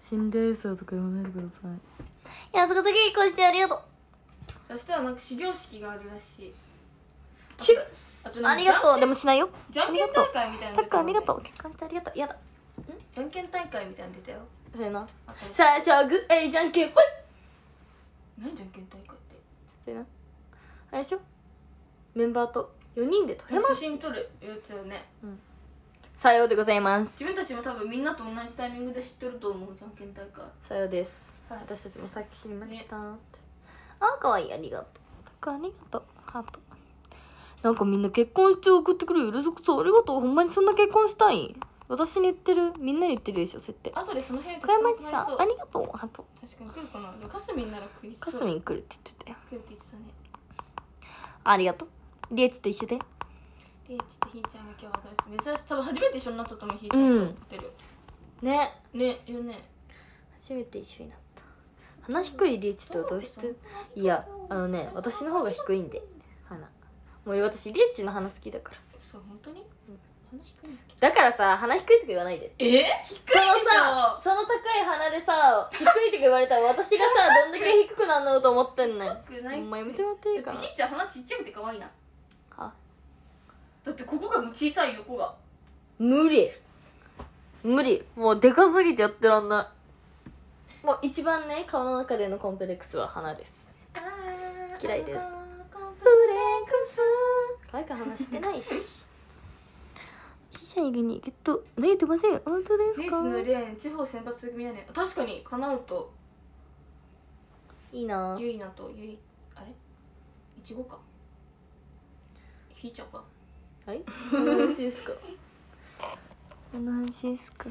心霊さとか言わないでください。いや、そこだけ結婚してありがとう。 そしたらなんか始業式があるらしい。 ありがとう。でもしないよ。 じゃんけん大会みたいなのたっくんありがとう。 う。結婚してありがとう。やだ。 じゃんけん大会みたいなの出たよ。 そうやな。最初はグーじゃんけんほい。 何じゃんけん大会って。 そうやな。あれでしょ、メンバーと4人で撮れます。 写真撮るやつよね。 さようでございます。 自分たちも多分みんなと同じタイミングで知ってると思う。じゃんけん大会。 さようです、 はい私たちもさっき知りました、あ、かわいい。ありがとう。たっくんありがとう。ハート。なんかみんな結婚して送ってくるよ。うるさくそう。ありがとう。ほんまにそんな結婚したい？私に言ってる。みんなに言ってるでしょ、設定。 後でその辺小山内さんありがとう。ハート。 確かに来るかな。でもかすみんなら来る。 かすみん来るって言ってたよ。 来るって言ってたね。 ありがとう。リエチと一緒で。 リエチとひーちゃんが今日はどうして珍しい。多分初めて一緒になったと思う。ひーちゃんと撮ってる。 ね。 ね、よね。 初めて一緒になった。鼻低いリエチと同室。いや、私の方が低いんで、鼻。もう私リエチの鼻好きだから。 そう、本当に？鼻低いんだっけ？ だからさ、鼻低いとか言わないで。 低いでしょ。 その高い鼻でさ、低いとか言われたら私がさ、どんだけ低くなんのと思ってんねん。お前やめてもらっていいかな。 だってひーちゃん鼻ちっちゃくて可愛いな。 は？ だってここがもう小さい横が。 無理。もうでかすぎてやってらんない。もう一番ね、顔の中でのコンプレックスは鼻です。嫌いです。コンプレックス。可愛く話してないし。ひしゃいぐにゲット投げてません。本当ですか？ レイツのレーン地方選抜組やね。確かにかなうといいな。 ゆいなとゆい、あれいちごかひーちゃんか。 はい。何の話ですか？何の話ですか？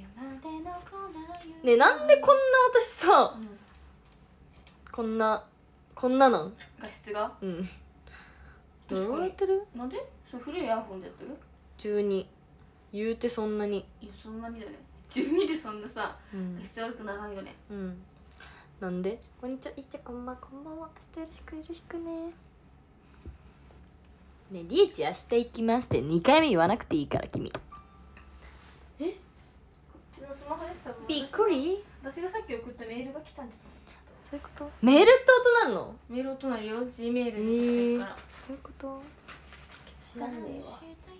ねえ、なんでこんな私さ、こんななん？ 画質がうん。 確かにどうやってる？ なんでそれ古い iPhone でやってる ？12。言うてそんなに。 いやそんなにだね。12でそんなさ、 うん画質悪くならんよね。 うん。なんで？こんにちは。いっちゃんこんばんは。明日よろしくね。ね、リエチ明日行きますって2回目言わなくていいから君。 え？こっちのスマホです。多分びっくり？ 私がさっき送ったメールが来たんじゃない？ そういうこと？メールって音なんの？ メール音なるよ。G メールに来てるから。 そういうこと？知らねえわ。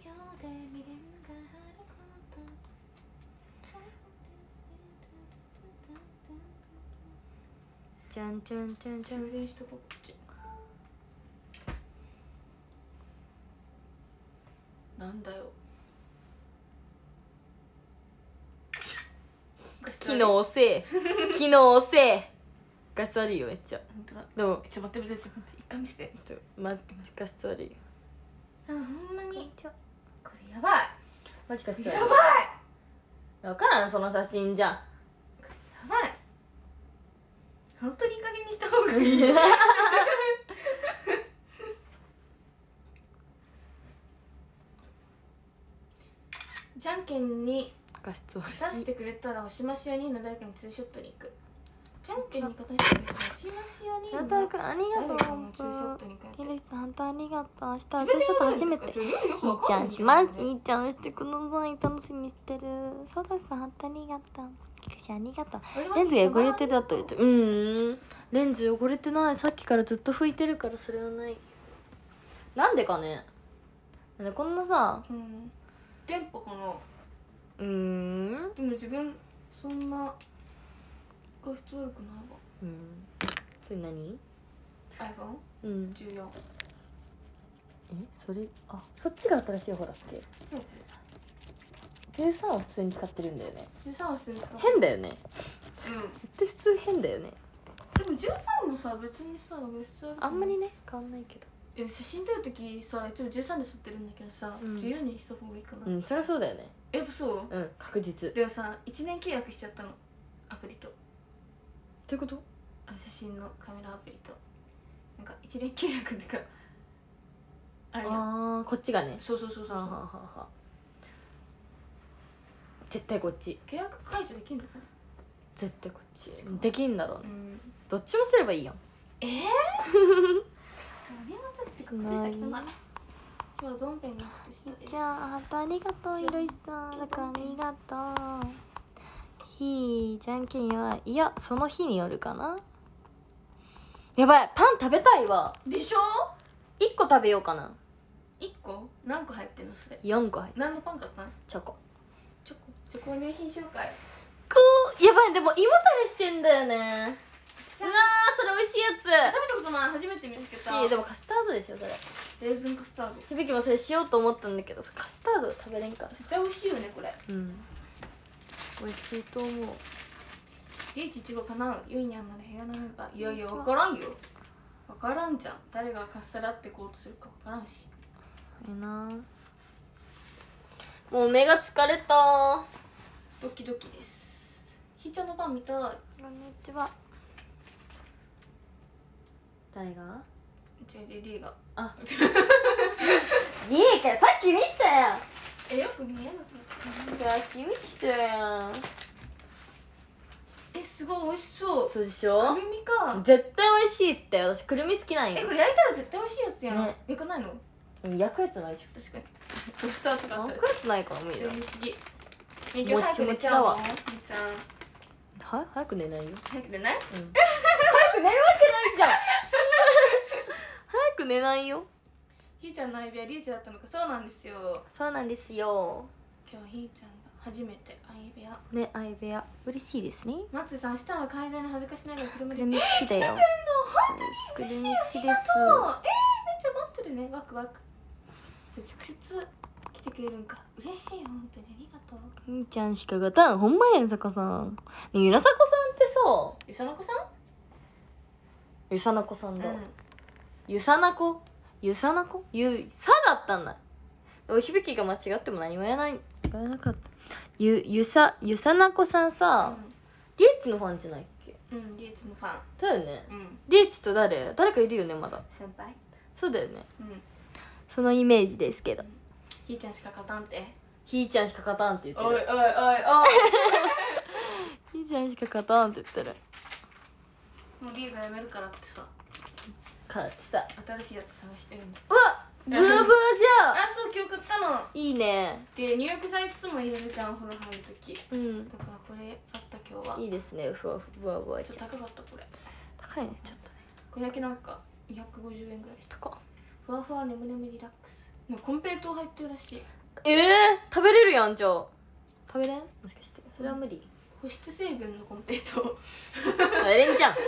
じゃんじゃんじゃんじゃん。 充電しとこう。こっちなんだよ。 機能遅え。機能遅え。画質悪いよめっちゃ。 本当だ。 でもちょっと待って、一回見せて。 画質悪いよ。 ほんまに。 こんにちは。 これやばい。 マジ画質悪い。 やばい。 分からんその写真じゃん。 やばい。本当にいい加減にした方がいい。じゃんけんに画質悪い。 出してくれたら押しまし4人の誰かにツーショットに行く。じゃんけんに勝たしてくれたら押しまし4人のたくんありがとう。 誰かのツーショットに行く。 ひろしさん、本当ありがとう。明日、 自分で私ちょっとやるん初めて。 ですか？ いいちゃんします。いいちゃんしてください。楽しみにしてる。そうださん、本当ありがとう。きくしありがとう。レンズが汚れてたと言って。レンズ汚れてない。さっきからずっと拭いてるからそれはない。なんでかね。なんでこんなさ。 電波かな。 でも自分そんな画質悪くないわ。 それ何？ iPhone？14。 それそっちが新しい方だっけ？ 違う 13を普通に使ってるんだよね。 13は普通に使ってる。 変だよね。絶対普通変だよね。 でも13もさ別にさ画質悪くない。 あんまりね変わんないけど。 写真撮るときさいつも13で撮ってるんだけどさ、14にした方がいいかな。 そりゃそうだよね。 やっぱそう？ 確実。 でもさ1年契約しちゃったのアプリと。 どういうこと？ 写真のカメラアプリとなんか1年契約ってかあれや。 こっちがね。 そう。 絶対こっち。 契約解除できんのかな？ 絶対こっちできんだろうね。 うん。 どっちもすればいいやん。 それはちょっと靴下着たな。今日はドンペンの靴下です。 じゃあハートありがとうひろしさん。だからありがとう。 じゃんけんはいやその日によるかな。やばい、パン食べたいわ。 でしょ。 1個食べようかな。 1個何個入ってんのそれ。 4個入ってる。 何のパン買ったん？ チョコ。 じゃ購入品紹介。 やばい、でも胃もたれしてんだよね。うわー、それ美味しいやつ。 食べたことない、初めて見つけた。 でもカスタードでしょそれ。 レーズンカスタード。 響もそれしようと思ったんだけどカスタード食べれんから。 絶対美味しいよねこれ。 美味しいと思う。 リーチいちごかな。ゆいにゃんなら部屋のメンバー。いやいや分からんよ。分からんじゃん。誰がかっさらってこうとするか分からんし。 いいな。もう目が疲れた。 ドキドキです。ひーちゃんのパン見たい。 こんにちは。誰が？ じゃあリーが。 あリエか、さっき見せたやん。 よく見えなかった。 さっき見せたやん。 すごい美味しそう。 そうでしょ。 くるみか。 絶対美味しいって。私くるみ好きなんよ。 これ焼いたら絶対美味しいやつやん。 ね、 焼かないの？ 焼くやつないでしょ。 確かに。トースターとかあったら。 焼くやつないから無理だ。 すぎ。 もちもちだわ。 ひーちゃん。 早く寝ないよ。 早く寝ない？ 早く寝るわけないじゃん。早く寝ないよ。 ひーちゃんの相部屋リーチだったのか。そうなんですよ。 そうなんですよ。 今日ひーちゃんが初めて相部屋。 ね、相部屋嬉しいですね。 松さん、明日は階段で恥ずかしながら車で。 くるみ好きだよ。くるみ好きです。 めっちゃ待ってるね。ワクワク。じゃ直接来てくれるんか。嬉しいよ本当に。ありがとう。 みーちゃんしか勝たん。ほんまやんさかさん。ね、ゆなさこさんってさ、 ゆさなこさん？ ゆさなこさんだ。 うん。 ゆさなこさだったんだ。お響が間違っても何も言わなかった。ゆさなこさんさ、リエッチのファンじゃないっけ？ うんリーチのファン。 だよね。 うんリエッチと誰かいるよねまだ。 先輩。 そうだよね。 うん。 そのイメージですけど。 ひーちゃんしか勝たんって。 ひーちゃんしか勝たんって言ってる。 おいおいおいおい。 ひーちゃんしか勝たんって言ってるもうリーがやめるからってさ、 からってさ。 新しいやつ探してるんだ。 うわブーブーじゃん。 あ、そう今日買ったの。 いいね。 で入浴剤いつも入れるじゃん、お風呂入るとき。 うん、 だからこれ買った今日は。 いいですね。ふわふわふわ。 ちょっと高かったこれ。 高いねちょっとね。 これだけなんか250円ぐらいした。 高っ。 ふわふわねむねむリラックス。なんかコンペイトー入ってるらしい。 食べれるやん。じゃあ食べれん？もしかしてそれは無理。 保湿成分のコンペイトー。 食べれんじゃん。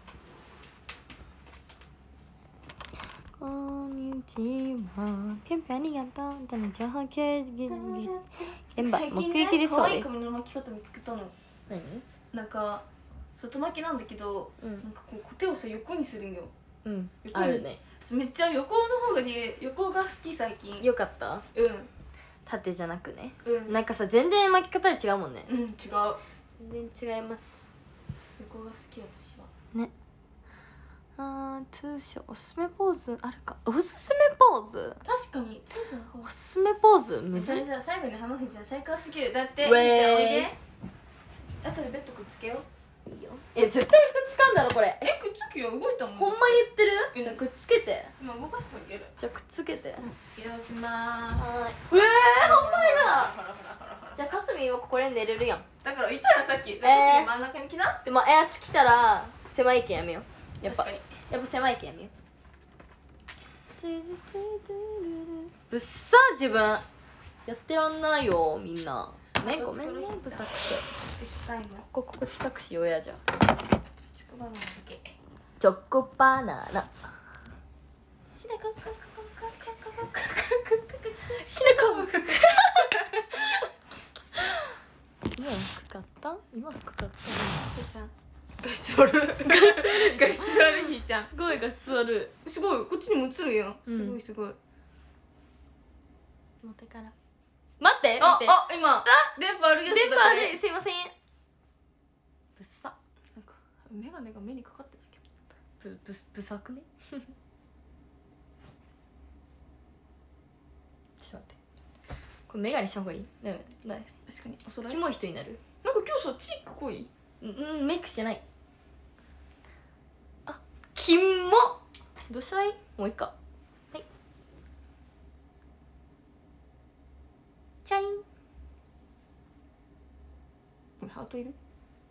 こんにちは。ぴょんぴょんありがとう。みたいな情報教育現場目撃で可そうです。 愛い髪の巻き方見つけたの。 何？ なんか外巻きなんだけど、なんかこう手をさ横にするんよ。横にあるね。 めっちゃ横の方がね、横が好き最近。 よかった。 うん縦じゃなくね。 うんなんかさ全然巻き方で違うもんね。 うん、違う。 全然違います。 横が好き私は。 ね。通称おすすめポーズあるか。おすすめポーズ。 確かに通常の方。 おすすめポーズむずい。 それじゃあ最後に浜藤は最高すぎる。だってウェーイじゃあおいで。後でベッドくっつけよう。 いいよ。絶対くっつかんだろこれ。 くっつくよ。動いたもん。 ほんまに言ってる？ うんじゃあくっつけて。 今動かすといける。 じゃあくっつけて。 移動しまーす。 はーい。ほんまや。 ほらほらほらほら。 じゃあかすみんはここで寝れるやん。 だから言ったらさっき。真ん中に来な。 でもやつ来たら狭いけんやめよう。やっぱ確かに狭いけんやめよう。ぶっさ自分やってらんないよみんな。ごめんねぶさくて。 タイム。 ここ近くしようや。じゃあチョコバナナだけ。 チョコバナナ。 しなこしなこ今服買った？今服買った？ ひーちゃん。画質悪い。画質悪いひーちゃん。 すごい画質悪い。 すごいこっちにも映るやん。すごいすごい。 持ってから待ってあ見て。 今電波あるやつだ。 電波悪い。すいません。ぶっさ。 なんかメガネが目にかかってないけど。 ぶさくね。ちょっと待って。これメガネした方がいい？ねえ、ない。 確かにおそらくキモい人になる。 なんか今日さチーク濃い。 メイクしてない。あ、キモ。どうしたらいい？もういいか。はい。チャイン。 これハートいる？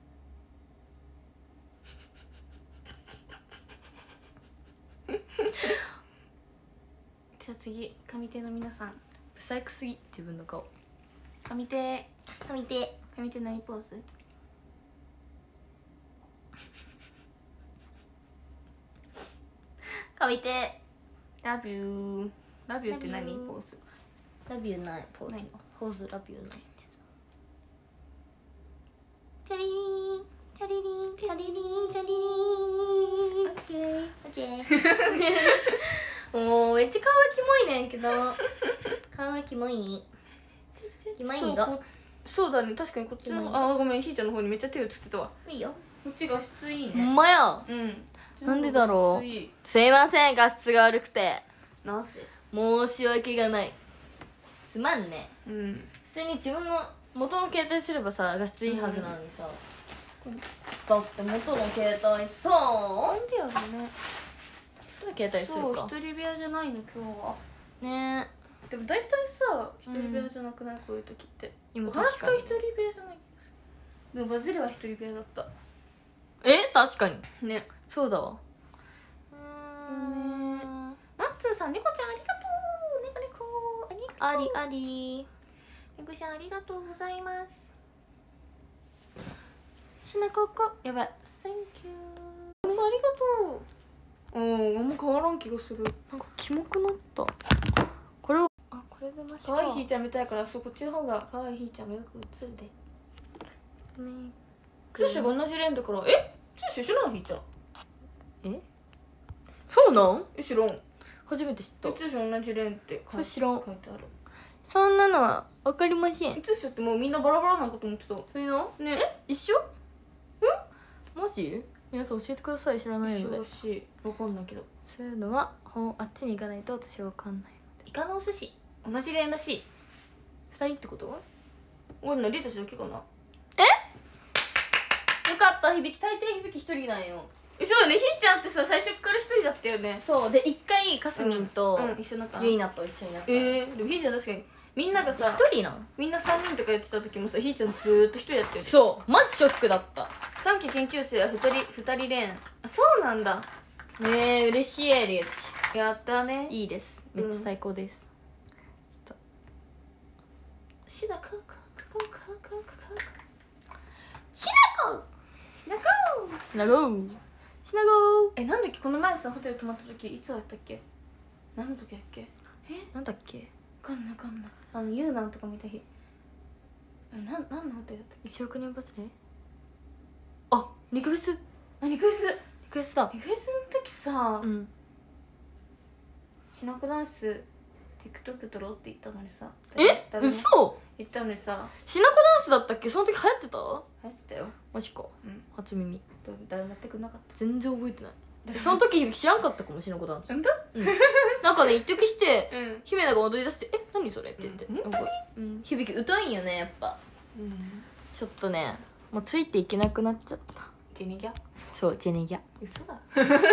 じゃあ次、上手の皆さん。 ブサイクすぎ自分の顔。 上手見て。 上手何ポーズ？ 見て。 ラビュー。ラビューって何ポーズ？ ラビューないポーズない。 ポーズラビューないです。チャリリーンチャリリーンチャリリーンチャリリーン。 オッケー。 オッケー。もうめっちゃ顔がキモいねんけど。顔がキモい。キモいんだ。 そうだね、確かにこっちの、あ、ごめん、ひーちゃんの方にめっちゃ手映ってたわ。 いいよ。 こっち画質いいほね。 んまや。 うん。 なんでだろう画質いい。 すいません、画質が悪くて。 なぜ？ 申し訳がない。すまんね。 うん。 普通に自分の元の携帯すればさ、画質いいはずなのにさ。だって元の携帯さ、 なんでやろね。 どの携帯すそう、 るか。 一人部屋じゃないの今日は。 ねでも大体さ、一人部屋じゃなくない、こういう時って。 今お話し確かに会一人部屋じゃない気がする。でもバズレは一人部屋だった。 確かにね。 そうだわ。 ね。マッツーさん、猫ちゃんありがとう。猫猫ありがとう。 ありあり。 猫ちゃんありがとうございます。 しなここやばい。 Thank you。ありがとう。うん、あんま変わらん気がする。 なんかキモくなった。これをこれでマシか。 可愛いひーちゃん見たいから、そうこっちの方が可愛いひーちゃんがよく映るで。 ねツーシュが同じレーンだから、え？ツーシュ知らんひーちゃん。 そうなん？ 知らん。 初めて知った。 ツーシュ同じレーンってそう知らん。 書いてある。 そんなのはわかりません。 ツーシュってもうみんなバラバラなんかと思ってた。 そういうの？ ね。 一緒？マジ？皆さん教えてください、知らないので。 一緒らしい。わかんないけど。 そういうのはあっちに行かないと私はわかんない。 イカのお寿司同じレーンらしい。 二人ってこと？よおいな、リータ氏だけかな。 かった、響き大抵響き一人なんよ。 そうよね、ひーちゃんってさ最初から一人だったよね。 そうで一回かすみんと一緒になった。 ゆいなと一緒になった。 でもひーちゃん確かにみんながさ一人なん？ みんな3人とかやってた時もさ、ひーちゃんずーっと一人やったよね。 そうマジショックだった。 3期研究生は2人レーン。あ、そうなんだ。 ねえ嬉しい。リュウチやったね。 いいです、めっちゃ最高です。ちょっとしなこしなこしなごなんだっけ、この前さホテル泊まった時いつだったっけ、何の時だっけ、 なんだっけ、 わかんないユーナンとか見た日、何のホテルだったっけ。 1億年バスね。リクエストリクエスリクエストだ。 トの時さ、 うんしなこダンス TikTok 撮ろうって言ったのにさ、 嘘。 言ったのにさ、 しなこダンスだったっけ、その時流行ってた？ 流行ってたよ。 マジか。 うん初耳。 誰もやってくんなかった。 全然覚えてない。その時響き知らんかったかもしれなこダンス。 本当？ なんかね一時してうん姫田が踊り出して「何それ?」って言って、 うんなんか響き疎いんよねやっぱ。ちょっとねもうついていけなくなっちゃった。 ジェネギャ。 そうジェネギャ。 嘘だ。 やばー、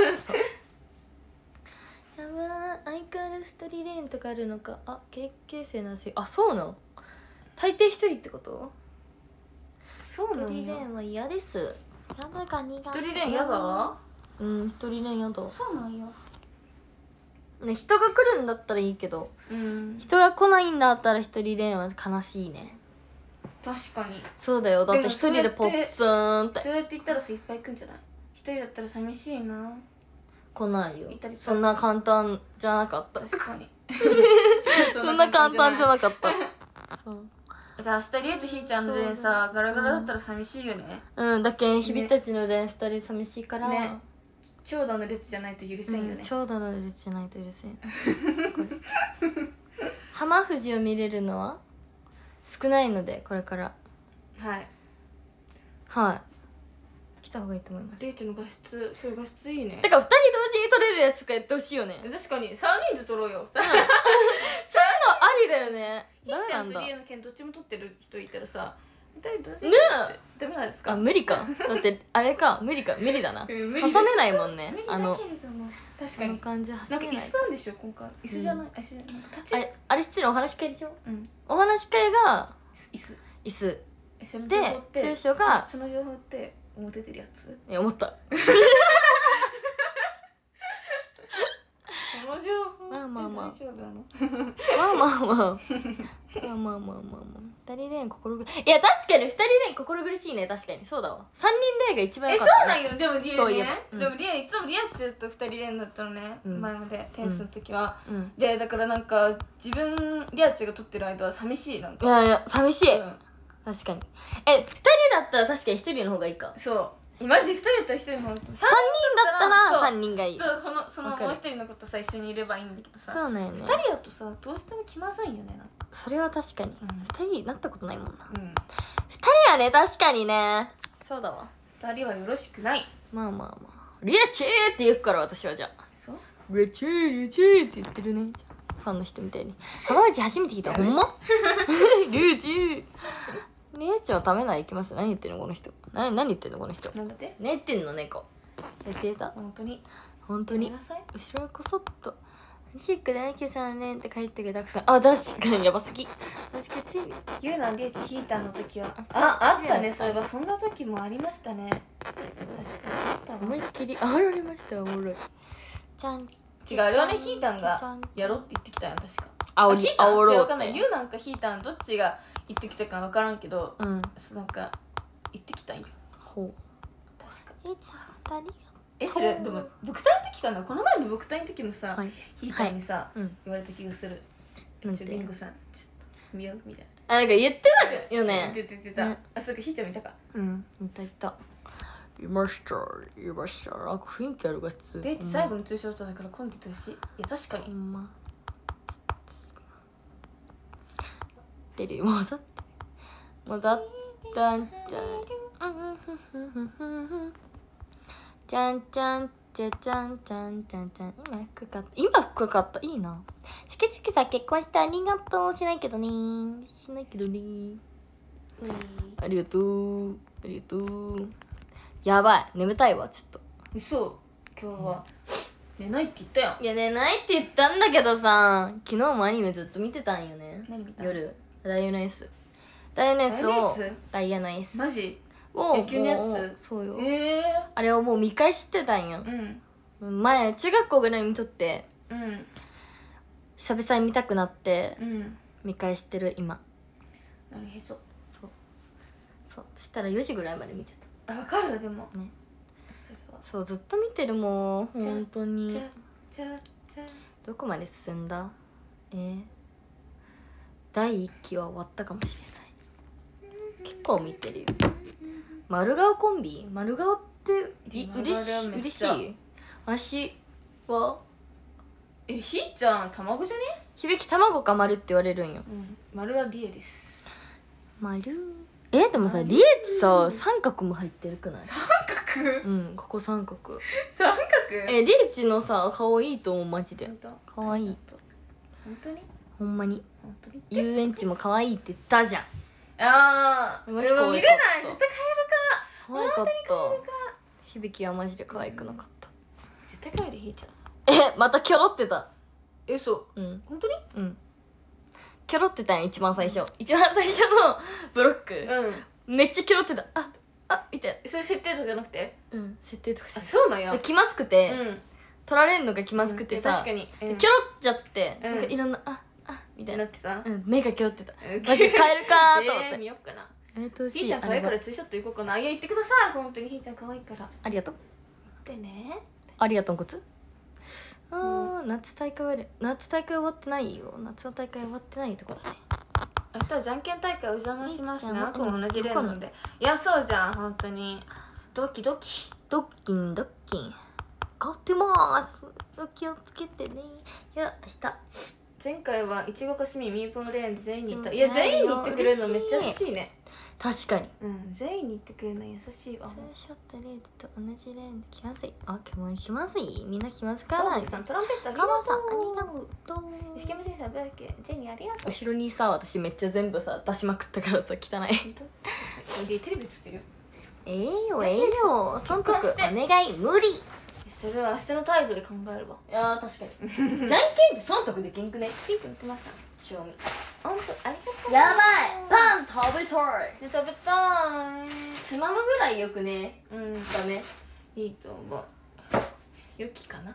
相変わらず2人レーンとかあるのか。経験生なんですよ。そうなの。大抵1人ってこと？1 そうなんや。 人レーンは嫌です。やだが苦手。 一人レーンやだ。 1人レーンやだ。 そうなんや。 ね、人が来るんだったらいいけど人が来ないんだったら1人レーンは悲しいね。 確かに。 そうだよ、だって1人でポッツーンってそうやって言ったらさいっぱい行くんじゃない。一人だったら寂しいな。 来ないよいたり。 そんな簡単じゃなかった。 確かに。 そんな簡単じゃなかった。そうじゃあ明日リエとひーちゃんでさガラガラだったら寂しいよね。 だけ日々たちのレーン2人寂しいからね。長蛇の列じゃないと許せんよね。 長蛇の列じゃないと許せん。浜富士を見れるのは少ないのでこれから来た方がいいと思います。 デートの画質、そういう画質いいね。 だから2人同時に撮れるやつがやってほしいよね。 確かに3人で撮ろうよ。 そういうのありだよね。 ひーちゃんとダメリエの件どっちも撮ってる人いたらさ、どうしねってダメなんですか。 無理か。だってあれか無理だな。 無理挟めないもんね。 無理だけれども確かに。 感じ挟めない。 なんか椅子なんでしょ今回。椅子じゃない。椅子なんか立ち。 あれ失礼、お話し会でしょ。 うん。 お話し会が椅子。 椅子その情報って中小がその情報って表出るやつ。 いや思った。 その情報まあまあまあ大丈夫なの？ まあまあまあまあまあまあ二人恋心苦しい。いや確かに二人恋心苦しいね。確かにそうだわ。三人恋が一番良かった、ね、 そうなんよ。でもリエそういえね、 ばでもリエいつもリアチューと二人恋だったのね、前までテニスの時は、でだからなんか自分リアチューが撮ってる間は寂しい。なんかいやいや寂しい、確かに。二人だったら確かに一人の方がいいか。 そうマジで2人だったら1人の方が3人だったら3人がいい。 そうそのもう1人のことさ一緒にいればいいんだけどさ、 そうなんよね。 2人だとさどうしても気まずいよね。 それは確かに、2人になったことないもんな。2人はね確かにね。そうだわ。 2人はよろしくない。 まあまあまあリアチーって言うから私はじゃあそうリアチーって言ってるね。ファンの人みたいに。浜内初めて聞いた。ほんまリアチーリアチは食べない行きます。何言ってんのこの人。何言ってんのこの人。 なんだって寝てんの猫。設定だ。 本当に本当に。 ごめんなさい。 後ろにこそっとチックで9.3年って書いてくれたくさん。あ、確かにやばすぎ。確かについにゆうなリエチヒーターの時はあったね。そういえばそんな時もありましたね。確かにあったわ。 思いっきりあられました。おもろい。ちゃん違う、あれはねヒータンがやろうって言ってきたよ確か。 あおりあおろうわかんない。ユウなんかヒータンどっちが言ってきたかわからんけど、なんか言ってきたんよ。 ほう。 確か。 いつあたりそれでも僕体の時かな。この前の僕体の時もさ、ヒータンにさ言われた気がする。ビンゴさんちょっと見ようみたいな。 なんか言ってたよね。 言ってた。あ、そうかヒーちゃん見たか。 見たいた。いましたなんか雰囲気あるが普通。 デーチ最後のツーショットだから混んでたし。いや確かに。 出るよ混ざって混ざったんちゃんちゃんちゃんちゃちゃんちゃんちゃんちゃん。今深かったいいな。しきちきさ結婚してありがとう。しないけどねありがとうやばい眠たいわちょっと。 嘘今日は寝ないって言ったよ。 いや寝ないって言ったんだけどさ、昨日もアニメずっと見てたんよね。 何見た？ 夜ダイヤの S をダイヤの S マジ？ 野球のやつ？ そうよ。あれをもう見返してたんよ。前中学校ぐらいに見とって久々に見たくなって見返してる今。 なるへそ。 そうそしたら4時ぐらいまで見てた。わかる。でもねそうずっと見てるもん本当に。どこまで進んだ？第1期は終わったかもしれない。結構見てるよ。丸顔コンビ？丸顔って嬉しい？足は？ ひーちゃん卵じゃね？ 響き卵か丸って言われるんよ。 丸はリエです。 丸？でもさリエってさ三角も入ってるくない？ 三角？ ここ三角。 三角？ リエチのさ可愛いと思うマジで。可愛い。 本当に？ ほんまに。遊園地も可愛いって言ったじゃん。 でも見れない。絶対カエルか。 可愛かった。響はマジで可愛くなかった。 絶対カエルひーちゃん。 またキョロってた。 そう。本当に？ キョロってたんよ一番最初のブロック。めっちゃキョロってた。みたいな。 それ設定とかじゃなくて？ 設定とかじゃなくて。 そうなんや。 気まずくて取られるのが気まずくてさ、 確かにキョロっちゃってなんかいろんなみたいなってた。 目がキョロってた。マジカエルかと思って。 見よっかな。 ひーちゃん可愛いからツーショット行こうかな。いや行ってください。本当にひーちゃん可愛いから。 ありがとう。 でね。 ありがとうこつ。夏大会終わってないよ。夏の大会終わってないとこだね。 明日はじゃんけん大会お邪魔しますね。あくも同じ例なので。いやそうじゃん本当に。ドキドキ買ってます。お気をつけてね。いや明日前回はいちごかしみミープンレーンで全員に行った。いや全員に行ってくれるのめっちゃ優しいね。 確かに。 全員に行ってくれるの優しいわ。 ツーショットレートと同じレーンで気まずい。気まずい。みんな気まずかない。 さんトランペットありがとう。石山先生ありがとう。 後ろにさ私めっちゃ全部さ出しまくったからさ汚い。 でテレビ映ってるよ。 損得お願い無理。 それは明日の態度で考えるわ。 いや確かに。じゃんけんって損得できんくね？ ピークンくまさん。 賞味。 本当ありがとう。 やばい、パン食べたい。 で食べたい。 つまむぐらいよくね。 うんダメ。 いいと思う。ユキかな。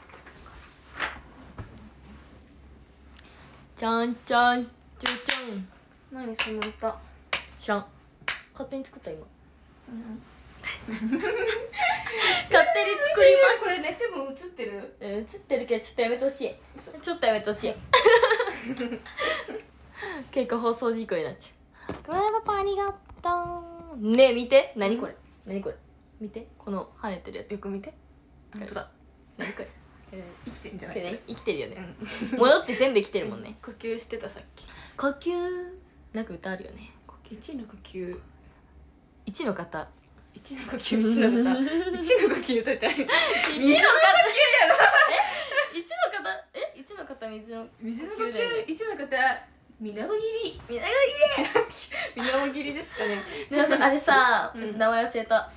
ちゃんちゃんちゅちゃん。 何その歌。 知らん。勝手に作った今。 うん勝手に作ります。 これ寝ても映ってる？ 映ってるけどちょっとやめてほしい。ちょっとやめてほしい。結構放送事故になっちゃう。グラバパありがとう。ねえ見て、何これ、何これ、見て、この跳ねてるやつ。 よく見て。本当だ。 何これ。 生きてんじゃなこれね、生きてるよね。 うん。 戻って全部生きてるもんね。 呼吸してたさっき。 呼吸なんか歌あるよね。 一の呼吸。 一の方。 一の呼吸、一の方。一の呼吸歌ってある。 一の方。 やろ。 一の方、一の方水の水の呼呼吸だよね吸、一の方。水面切り。 水が水面切りですかね。 でもさ、あれさ、 うん名前忘れた。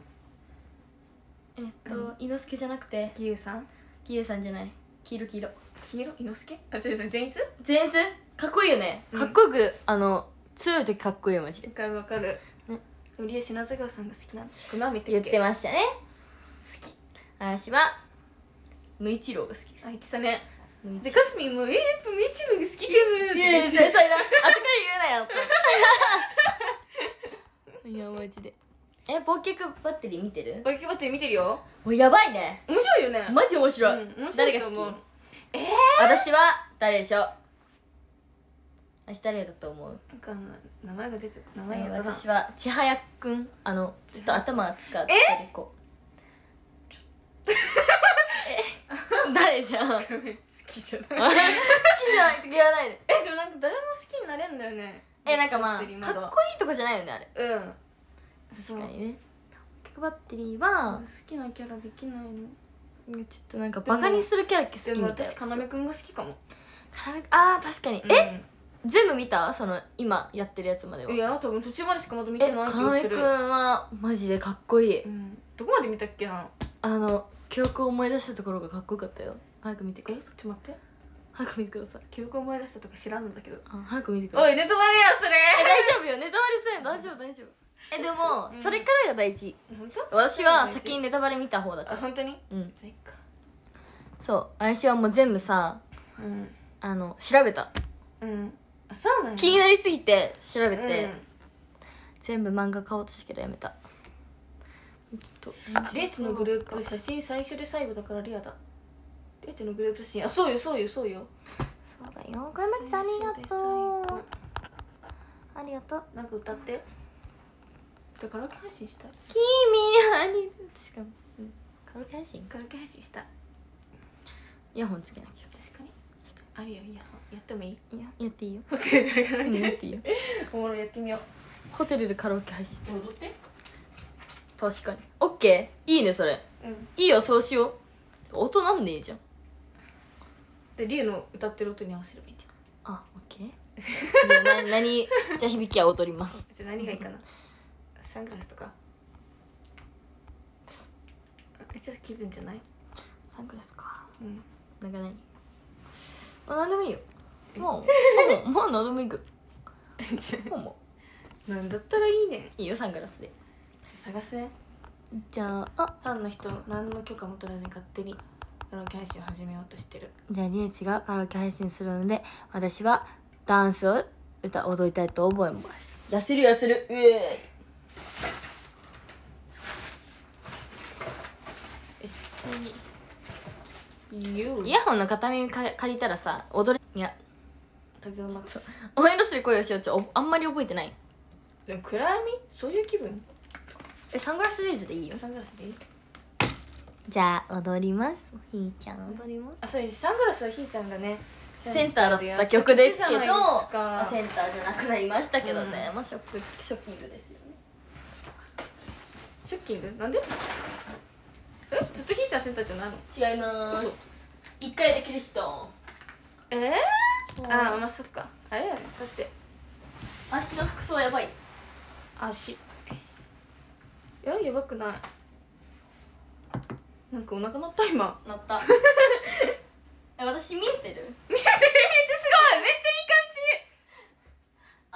うん伊之助じゃなくて、 義勇さん。 義勇さんじゃない。黄色黄色。 黄色伊之助。あ、違う違う、善逸。 全然かっこいいよね。 うんかっこよく、強い時かっこいいよマジで。 わかるわかる。 ね。 売江品川さんが好きなの。この雨って言ってましたね。 好き。 私は無一郎が好きです。 あ、言ってたね。 無一で、かすみんも、やっぱみちのが好きかも。 いやいや、それだ。後から言うなよって。いや、マジで。忘却バッテリー見てる？ バイキバッテリー見てるよ。 もうやばいね。 面白いよね。 マジ面白い。 うん面白誰が好いと思うき？私は誰でしょう？私誰だと思う？ なんか名前が出て名前がわからん。 私は千早くん。ちょっと頭使ってる子。誰じゃん？好好きじゃない。 きじゃないと言わないで。 でもなんか誰も好きになれんだよね。 なんかまあバッテリーまだかっこいいとこじゃないよねあれ。 うん。そう。 確かにね。バッテリーは好きなキャラできないの。 ちょっとなんかバカにするキャラ好きでもみたい。 私かなめくんが好きかも。 あー確かに。全部見た？今やってるやつまでは。 いや多分途中までしかまだ見てない気かなめくんがする。 はマジでかっこいい。 どこまで見たっけな。 記憶を思い出したところがかっこよかったよ。早く見てください。 ちょっと待って。 早く見てください。 記憶思い出したとか知らんのだけど。 早く見てください。 おいネタバレやそれ。 大丈夫よ、ネタバレせん。大丈夫大丈夫。でもそれからが大事。 本当？ 私は先にネタバレ見た方だから。 あ本当に？ うん。 じゃあいっか。 そう私はもう全部さ調べた。 あそうなんや。 気になりすぎて調べて全部漫画買おうとしたけどやめた。ちょっとレイチのグループ写真最初で最後だからレアだ。レイチのグループ写真、あそうよそうよそうよ。 そうだよ。これまつありがとう。ありがとう。 なんか歌って。カラオケ配信したい。 君にありしかもカラオケ配信カラオケ配信したい。 イヤホンつけなきゃ。 確かに。あるよイヤホン。やってもいい？ いややっていいよ。 ホテルでカラオケやっていいよ。 おもろやってみよう。 ホテルでカラオケ配信。 じゃあ踊って。 確かに。オッケー。いいねそれ。いいよそうしよう。音なんねえじゃん。 でリュウの歌ってる音に合わせればいいんじゃん。 あ、オッケー。何じゃあ響きは踊ります。 じゃあ何がいいかな。サングラスとか。ちょっと気分じゃない？ サングラスか。 うん。 なんか何でもいいよ。もう何でもいいけど。もなんだったらいいねん。 いいよサングラスで。 探せ。 じゃあファンの人何の許可も取らずに勝手にカラオケ配信を始めようとしてる。 じゃあリエチがカラオケ配信するので私はダンスを踊りたいと思います。痩せる痩せる。イヤホンの片耳借りたらさ踊れ。いや風を待つ。 思い出せる声をしよう。あんまり覚えてない。 でも暗闇？そういう気分？ サングラスレイズでいいよ。 サングラスでいい？ じゃあ踊ります。ひーちゃん踊ります。 あ、そうサングラスはひーちゃんがねセンターだった曲ですけど、 センターじゃなくなりましたけどね。まあショッキングですよね。 ショッキング？なんで？ずっとひーちゃんセンターじゃないの？ 違いまーす。一回できる人。 あ、まあそっか。あれやね。だって足の服装やばい。 足。やばくない。なんかお腹鳴った今。 なった。私見えてる？ 見えてるすごいめっちゃいい感じ。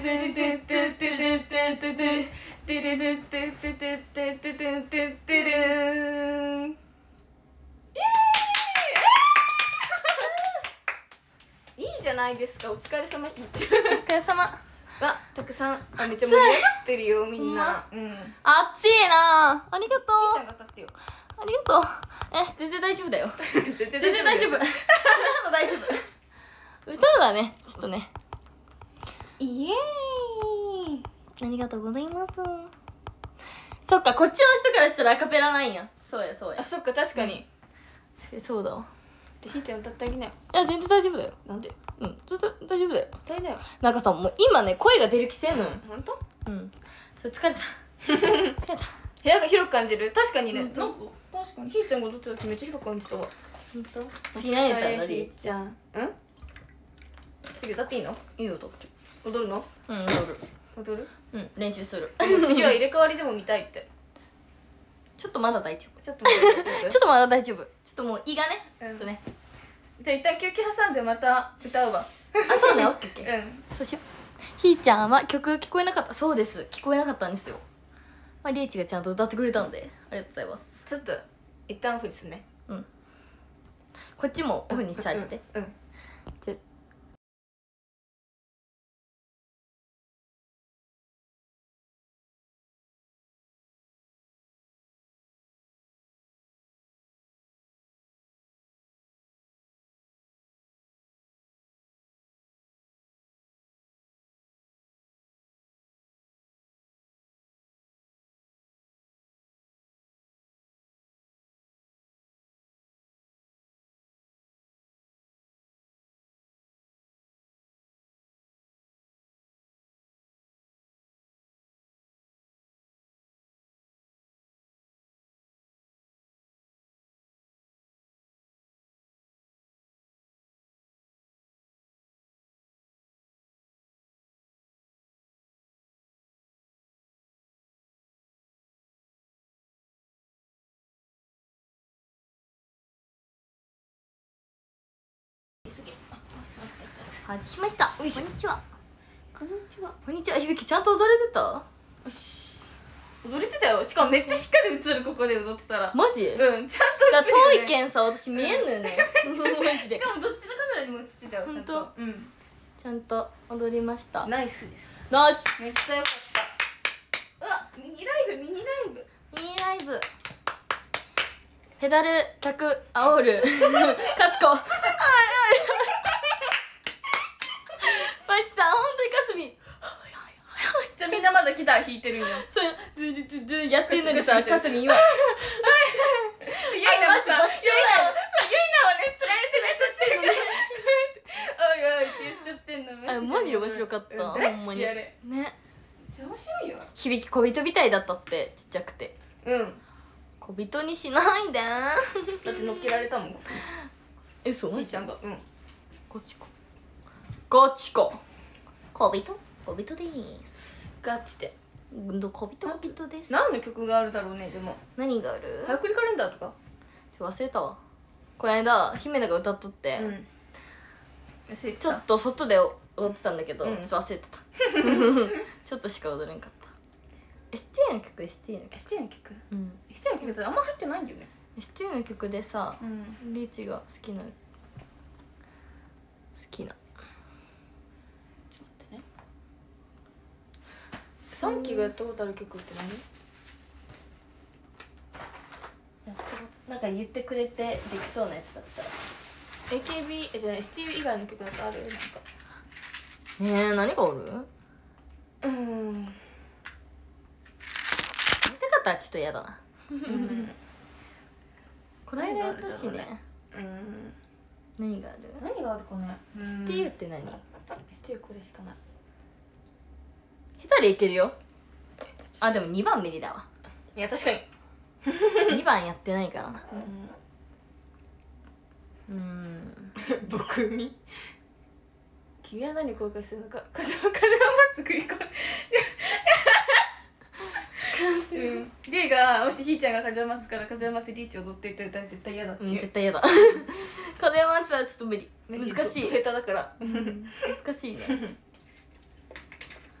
いいじゃないですか。お疲れ様。ひーちお疲れ様。 わ、たくさんめっちゃ盛り上がってるよみんな。うん。 暑いな。ありがとう。 ひーちゃんが立ってよ。 ありがとう。全然大丈夫だよ。全然大丈夫。大丈夫。歌はね、ちょっとね。 イエーイ。 ありがとうございます。そっか、こっちの人からしたらアカペラないんや。そうやそうや。 あ、そっか、確かに。 確かにそうだわ。 ひーちゃん歌ってあげなよ。 いや、全然大丈夫だよ。 なんで？ ずっと大丈夫だよ。 歌いなよ。 なんかさ、もう今ね、声が出る気せんのよ。 ほんと？ それ疲れた。疲れた。 部屋が広く感じる。確かにね。 確かにひーちゃんが踊ってた時めっちゃ広く感じたわ。 ほんと？次何やったらなひーちゃん。次歌っていいの？ いいよ、歌って。 踊るの？ 踊る。練習する。 次は入れ替わりでも見たいって。 ちょっとまだ大丈夫。 ちょっと待って。 ちょっとまだ大丈夫。ちょっともう胃がね、ちょっとね。 じゃあ一旦休憩挟んでまた歌うわ。 あ、そうね、オッケーオッケー。そうしよう。ひーちゃんは曲聞こえなかった。そうです。聞こえなかったんですよ。まあ、リーチがちゃんと歌ってくれたので、ありがとうございます。 ちょっと一旦オフにするね。 こっちもオフにさして。じゃ外しました。こんにちは。 こんにちは。 こんにちは。響きちゃんと踊れてた？ よし。踊れてたよ。しかもめっちゃしっかり映る、ここで踊ってたら。 マジ？ ちゃんと映る。 遠いけんさ、私見えんのよね。マジで。 しかもどっちのカメラにも映ってたよ。 ほんと？ ちちゃんと踊りました。 ナイスです。 ナイス。 めっちゃ良かった。うわ、ミニライブ。 ミニライブ。ペダル客煽る。カスコ。マジさ、ほんとにかすみ。 じゃあみんなまだギター弾いてるんよ。 そう、ずやってんのにさ、かすみ今。 ゆいなはね、つられて途中のね。おいおいって言っちゃってんの。 マジで面白かった。ほんまに。ね。 めっちゃ面白いよ。 響き小人みたいだったって、ちっちゃくて。小人にしないで。だって乗っけられたもん。 そう？ ひーちゃんが。 ゴチコ。小人でーす。 ガチで。 小人です。 何の曲があるだろうね、でも。 何がある？ 早送りカレンダーとか？ 忘れたわ。この間姫田が歌っとって、ちょっと外で踊ってたんだけど、ちょっと忘れてた。ちょっとしか踊れんかった。ST の曲。ST の曲ってあんま入ってないんだよね。ST の曲でさ、リーチが好きな。ちょっと待ってね。 3期がやったことある曲って何？ なんか言ってくれてできそうなやつだったら。 AKB じゃない、ST 以外の曲だとある？なんか何がおる？見たかったらちょっと嫌だな。この間やったしね。何がある？ 何があるかね。 STU って何？ STU これしかない。 下手でいけるよ。あ、でも2番無理だわ。 いや確かに 2番やってないからな。 僕み君は何公開するのか。風間つくりこリーがもしひーちゃんが風間つから風間つリーチ踊っていったら絶対嫌だっていう。 絶対嫌だ。風間つはちょっと無理。難しい。 下手だから難しいね。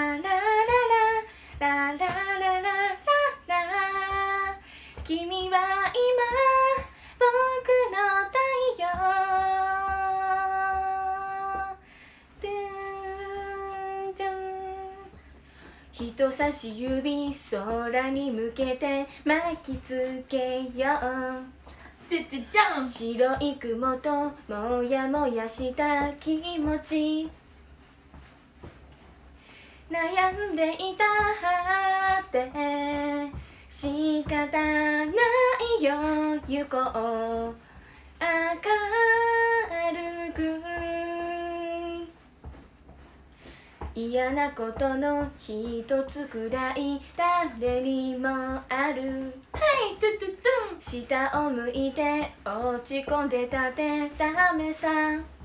ラララララララララ、君は今僕の太陽、ドゥンドゥン、人差し指空に向けて巻きつけよう、白い雲ともやもやした気持ち、悩んでいたって仕方ないよ、行こう明るく、嫌なことの一つくらい誰にもある、下を向いて落ち込んでたってダメさ、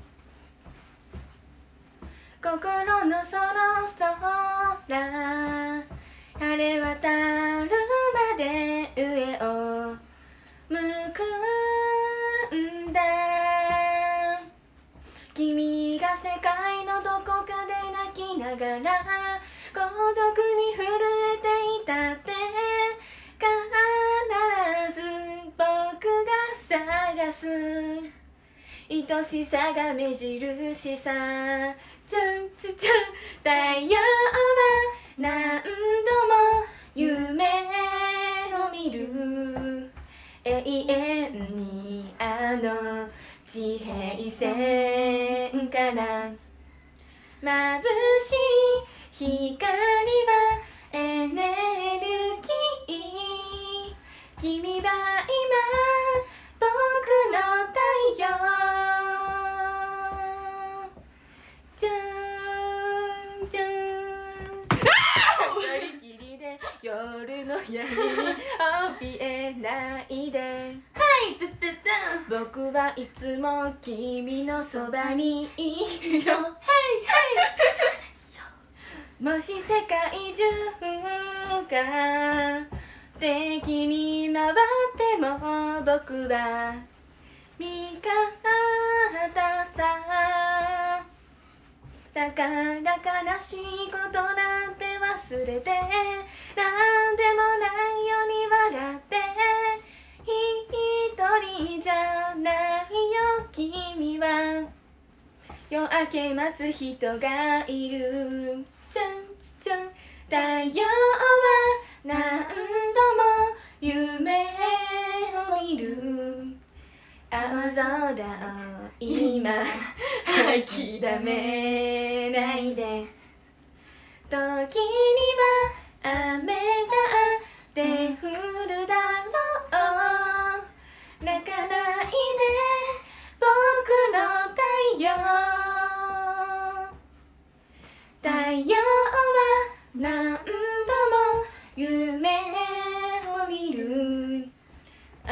心のそろそら晴れ渡るまで上を向くんだ、君が世界のどこかで泣きながら孤独に震えていたって必ず僕が探す愛しさが目印さ、ちゃんちゃん太陽は何度も夢を見る、永遠にあの地平線から眩しい光はエネルギー、君は今僕の太陽、じゃんじゃん、二人きりで夜の闇に怯えないで、僕はいつも君のそばにいるよ、もし世界中が敵に回っても僕は味方さ、だから悲しいことなんて忘れて、なんでもないように笑って、一人じゃないよ君は、夜明け待つ人がいる、ちゃんちゃん太陽は何度も夢を見る、青空を今諦めないで、時には雨だって降るだろう、泣かない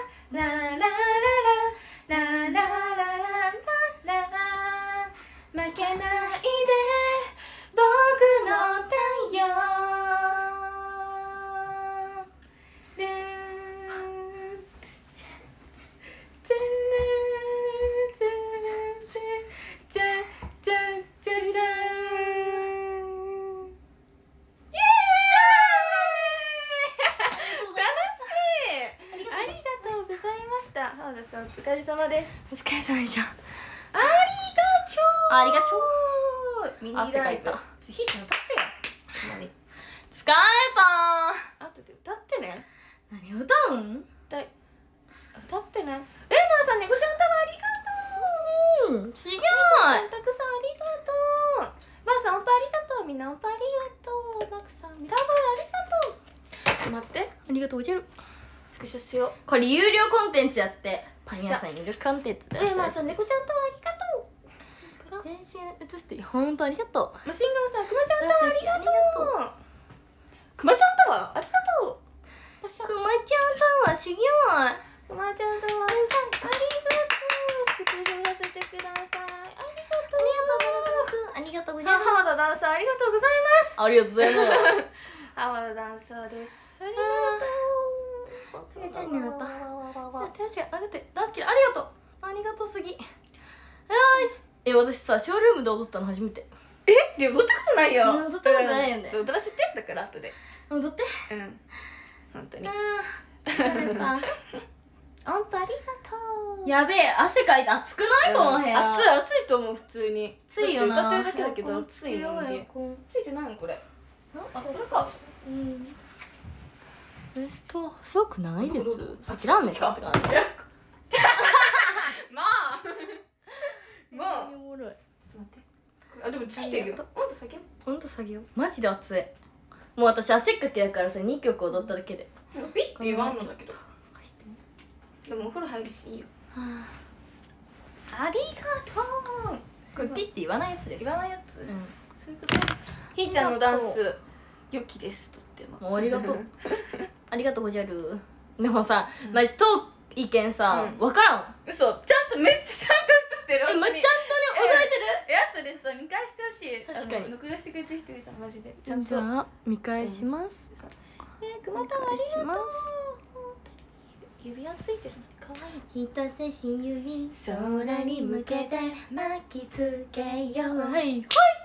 ララララララララララ負けないで僕の太陽ルーツチャツチャツチャチャチャチャイエーイ楽しいありがとうございました浜田さんお疲れ様ですお疲れ様でした。 ありがとうミニライブ汗かいた。 ひーちゃん歌ってよ何疲れた後で歌ってねー。何歌うん歌ってねレイマーさん猫ちゃんタワーありがとうすごい。 たくさんありがとうばあさんおっぱいありがとうみんなおっぱいありがとうマックさんミラーボールありがとう待ってありがとうございます。 スクショしよこれ有料コンテンツやってパシャ皆さん有料コンテンツだうレイマーさん猫ちゃんタワーありがとう全身映して本当ありがとう。 マシンガンさんくまちゃんタワーありがとうくまちゃんタワーありがとうパシャくまちゃんさんはすごい。 くまちゃんタワーありがとうスクショさせてくださいありがとうありがとうございます。 浜田ダンサーありがとうございますありがとうございます。 浜田ダンサーですありがとうあげちゃんになった確かにあげて大好きだ。ありがとう。ありがとうすぎ。よーし。私さショールームで踊ったの初めて。 で踊ったことないよ踊ったことないよね踊らせてだから後で踊って。 うん本当にあー疲れた。 音符ありがとうやべえ汗かいて暑くないこの部屋。 暑いと思う普通に暑いよな。 だって歌ってるだけだけど暑いのにエアコンついてないのこれあ、これか。うん。すごくないです。さっきラーメン買ってからね。 まあまあおもろい。 待ってあでもついてるよ温度下げよほんと作業マジで暑い。もう私汗っかきだからさ2曲踊っただけでピッて言わんのだけどでもお風呂入るしいいよはありがとうこれピッて言わないやつです。 言わないやつうんそういうことひーちゃんのダンス良きですとってももうありがとう。ありがとうごじゃる。でもさ、マジ遠いけんさ、わからん。 嘘ちゃんとめっちゃちゃんと映ってるちゃんとね踊れてる。 後でさ見返してほしい確かに録画してくれてる人いるじゃんマジでちじゃんとゃあ見返します。 熊田ありがとう指輪ついてるのかわいい人差し指空に向けて巻きつけようはい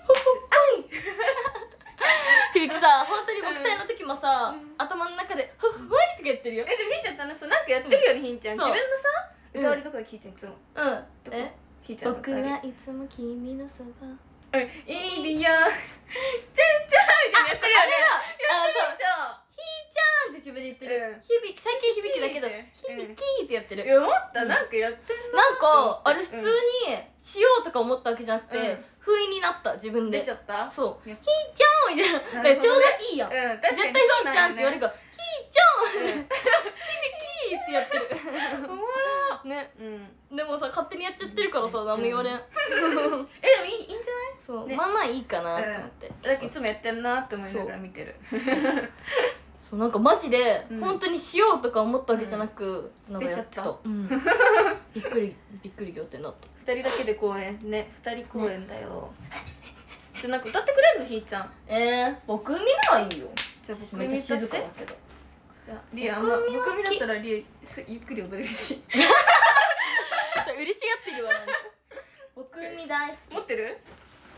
響さ本当に僕隊の時もさ、頭の中で「ふっふい」とか言ってるよ。 でもひーちゃん楽しそうなんかやってるよねひーちゃん自そう分のさ歌割りとかで聞いてんいつもうんひーちゃんの僕はいつも君のそばいいよちゃんちゃんみたいなやってるよねやってるでしょひーちゃんって自分で言ってる。響き最近響きだけど響きってやってる。 いや思ったなんかやってんななんかあれ普通にしようとか思ったわけじゃなくて不意になった自分で。 出ちゃったそういやひーちゃんみたいな。 なるほどねちょうどいいやん。 うん絶対ひーちゃんって言われるからひーちゃん響きってやってる。 おもろね。 うんでもさ勝手にやっちゃってるからさ何も言われん。 でもいいんじゃないそうねまあまあいいかなと思って。 だっていつもやってんなって思いながら見てるそうなんかマジでうん本当にしようとか思ったわけじゃなくなんかやってた。 出ちゃったうんびっくり仰天だった。 二人だけで公演ね二人公演だよじゃなんか歌ってくれるのひーちゃん僕見ないいよ。 じゃあ僕めっちゃ静見ちゃってかだけど。 じゃあリア僕見は好き僕見だったらリアゆっくり踊れるし嬉しがってるわなんか。僕見大好き。 持ってる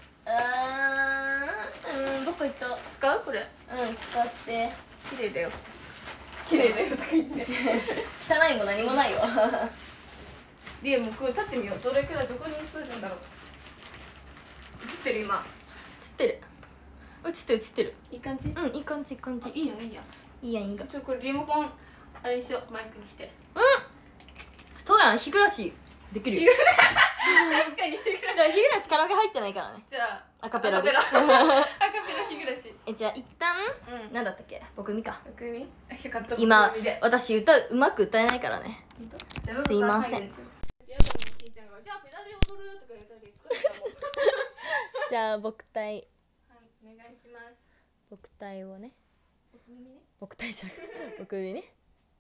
どこ行った？ 使うこれ使わして。 綺麗だよ綺麗だよとか言って汚いも何もないわ。 リエもうこれ立ってみよう。どれくらいどこに映るんだろう。映ってる今。 映ってる映ってる。 いい感じ。 うん、いい感じいい感じ。 いいやいいや。 いいやいいんだ。 これリモコンあれにしよう。マイクにして。 そうやん、日暮らしできるよ。 確かに日暮らし。 だから日暮らしカラオケ入ってないからね。 じゃあアカペラで。 アカペラ日暮らし。 じゃあ一旦うん。 なんだったっけ、僕みか。 僕に。よかった。 今僕にで私うまく歌えないからね。すいません。 じゃあペダル踊るとか言ったらですか。 じゃあ僕体はい、お願いします。 僕体をね、 僕耳ね。 僕体じゃなくて僕にね。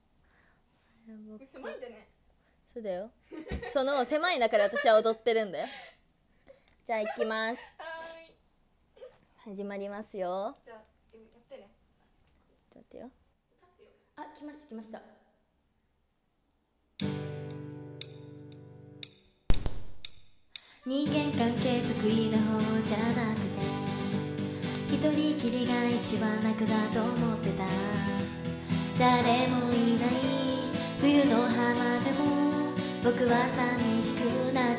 狭いんだね。 そうだよ。その狭い中で私は踊ってるんだよ。じゃあ行きます。始まりますよ。 じゃあやってね。 ちょっと待ってよ。あ、来ました来ました。 人間関係得意な方じゃなくて、一人きりが一番楽だと思ってた。誰もいない冬の浜でも僕は寂しくなかった。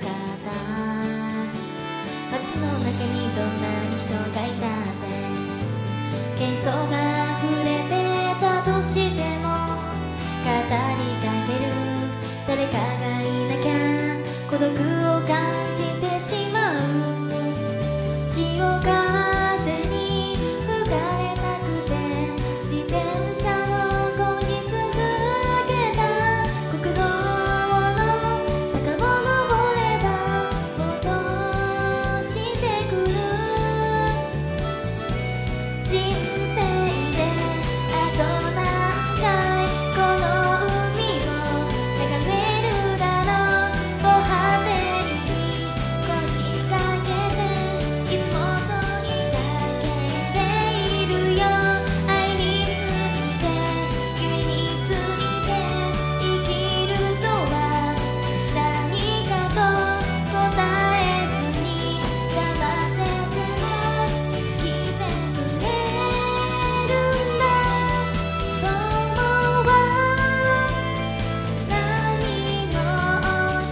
街の中にどんなに人がいたって喧騒が溢れてたとしても、語りかける誰かがいなきゃ孤独を感じてしまう。潮風に吹かれたくて自転車を漕ぎ続けた。国道の坂を登ればほっとしてくる。人生であと何回この海を眺めるだろう。防波堤に腰掛けていつもとにかけているよ。愛について夢について生きるとは何かと答えずに黙ってても来てくれるんだ。友は何の音。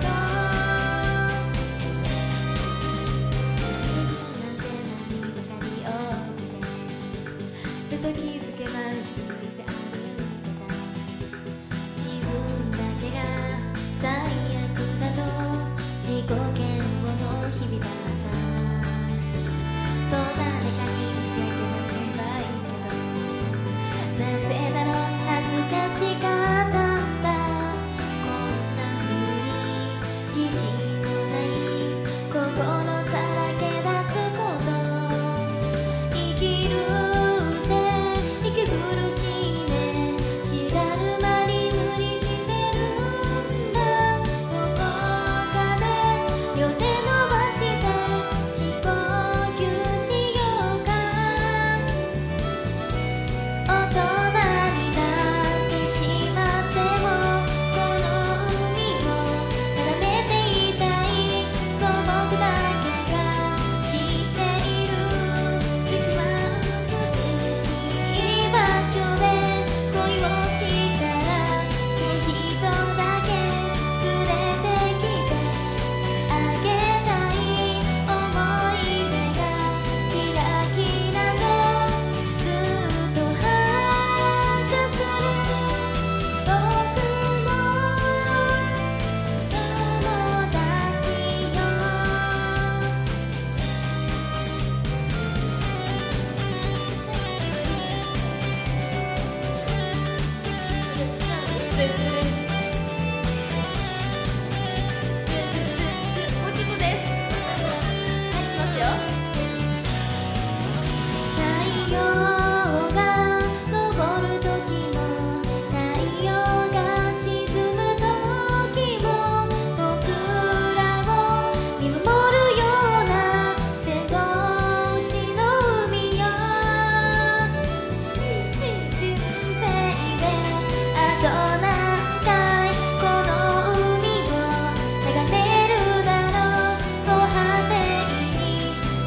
一緒なんて何ばかり起きてふと気づけばうついて歩いてた。自分だけが最悪だと自己嫌悪の日々だった。そう誰かに打ち明けなければいいけど、なぜだろう恥ずかしかったんだ。こんな風に自信のない心さらけ出すこと。生きるって息苦しいね。知らぬ間に無理してるんだ。どこかで両手伸ばして深呼吸しようか。大人になってしまってもこの海を眺めていたい。そう僕だけが知っている一番美しい場所で恋をしたら、その人だけ連れてきてあげたい。思い出がキラキラとずっと反射する。僕の友達よ。 もうちょっとです。はい、いきますよ。 太陽が昇る時も太陽が沈む時も僕らを見守るような瀬戸内の海よ。人生であと何回この海を眺めるだろう。防波堤に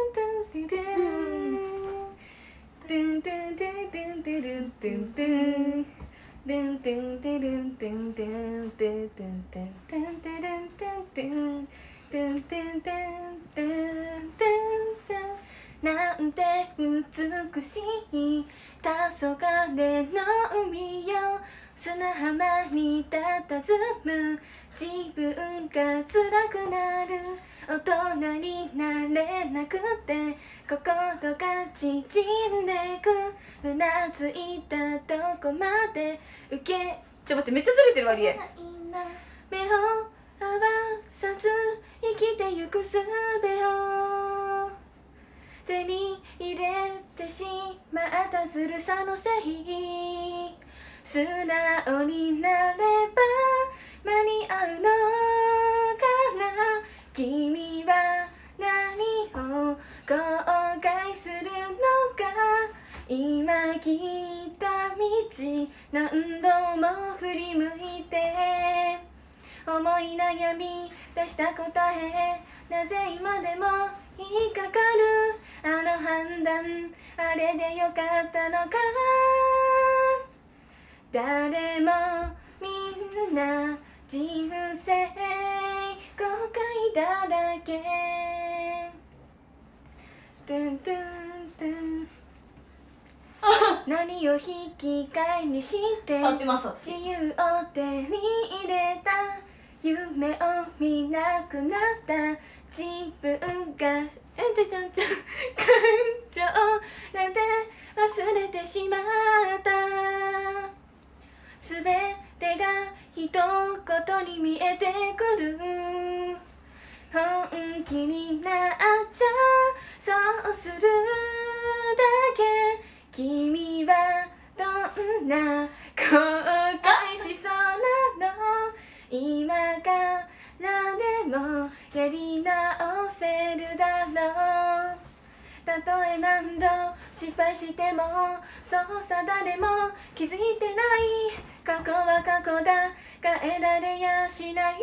なんて美しい黄昏の海よ、砂浜に佇む自分が辛くなる。大人になれなくて心が縮んでく。うなずいたとこまで受け、ちょっと待って、めっちゃずれてる割合。目を合わさず生きてゆく術を手に入れてしまったずるさのせい。素直になれば間に合うのかな。君は何を後悔するのか。今来た道何度も振り向いて思い悩み出した答え、なぜ今でも引っかかる。あの判断あれでよかったのか。誰もみんな人生後悔だらけ。トゥントゥントゥン何を引き換えにして自由を手に入れた。夢を見なくなった自分が感情なんて忘れてしまった。すべてが一言に見えてくる。本気になっちゃそうするだけ。君はどんな後悔しそうなの。今からでもやり直せるだろう。たとえ何度失敗してもそうさ誰も気づいてない。過去は過去だ変えられやしない。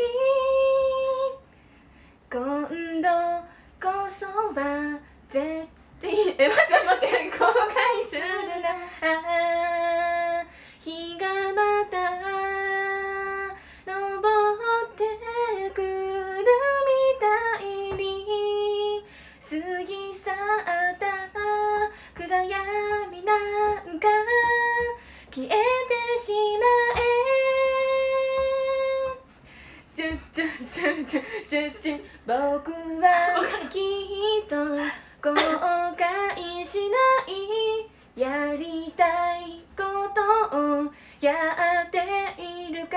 今度こそは絶対待って後悔するな。あ日がまた昇ってくるみたいに過ぎ去った暗闇なんか消えてしまえ。僕はきっと後悔しない。やりたいことをやっているから。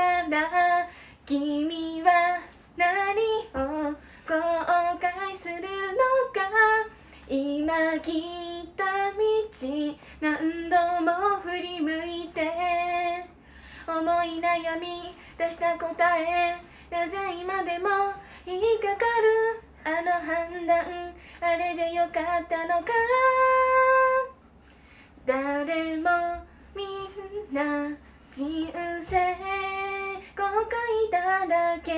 君は何を後悔するのか。今来た道何度も振り向いて思い悩み出した答え。なぜ今でも引っかかるあの判断。あれでよかったのか。誰もみんな人生後悔だらけ。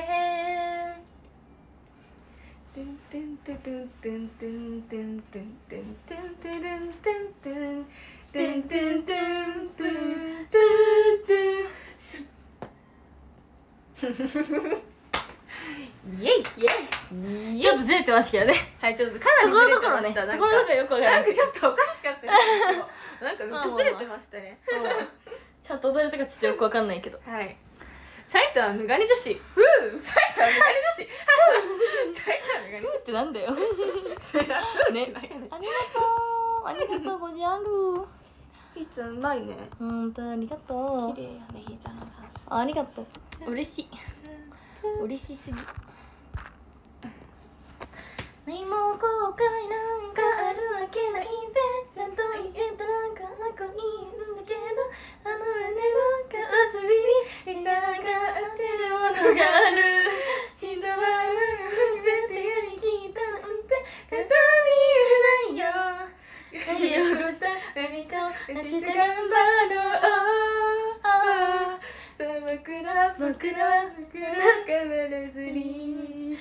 トゥントゥントゥトゥントゥントゥントゥントゥントゥントゥントゥルントゥントゥントゥントゥントゥントゥントゥントゥンシュッイエイイエイ。 ちょっとずれてましたけどね。 はい、ちょっとかなりずれてました。 ところどころよくわからない。 なんかちょっとおかしかったですけど、なんかめっちゃずれてましたね。 ちゃんと踊れたかちょっとよくわかんないけど。 はい。埼玉メガネ女子。埼玉メガネ女子。埼玉メガネ女子ってなんだよ。 ね。 ありがとう。ありがとうごじゃる。 ひーちゃんうまいね。 本当ありがとう。 綺麗やね、ひーちゃんのダンス。 ありがとう。嬉しい。嬉しすぎ。 何も後悔なんかあるわけないでちゃんと言えたらかっこいいんだけど、あの胸のかすびに引っかかってるものがある。人はなん絶対に聞いたなんて簡単に言えないよ。汚した何かを明日頑張ろう。さあ僕らは必ずに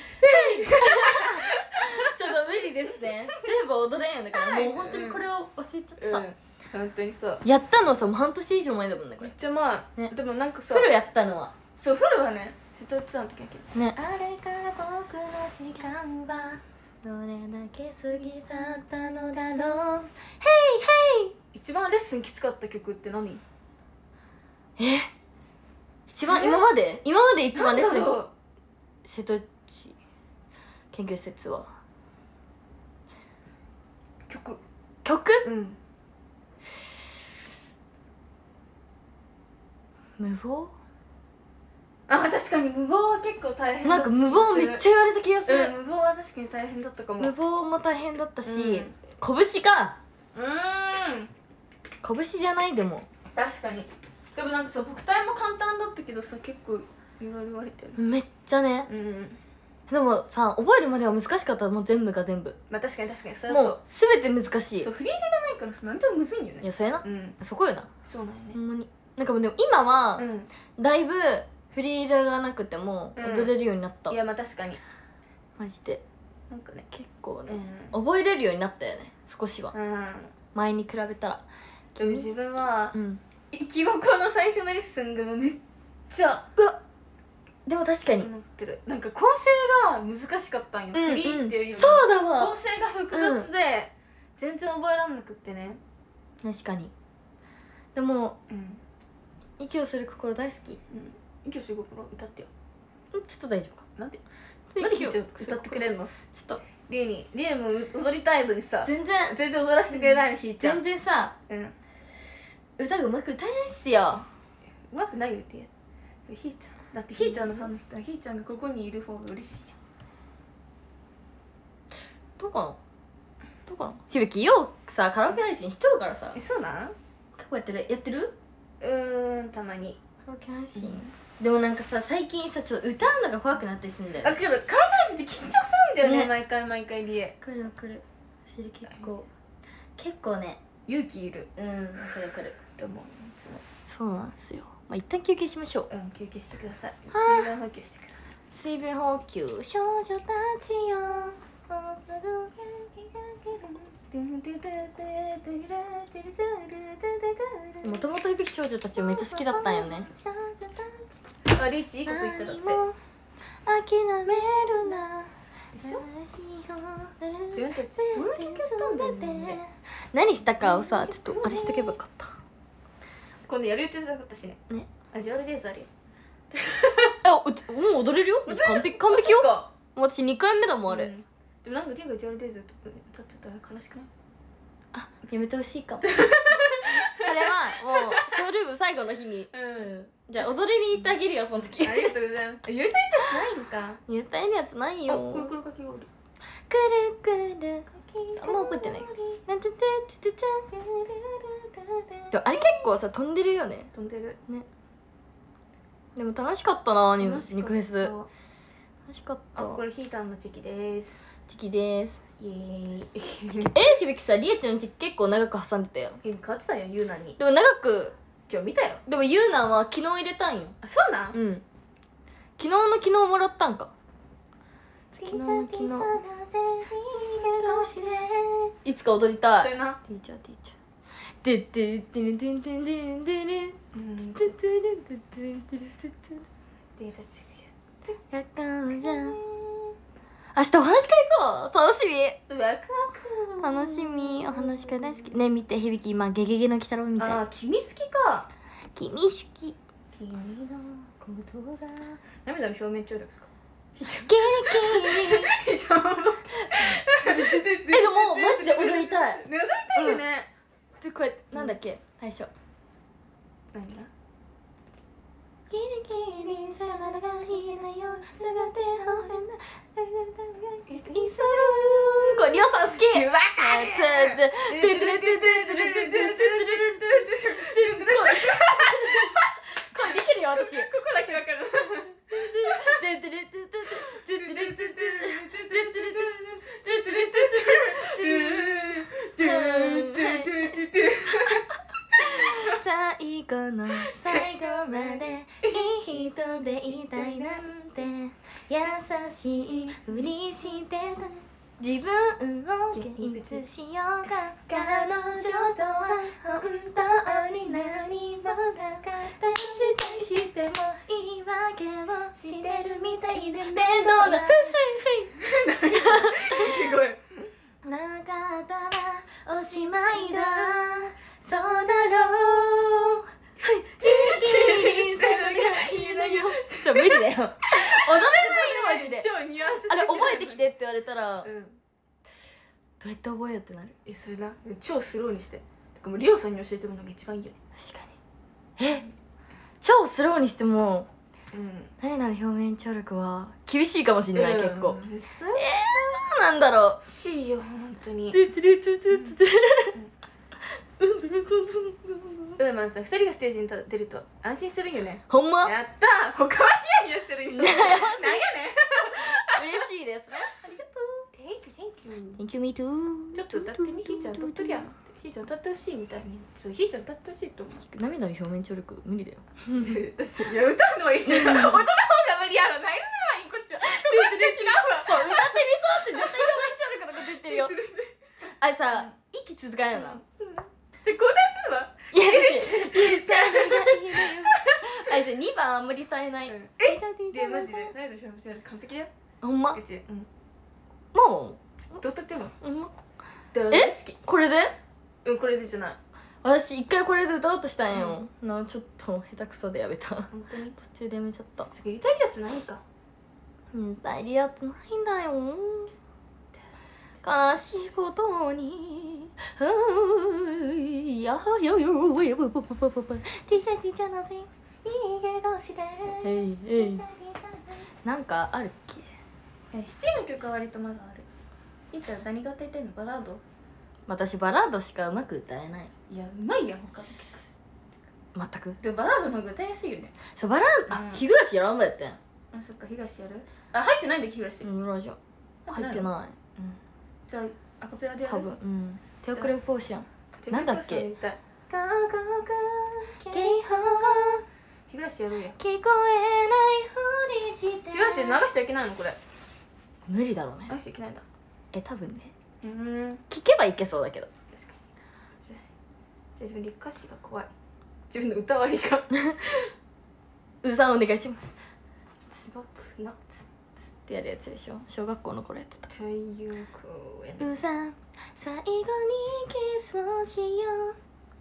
ちょっと無理ですね。全部踊れんやんだから、もう本当にこれを忘れちゃった。 本当にそう。 やったのさ、もう半年以上前だもんね、これ。 めっちゃまあ、 ね、 でもなんかさ、 フルやったのはそう、フルはね、瀬戸内さんの時だけどね。 あれから僕の時間はどれだけ過ぎ去ったのだろう。ヘイヘイ。一番レッスンきつかった曲って何？ 一番今まで一番レッスンなんだろう。 瀬戸内研究施設は曲。うん。 無謀？ あ、確かに無謀は結構大変だった。 なんか無謀めっちゃ言われた気がする。 無謀は確かに大変だったかも。 無謀も大変だったし、 うん拳か。 拳じゃない。でも確かに。でもなんかさ、僕体も簡単だったけどさ、結構いろいろ言われてる。 めっちゃね。でもさ、覚えるまでは難しかった。もう全部が全部。 まあ確かに確かに、それはそう。 もう全て難しい。 そう、振り入れがないからさ、なんでもむずいんだよね。 いや、それな。 うん。 そこよな。 そうなんよね。 ほんまに。なんかもうでも今はうん。 だいぶ振り入れがなくても踊れるようになった。 いや、まあ確かに。 マジで。 なんかね、 結構ね、 うん。 覚えれるようになったよね、少しは。 うん。 前に比べたら。 でも自分はうん。 記憶の最初のレッスンがもうめっちゃでも確かに。 思ってる。なんか構成が難しかったんよ。フリーっていうよりもそうだわ。 構成が複雑で全然覚えらんなくってね。 確かに。でもうん息をする心大好き。 息をする心歌ってよ。 ちょっと大丈夫か。 なんでひーちゃん歌ってくれんの？ ちょっとリエも踊りたいのにさ、 全然踊らせてくれないの。ひーちゃん全然さ、歌がうまく歌えないっすよ。 うまくないよリエ。ひーちゃんだってひーちゃんのファンの人はひーちゃんがここにいる方が嬉しいよ。 どうかなどうかな。響きようさカラオケ配信しとるからさ。 そうなん？ 結構やってるたまに。 カラオケ配信、でもなんかさ最近さちょっと歌うのが怖くなったりするんだよ。 だけどカラオケ配信って緊張するんだよね、 ね毎回リエ。 来る私結構ね、 勇気いる来ると思う。いつもそうなんですよ。まあ一旦休憩しましょう。 休憩してください。 は水分補給してください。 水分補給。少女たちよもともと響き少女たちめっちゃ好きだったんよね。 あ、リーチいい曲言っただって。 諦めるなでしょ。自分たちどんな曲やったんだよね。 何したかをさちょっとあれしとけばよかった。 今度やる予定なかったしね。 ね。 アジュアルデイズあるよ。 もう踊れるよ。完璧よ。私2回目だもんあれ。 でもなんかリンがアジュアルデイズ歌っちゃったら悲しくない？ あ、やめてほしいかも。それはもうショールーム最後の日に、じゃあ踊りに行ってあげるよその時。 ありがとうございます。言いたいやつないんか。 言ったいやつないよ。 くるくるかき氷。 くるくるもう覚えてない。なんててててて。でもあれ結構さ飛んでるよね。 飛んでるね。でも楽しかったな、肉フェス。 楽しかった。 これヒーターのチキです。 チキです。 イエーイ。 響きさ、リエちゃんのチキ結構長く挟んでたよ。 変わってたよ、ユーナに。 でも長く今日見たよ。 でもユーナは昨日入れたんよ。 あ、そうなん？ うん。昨日もらったんか。昨日いつか踊りたい。 そうやな。 ティーチャーでででででででででやったーじゃん。明日お話し会行こう。楽しみ。 ワクワク。 楽しみ。お話し会大好き。ね、見て響き今ゲゲゲの鬼太郎みたい。 あ、君好きか。 君好き。 君のことが涙の表面張力ですか。 ゲレゲレ。でもマジで踊りたい。 踊りたいよね。 でこれなんだっけ最初。 何が？ ギリギリさならがいいなよすがてほへなイソルこれリオさん好き。 わかる。 これできるよ私。 ここだけわかる。 最後の最後までいい人でいたいなんて優しいふりしてた自分を現実しようか彼女とは本当に何もなかったりしても言い訳をしてるみたいで面倒なすごい。 なかったらおしまいだそうだろうはいキンキンさがいいなよちょっと無理だよ踊れないよマジで。 超ニュアンス。 あれ覚えてきてって言われたら、 うん。 どうやって覚えようってなる。 それな、超スローにして。てかもうリオさんに教えてもらうのが一番いいよね。 確かに。超スローにしてもうん。 何なの表面張力は厳しいかもしれない、結構。 そうなんだろう。 しいよ本当に。ウーマンさん、2人がステージに出ると安心するよね。 ほんまやったー。他はニヤニヤするよ。なんやねん。 嬉しいですね。ありがとう。 Thank you Thank you me too。 ちょっと歌ってみ。ひーちゃん歌っとりゃ。ひーちゃん歌ってほしいみたいに。ひーちゃん歌ってほしいと思う。 涙の表面張力無理だよ。 いや、歌うのはいいけど音の方が無理やろ。ナイスマインこっちは。ここしか知らんわ。 歌ってみそうって絶対表面張力のこと言ってるよ。あれさ、息続かんよな。 じゃあ交代するわ。 いやあれさ2番あんまり歌えない。 でマジでナイトの完璧だよ。 ほんま。 うちもどう歌ってもうほんま。 大好き。 これでこれでじゃない。 私一回これで歌おうとしたんよ。なちょっと下手くそでやめた。 本当に途中でやめちゃった。 歌えるやつないか。 歌えるやつないんだよ。悲しいことにやよよよティーチャーティーチャーなぜ逃げ腰でなんかあるっけ。 シティの曲は割とまだある。 いいちゃん何が歌いたいの？バラード？ 私バラードしかうまく歌えない。 いやうまいやん他の曲。 全く。 でもバラードの方が歌いやすいよね。 そうバラード、あ、日暮らしやらんばやってん。 あ、そっか、東やる？あ、入ってないんだ、東。 ブラジャー入ってい。 ない。 じゃあアカペラでやる？ 多分手遅れポーション。なんだっけ？ 日暮らしやるやん。 聞こえないふりして日暮らし流しちゃいけないのこれ？ 無理だろうね。 流しちゃいけないんだ。 多分ね。 聞聞けばいけそうだけど。 確かに。じゃあ自分で歌詞が怖い。自分の歌割りが。 うざお願いします。 つばくなってやるやつでしょ。小学校の頃やってた。 という公園。 うざ最後にキスをしよう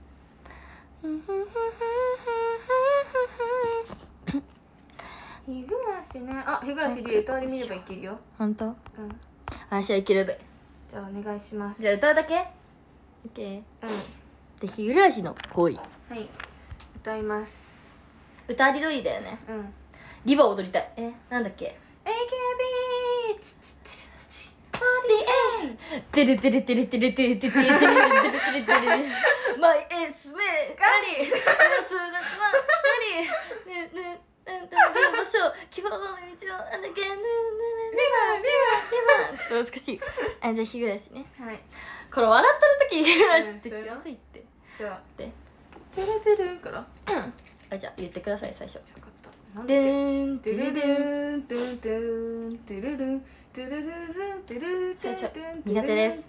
日暮らしね。あ、日暮らしで歌割り見ればいけるよ。 本当？ うん。 あ、じゃあいけるで。 じゃあお願いします。 じゃあ歌うだけ？ OK。 うん。 で、日暮らしの恋。 はい。歌います。 歌ありどりだよね。 うん。 リバ踊りたい。なんだっけ？ AKB チチチチチテレテレテレテレテレテレテレテレテレテレマイエスメガリナスナスマガリねね場所希望の道をあのけんリバちょっと難しい。あ、じゃあ日暮らしね。 はい。 これ笑ってる時日暮らしって気まずいって。 じゃあでテレテレからあ、じゃあ言ってください最初。 じゃあ分かった。なんだっでけ？ ーんテレルンテルテンテルルンテルルルンテル最初苦手です。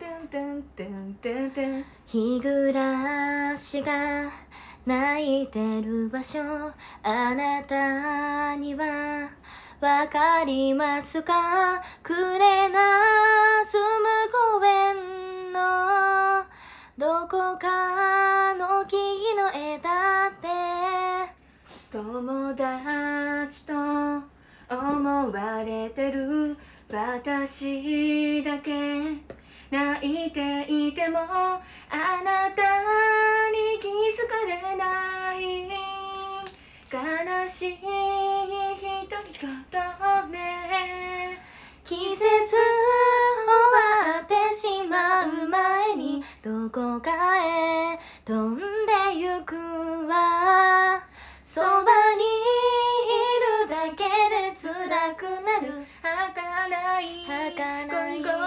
日暮らしが泣いてる場所あなたにはわかりますか？くれなすむ公園のどこかの木の枝で友達と思われてる私だけ泣いていてもあなたに気づかれない悲しい一人ごとね季節終わってしまう前にどこかへ飛んでゆくわそばにいるだけで辛くなる儚い儚い心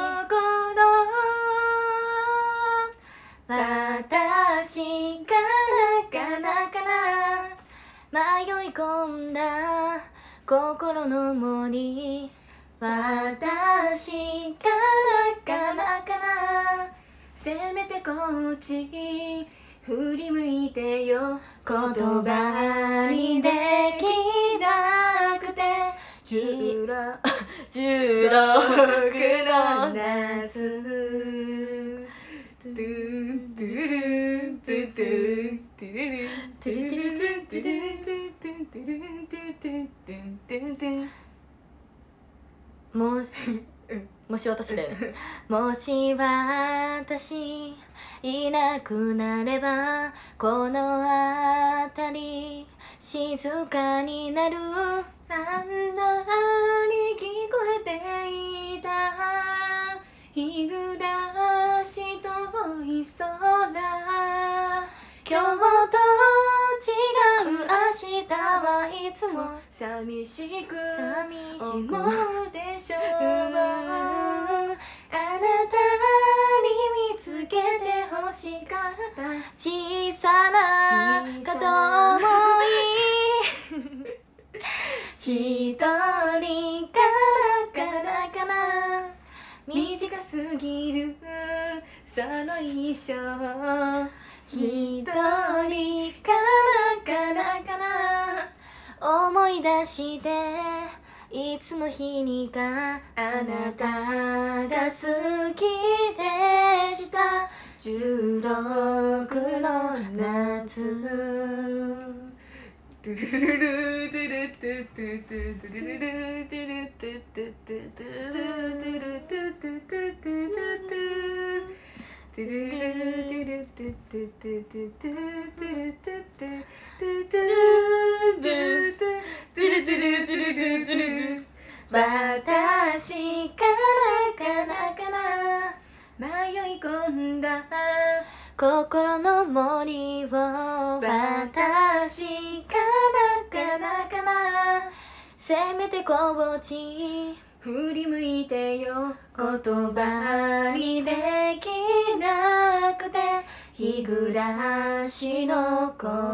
私がなかな迷い込んだ心の森私がなかなせめてこっち振り向いてよ言葉にできなくて16の夏トゥントゥルントゥトゥントゥルルントゥルルルントゥルントゥントゥルントゥトゥントゥントゥントゥンもし私だよね。 もし私いなくなればこの辺り静かになるあんなに聞こえていた日暮らし遠い空今日と違う明日はいつも寂しく寂しく思うでしょうあなたに見つけて欲しかった小さな片思い一人からかな短すぎるその一生一人からかな思い出していつの日にかあなたが好きでした16の夏トゥルルルトゥルトゥトゥトゥトゥルルルトゥルトゥトゥトゥトゥルルトゥルトゥトゥトゥトゥルトゥルルルトゥルトゥトゥトゥトゥトゥルトゥトゥトゥトゥトゥ私からかなかなみ込んだ心の森を私からかなせめてこっち振り向いてよ言葉にできなくて日暮らしの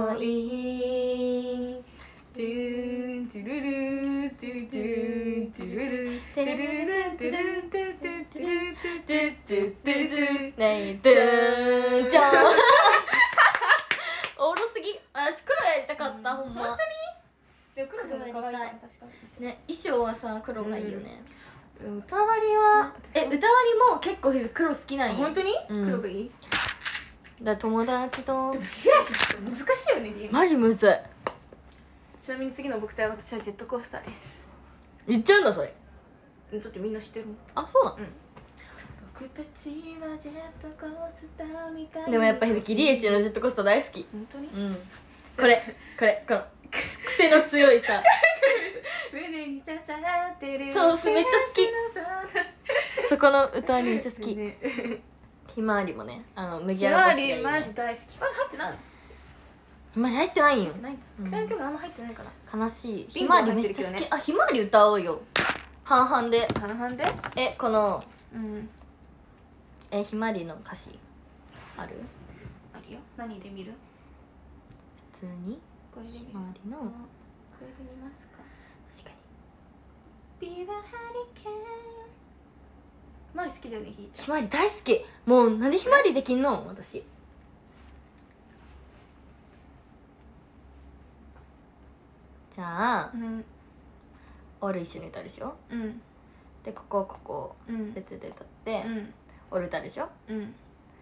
恋トゥントゥルルトゥトゥトゥルルトゥルルトゥルルトゥルルトゥルルトゥトゥトゥねえドゥーンじゃんおろすぎ私黒やりたかったほんまで黒が可愛いかも確かにね衣装はさ黒がいいよね歌割りは歌割りも結構黒好きなんや本当にうん黒がいいだ友達と東って難しいよねゲームマジむずいちなみに次の僕と私はジェットコースターです言っちゃうんだそれだってみんな知ってるもんあそうなの僕たちはジェットコースターみたいでもやっぱ響きリエチのジェットコースター大好き本当にうんこれこの癖の強いさ胸に刺さってるそうめっちゃ好ききそこの歌めっちゃ好きねひまわりもね麦ひまわわら星がいい、ね、 りマジ大好きまだ入ってないのひまわり入ってないんよないうん北の曲あんま入ってないかな悲しいビンゴはひまわりめっちゃ好き、 入ってるけどねあひまわり歌おうよ半々で半々でこのうんひまわりの歌詞あるあるよ何で見る普通にこれで見るひまわりのこれで見ますか確かにビバハリケーンひまわり好きだよねひーちゃんひまわり大好きもうなんでひまわりできんの私じゃあうんオール一緒に歌うでしょうんでここうん別で歌って、 うんオール歌うでしょうん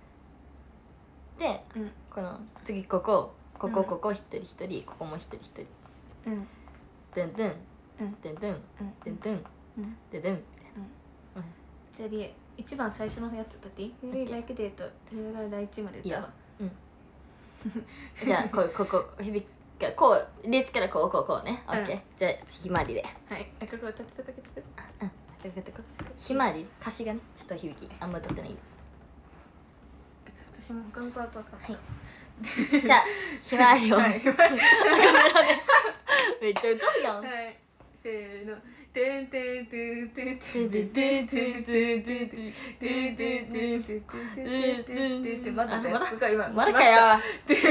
でうんこの次ここ一人一人ここも一人一人うんドゥンドゥンうんドゥンドゥンドゥンドゥンうんドゥンドゥンみたいじゃあリエ一番最初のやつ歌っていい？ユリライクデートテレビから第一まで歌うわ。 なじゃあこ響きがこうリーチからこうねオッケーじゃあひまわりではい。あ、ここ歌ってたけど。 ひまわり歌詞がねちょっと響きあんま歌ってないんで私も他のパートわかんない。 じゃあひまわりをはい。 めっちゃ歌うやんはい。せーの。てんてんてんてんてんてんてんてんてんてんてんてんてんてんてんてんてんまだだよ。僕は今まだかよ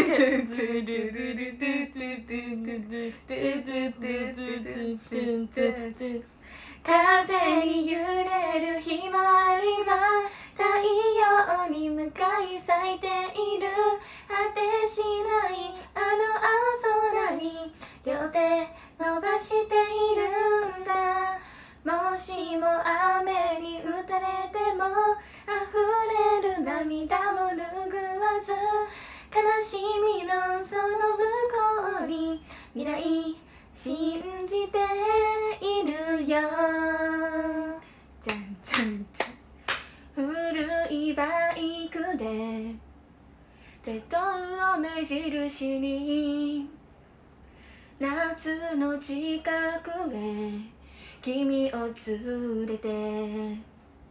風に揺れるひまわりは太陽に向かい咲いている果てしないあの青空に両手伸ばしているんだもしも雨に打たれても溢れる涙も拭わず悲しみのその向こうに未来信じているよじゃんじゃんじゃん古いバイクで鉄塔を目印に夏の近くへ君を連れて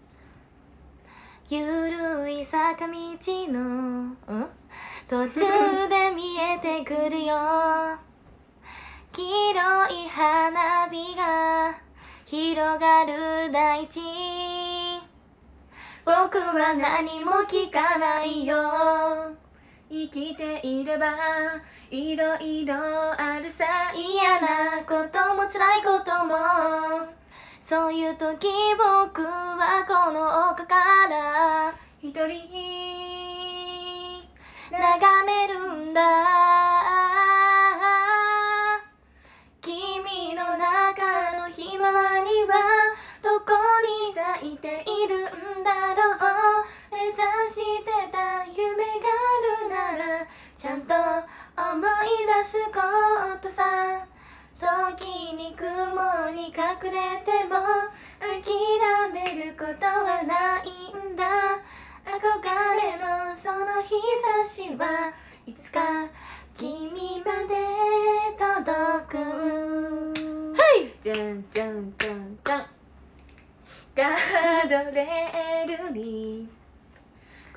ゆるい坂道の途中で見えてくるよ黄色い花火が広がる大地僕は何も聞かないよ生きていればいろいろあるさ嫌なことも辛いこともそういう時僕はこの丘から一人眺めるんだ君の中のひまわりはどこに咲いているんだろう目指してた夢があるならちゃんと思い出すことさ時に雲に隠れても諦めることはないんだ憧れのその日差しはいつか君まで届くはいじゃんじゃんじゃんじゃんガードレールに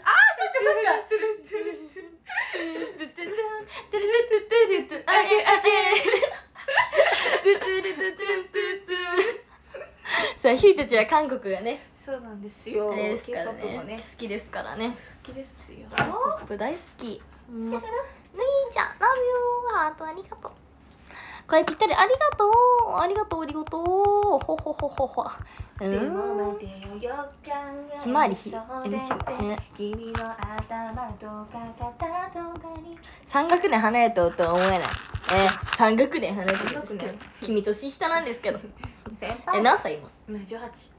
さあひーたちは韓国がねそうなんですよ。 あれですから K-POP もねね好きですからね。 好きですよ。 K-POP 大好き。ぬぎーちゃん Love you ハートありがとう。これぴったりありがとうありがとうありがとうほほほほほ。 でも待てよよひまわりそう MC ね。 君の頭とか肩とかに 3学年離れたとは思えない。3学年離れてるんですけど 3学年君年下なんですけど。 先輩何歳今？ 今18。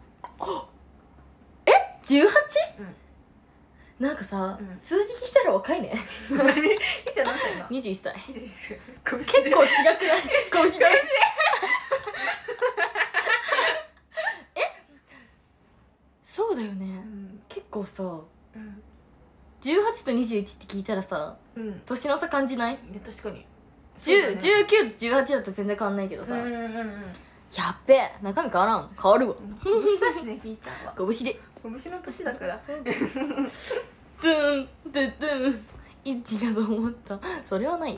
18？ うんなんかさ、 うん数字聞いたら若いね。 いつは何歳今 21歳。 結結構違くない？拳で。そうだよね。結構さ、18と21って聞いたらさ、 うん年の差感じない？ いや確かに 19と18だったら全然変わんないけどさ、やっべえ中身変わらん。変わるわ。 拳だしねひーちゃんは拳で拳の年だからドゥンドゥドゥンイッチかと思った。それはない。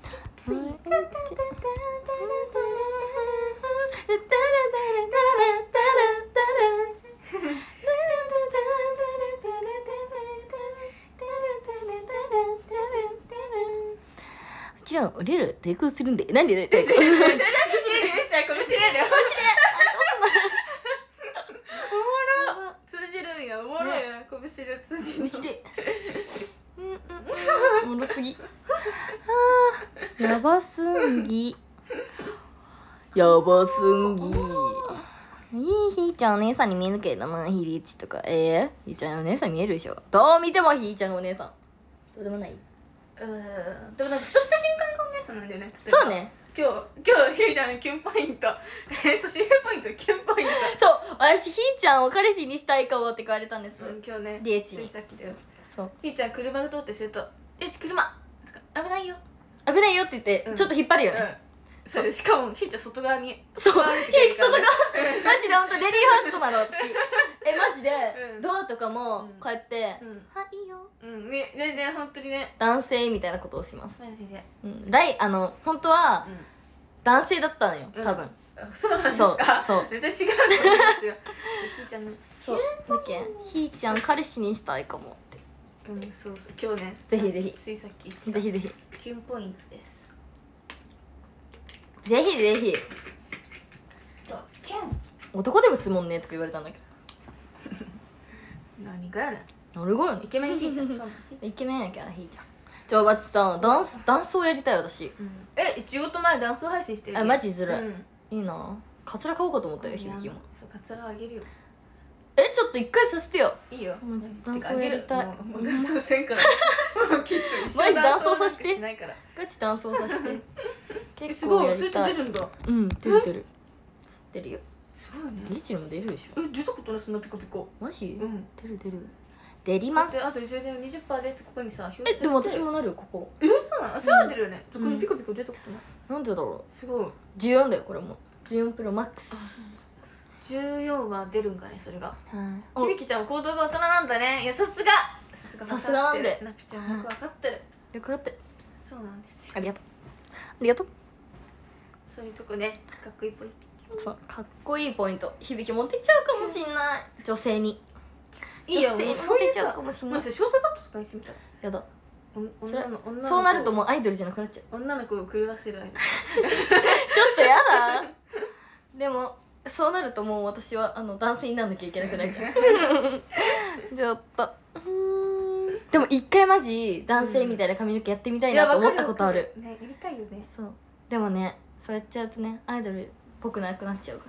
もちろん俺ら抵抗するんで。なんで抵抗？ 21歳かもしれんよ通じるんやおもろいな拳で通じるの拳でおもろすぎ。やばすんぎやばすんぎ。ひーちゃんお姉さんに見えるけどな。ひりちとかひーちゃんお姉さん見えるでしょ。どう見てもひーちゃんのお姉さん。そうでもない。 でもなんかふとした瞬間がお姉さんなんだよね。 そうね。ふ今日ひーちゃんのキュンポイント年上ポイントキュンポイントそう私ひーちゃんを彼氏にしたいかもって言われたんです、 今日ねリエチについさっきだよ。 そうひーちゃん車が通ってすると「よし車!」危ないよ。 危ないよって言って、ちょっと引っ張るよね、 それしかもひーちゃん外側にそうひー外側マジで本当レディーファーストなの私マジで、ドアとかもこうやって「はいいいよ」 ね本当にね男性みたいなことをします。 マジで本当は男性だったのよ多分。 そうなんですか。 そう絶対違うと思いますよ。ひーちゃんねそうだけんひーちゃん彼氏にしたいかもって。 そう今日ねぜひぜひついさっき言ってぜひぜひキュンポイントです。 ぜひぜひキュン男でもすもんねとか言われたんだけ何がやねん。 ど俺がよねイケメンひーちゃん。 イケメンやけどひーちゃんバチさダンスをやりたい私。 一応と前ダンス配信してる。 マジずるいいいな。カツラ買おうかと思ったよ響きも。 そうカツラあげるよ。 ちょっと一回させてよ。 いいよ。 ダンスをやりたい。 もうダンスせんから。もうきっと一緒マジダンスをさせて。 ないから。 ガチダンスをさせて。 結構やりたい。それって出るんだ。 出るよ。 すごいね。 リチのも出るでしょ。 出たことないそんなピコピコ。 マジ？出る。出ります。 あと10年20%ですってここにさ。 でも私もなるよここ。 そうなの？それは出るよね。このピコピコ出たことない。 なんでだろう。すごい。 14だよこれも。14プロマックス。 14は出るんかねそれが。 はい響ちゃんも行動が大人なんだね。いやさすがなんで。 なぴちゃんよくわかってる。 よくわかってる。 そうなんですよ。 ありがとう。ありがとう。 そういうとこねかっこいいポイント。 そうかっこいいポイント響き持ってっちゃうかもしんない。女性に。 いいよ。 女性に持ってっちゃうかもしんない。 ショートカットとかにしてみたら。 やだ。 女そうなるともうアイドルじゃなくなっちゃう。 女の子を狂わせるアイドル。 ちょっとやだ。でもそうなるともう私は男性にならなきゃいけなくなっちゃう。ちょっとでも一回マジ男性みたいな髪の毛やってみたいなと思ったことある。 ねやりたいよね。 そうでもねそうやっちゃうとねアイドルっぽくなくなっちゃうから。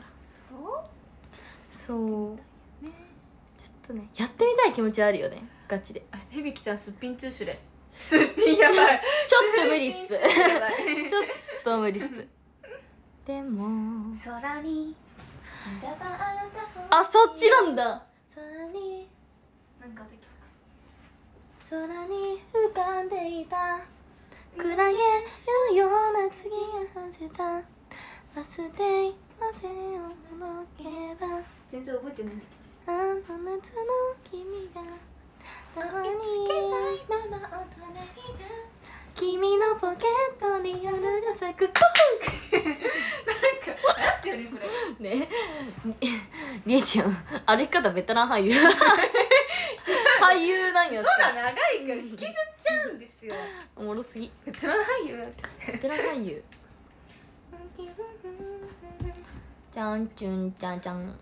そうちょっとねやってみたい気持ちはあるよねガチで。 響ちゃんすっぴんトゥーシュレ。すっぴんやばい。 ちょっと無理っす。ちょっと無理っす。でも空にあそっちなんだ。空になんかでき空に浮かんでいたクラゲのような次が外れたバス停までをのけば全然覚えてないんだあの夏の君がたまにつけないまま大人に君のポケットに夜が咲くなってるねこれねりえちゃん歩き方ベテラン俳優俳優なんや。 そうだ長いから引きずっちゃうんですよ。 おもろすぎ。 ベテラン俳優ベテラン俳優じゃんちゅんちゃんちゃん。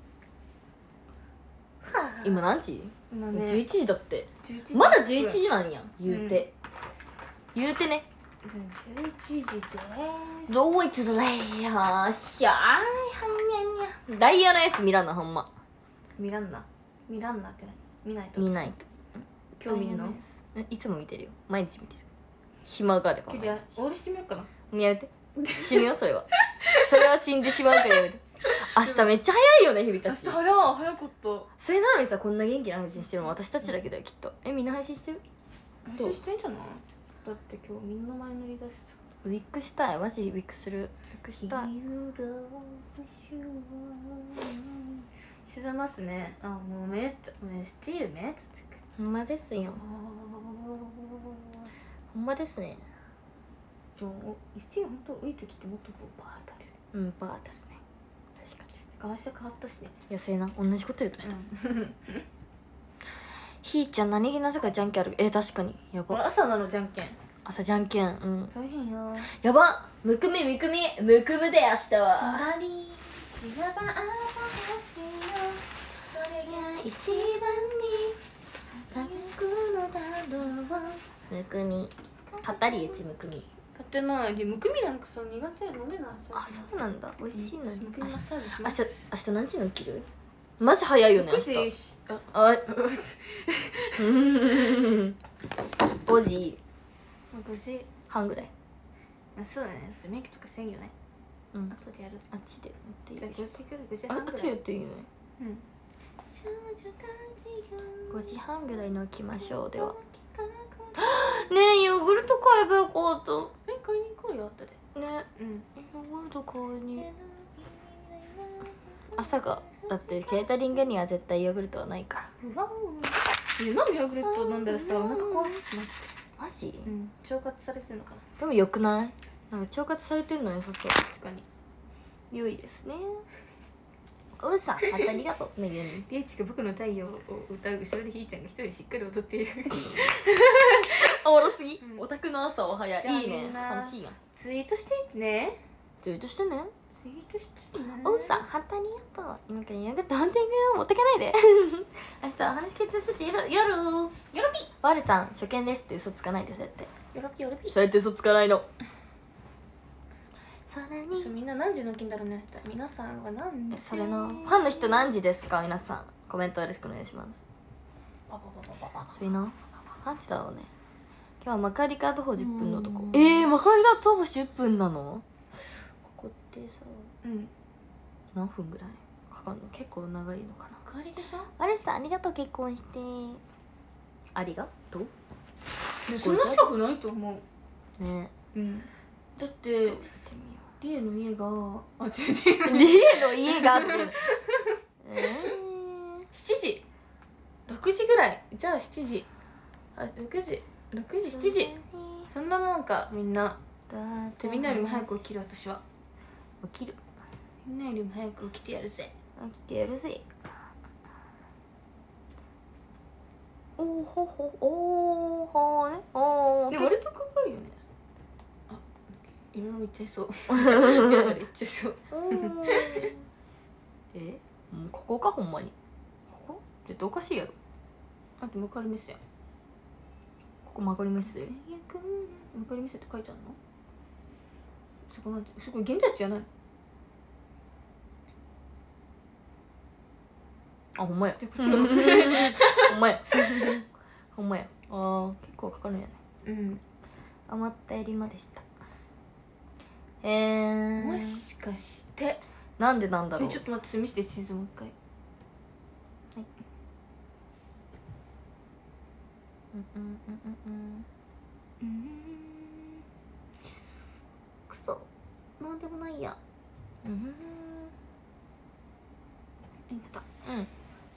今何時？ 今ね 11時だって。まだ11時なんや言うてね。 11時ですどういつだねよっしゃーはんにゃにゃダイヤの S 見らんなほんま。 見らんなって見ないと。 見ないと。 今日見るの？ いつも見てるよ毎日見てる。暇があれば毎日。 オールしてみようかな。 やめて死ぬよそれは。それは死んでしまうからやめて。明日めっちゃ早いよね日々たち。 明日早かった。 それなのにさこんな元気な配信してるの私たちだけだよきっと。みんな配信してる？ 配信してんじゃない？だって今日みんな前乗りだしさ。 ウィックしたいマジウィックする。ウィックしたい。 沈ますね。あもうめっちゃしてるめっちゃほんまですよ。ほんまですね。 でも7本当いい時ってもっとバーッとある。 バーッとあるね。確かに。 会社変わったしね。 いやそれな同じこと言うとした。ひーちゃん何気なさかじゃんけんある。確かにやば。 朝なのじゃんけん。 朝じゃんけん大変よ。 やば。むくむで明日は。 空に散らばった星よそれが一番に輝くのだろう。むくみ買ったりむくみ買ってないでむくみなんかさ苦手飲んでない。 あそうなんだ美味しいのに。 むくみマッサージします。 明日何時に起きる？マジ早いよね明日。5時 5時半ぐらい。 そうだね、メイクとかせんよね。 うん後でやる。 あっちでやっていいじゃあでしょ 5時ぐらい、5時あ半ぐらい。 っちでやっていいのねうん。 5時半ぐらいに起きましょう。ではねえヨーグルト買えばよかった買いに行こうよ、後で。 ね。 うん。 ヨーグルト買いに朝がだってケータリングには絶対ヨーグルトはないからわお。飲むヨーグルト飲んだらさ、お腹壊すます。 マジうん。腸活されてるのかな。 でもよくないなんか腸活されてるの良さそう確かに。 良いですねうさありがとうねゆにリーチが僕の太陽を歌う後ろでひーちゃんが一人でしっかり踊っている。 おもろすぎ、 うんオタクの朝お早いじゃあいいねみんな楽しいやんツイートしていってね。 ツイートしてねツイートしてね。 おうさありがとう今からヨーグルトハンティング持ってかないで明日お話決定して夜よろぴワルさん初見ですって嘘つかないでそうやってよろぴよろぴ。 そうやって嘘つかないのさらにみんな何時の起きんだろうね。皆さんは何時？ それのファンの人何時ですか皆さんコメントよろしくお願いしますパパパパパパ。 それの何時だろうね今日はマカリカ徒歩10分のとこうんマカリカ徒歩10分なのここってさうん。 何分ぐらいかかるの結構長いのかなおかわりでしょ？ ワルさんありがとう結婚してありがとうそんな近くないと思ねう。うん。だって見てみよリエの家があ、違う。 うリエの家があってる 7時6時ぐらい。じゃあ7時。あ、6時7時。そんなもんかみんな。でみんなよりも早く起きる私は。 起きるみんなよりも早く起きてやるぜ。 起きてやるぜおーほほおーほーねおーでも割とかかるよね。あ、いろいろ言っちゃいそう。やだ言っちゃいそう。 もうここかほんまにここ絶対おかしいやろあと向かいメッセ。 ここ曲がります向かいメッセって書いてあるの？そこなんてすごい現在地じゃないの？ あほんまやでこっちがほんまやほんまや結構かかるんやねうん。 余ったよりもでしたもしかしてなんでなんだろうちょっと待って見せて地図もう一回。 くそなんでもないやありがとう。 うん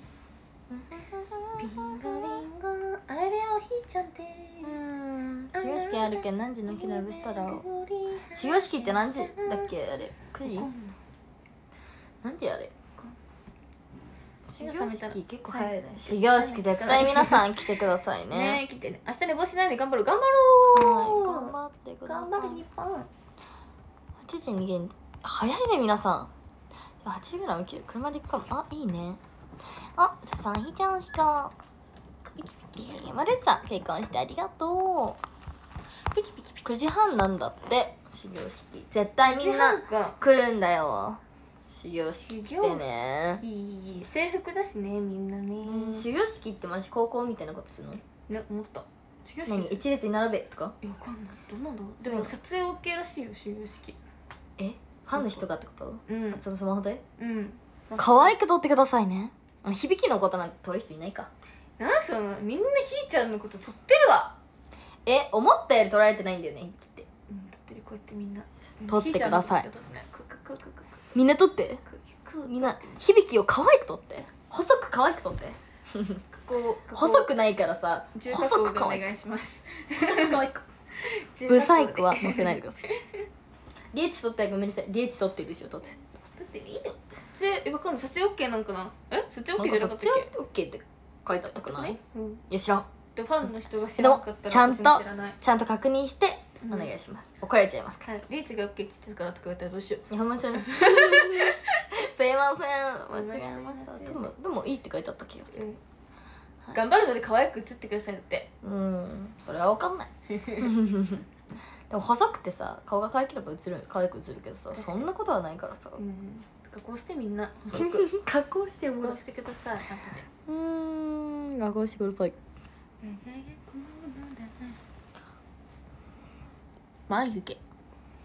ビンゴビンゴあれはひーちゃんです。 始業式あるけん何時の日ライブしたら始業式って何時だっけあれ9時何時あれ始業式結構早いね始業式絶対皆さん来てくださいねね来てね。明日寝坊しないで頑張ろう頑張ろう。 頑張ってください頑張る日本。 8時に早いね皆さん8時ぐらい起きる車で行くかもあいいねあささんひーちゃんおしこまるさん結婚してありがとうピキピキピキ。 9時半なんだって始業式絶対みんな来るんだよ始業式来てね制服だしねみんなね。 始業式ってマジ高校みたいなことするのね思った。始業式何一列に並べとかわかんないどうなんだろう。でも撮影 OK らしいよ始業式。 ファンの人がってことうんそのスマホでうん。 可愛く撮ってくださいね響きのことなんて撮る人いないかなんそのみんなひーちゃんのこと撮ってるわ。 思ったより撮られてないんだよね響きって撮ってるこうやってみんな撮ってくださいひーちゃんのことしか撮ってないみんな撮ってこうみんな響きを可愛く撮って細く可愛く撮って細くないからさ重加細工でおく可愛く願いします。 可愛くブサイクは載せないでくださいリーチ撮ってごめんなさいリーチ撮ってるでしょ撮って撮っていいよ。撮影わかんない撮影 OK なんかな。撮影 OK じゃなかったっけ？ オッケーって書いてあったくない？ うん。 いや知らんでファンの人が知でもらなかったらちゃんと私も知らない。 ちゃんと確認してお願いします怒られちゃいますかはい。リーチが OK って言ってたからとか言われたらどうしよう。 らほんまちゃんすいません間違えましたすいませんでもいいって書いてあった気がする頑張るので可愛く写ってくださいだって。 それは分かんないでも細くてさ顔が可愛ければ可愛く映るけどさそんなことはないからさうん。加工してみんな。 加工して加工してください後で。 加工してください眉毛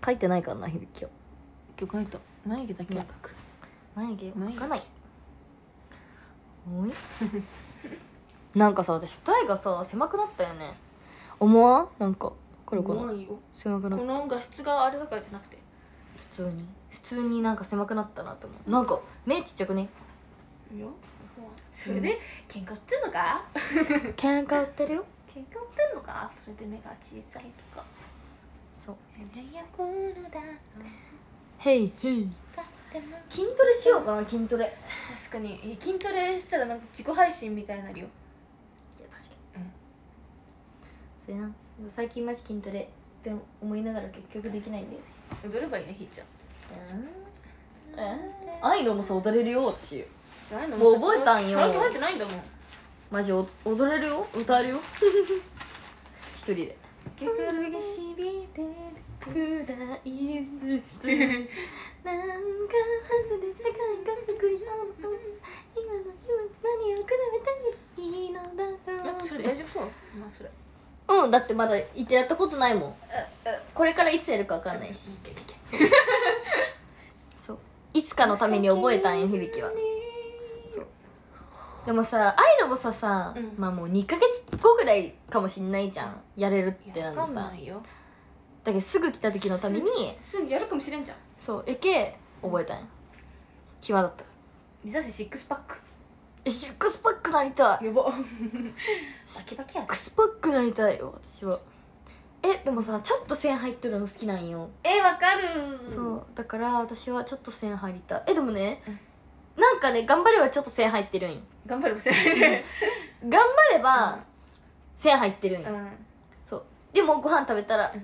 書いてないからな響きは。 今日書いた。眉毛だけは描く。 眉毛描かない。おいなんかさ私二重がさ狭くなったよね。思わん？なんかこれこのいよ。 狭くなった。 この画質があれだからじゃなくて。 普通になんか狭くなったなと思う。なんか目ちっちゃくね。 いや。それで喧嘩売ってんのか？ 喧嘩売ってるよ。 喧嘩売ってんのか？それで目が小さいとか。 そう。 へへいへい。筋トレしようかな筋トレ。 確かに筋トレしたらなんか自己配信みたいになるよ。 いや確かに。それな。最近マジ筋トレって思いながら結局できないんだよね。 踊ればいいねひーちゃん。 あいのもさ踊れるよ私。 ももう覚えたんよ。 カラオケ入ってないんだもん。 マジ踊れるよ歌えるよ一人で。 心がしびれるくらいずつなんか春で世界がつくような今何を比べていいのだろうそれ大丈夫そう？まあそれ。 うんだってまだ行ってやったことないもん。これからいつやるか分かんないし。そういつかのために覚えたんよ響は。そうでもさあいのもさ、まあもう2ヶ月後ぐらいかもしんないじゃんやれるってなんでわかんさ。 ないよ。 だけどすぐ来た時のためにすぐやるかもしれんじゃん。 そうえけ覚えたんよ。暇だったから。 目指せシックスパック。 シックスパックなりたい。 やばバキバキやシックスパックなりたいよ私は。でもさちょっと線入っとるの好きなんよ。 わかる。 そうだから私はちょっと線入りたい。でもね、なんかね頑張ればちょっと線入ってるんよ。 頑張ればせ頑張れば線入ってるんよ。そうでもご飯食べたら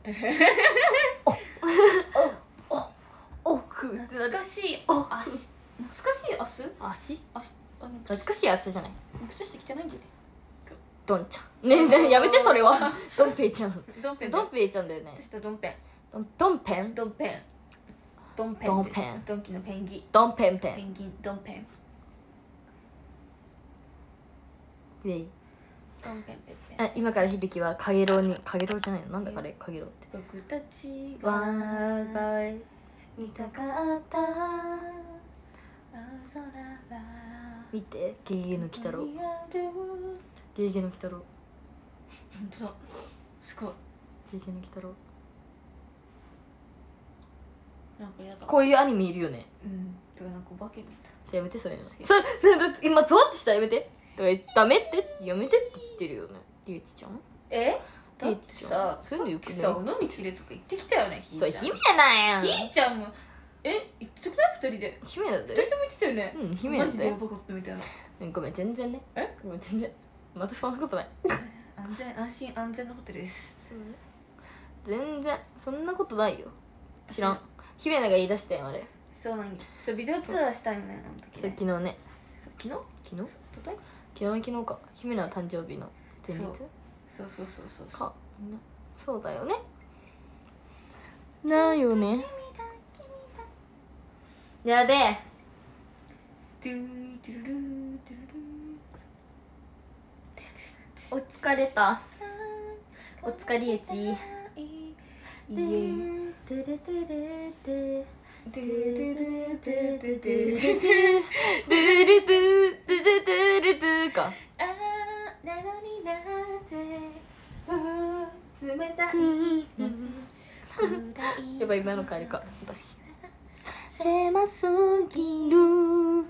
懐かしい懐かしい明日足足懐かしい足じゃない。 靴下着てないんだよね。 ドンちゃんねえやめてそれはドンペイちゃんドンペンドンペイちゃんだよね。 靴下ドンペンドンペンドンペンドンペンです。ドンキのペンギドンペンペンペンギンドンペンイェイ。 ドンペンペンペン。 今から響はかげろうにかげろうじゃないのなんだあれかげろうって僕たちわがーい見たかった青空が見てゲゲゲの鬼太郎ゲゲゲの鬼太郎本当だすごいゲゲゲの鬼太郎。 なんかやだ。 こういうアニメいるよね。 てかなんかお化けみたい。 じゃあやめてそれなんだ今ゾワッとしたらやめてとかダメってやめてって言ってるよねりゅうちちゃん。 だってさそういうのよくねさ尾道でとか行ってきたよねひーちゃん。 そう姫なんやひーちゃんも行ってくない2人で。 姫だぜ。 2人とも行ってたよね。 姫だぜマジでや。ばかったみたいな。 ごめん全然ねごめん全然またそんなことない安心安全のホテルです。 全然そんなことないよ。知らん姫菜が言い出したよあれ。 そうなんだ。そうビデオツアーしたいよねあの時そうね。 昨日ね昨日昨日か姫菜の誕生日の前日そうかそうだよねだよねやべえドゥードゥルルードゥルルーお疲れたお疲れちイエーイトゥルトゥルトゥドゥドゥドゥドゥドゥドゥドゥルトゥかあーなのになぜ冷たいやっぱ今の帰りか私狭すぎる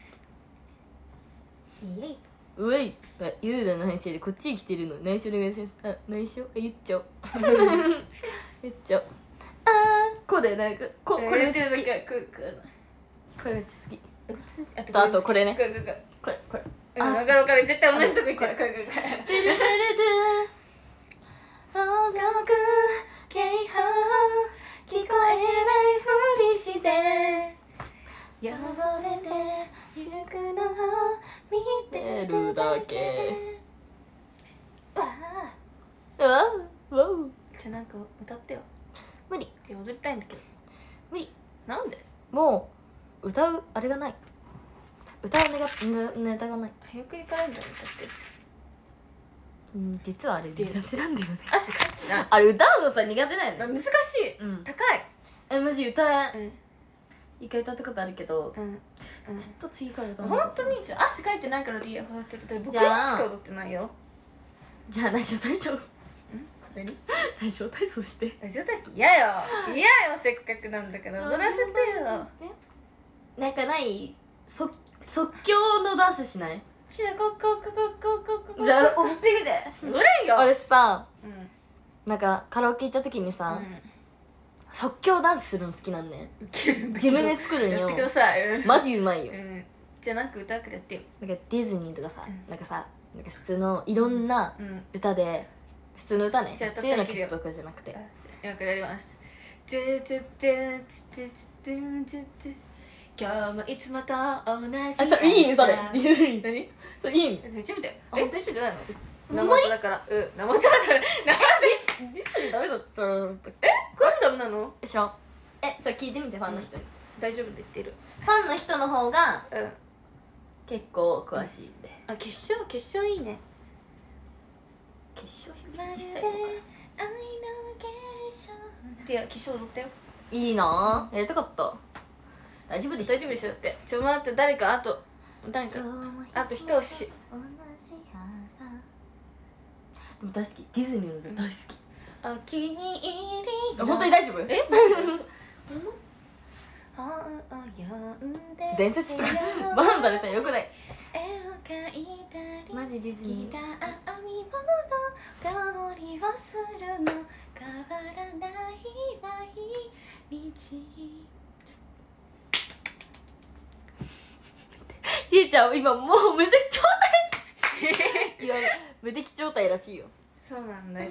うえいユーダの話でこっちに来てるの内緒お願いします内緒言っちゃおう言っちゃおうこれなんかこれめっちゃ好きこれめっちゃ好きあとこれねこれ分かる絶対同じとこ行っちゃう。 音楽警報聞こえないふりして汚れてゆくのを見てるだけわあわおじゃあなんか歌ってよ。 無理踊りたいんだけど。 無理なんで？ もう歌うあれがない歌うネタがない早送りカレンダー歌ってる。 実はあれ苦手なんだよね。 汗かいてなあれ歌うのさ苦手なんだよ。 難しい、高い、 マジ歌えん。一回歌ったことあるけど、ちょっと次から歌う。 本当に汗かいてないからリア踊ってる。僕しじゃあか踊ってないよ。 じゃあラジオ体操。何？ラジオ体操して。 ラジオ体操嫌よせっかくなんだから踊らせてよ。 なんかない即興のダンスしない？ しなこじゃあ踊ってみて。 踊れんよ。 俺さ、なんかカラオケ行った時にさ、即興ダンスするの好きなんね。自分で作るんよ。 やってください。 マジうまいよ。 じゃあなんか歌うからやってよ。 なんかディズニーとかさ、なんかさ、なんか普通のいろんな歌で、普通の歌ね、普通の曲とかじゃなくて。 今からやります。今日もいつもと同じ。 あ、それいいね、それ。 何？ それいいね。 大丈夫だよ。大丈夫じゃないの？生歌だから。生歌だから。 ディズニーダメだったら。 これダメなの？ 知らん。じゃあ聞いてみて、ファンの人に。 大丈夫って言ってる。 ファンの人の方が結構詳しいんで。 あ、決勝いいね。 決勝一切で決勝踊ったよ。 いいなぁ、やりたかった。大丈夫でしょ。 大丈夫でしょ。だってちょっと待って、誰かあと一押し。 でも大好き、ディズニーの歌大好き。 お気に入り。 本当に大丈夫？伝説とかバンされたらよくない？マジディズニー好き。りえちゃん今もう無敵状態。いや無敵状態らしいよ。 そうなんです。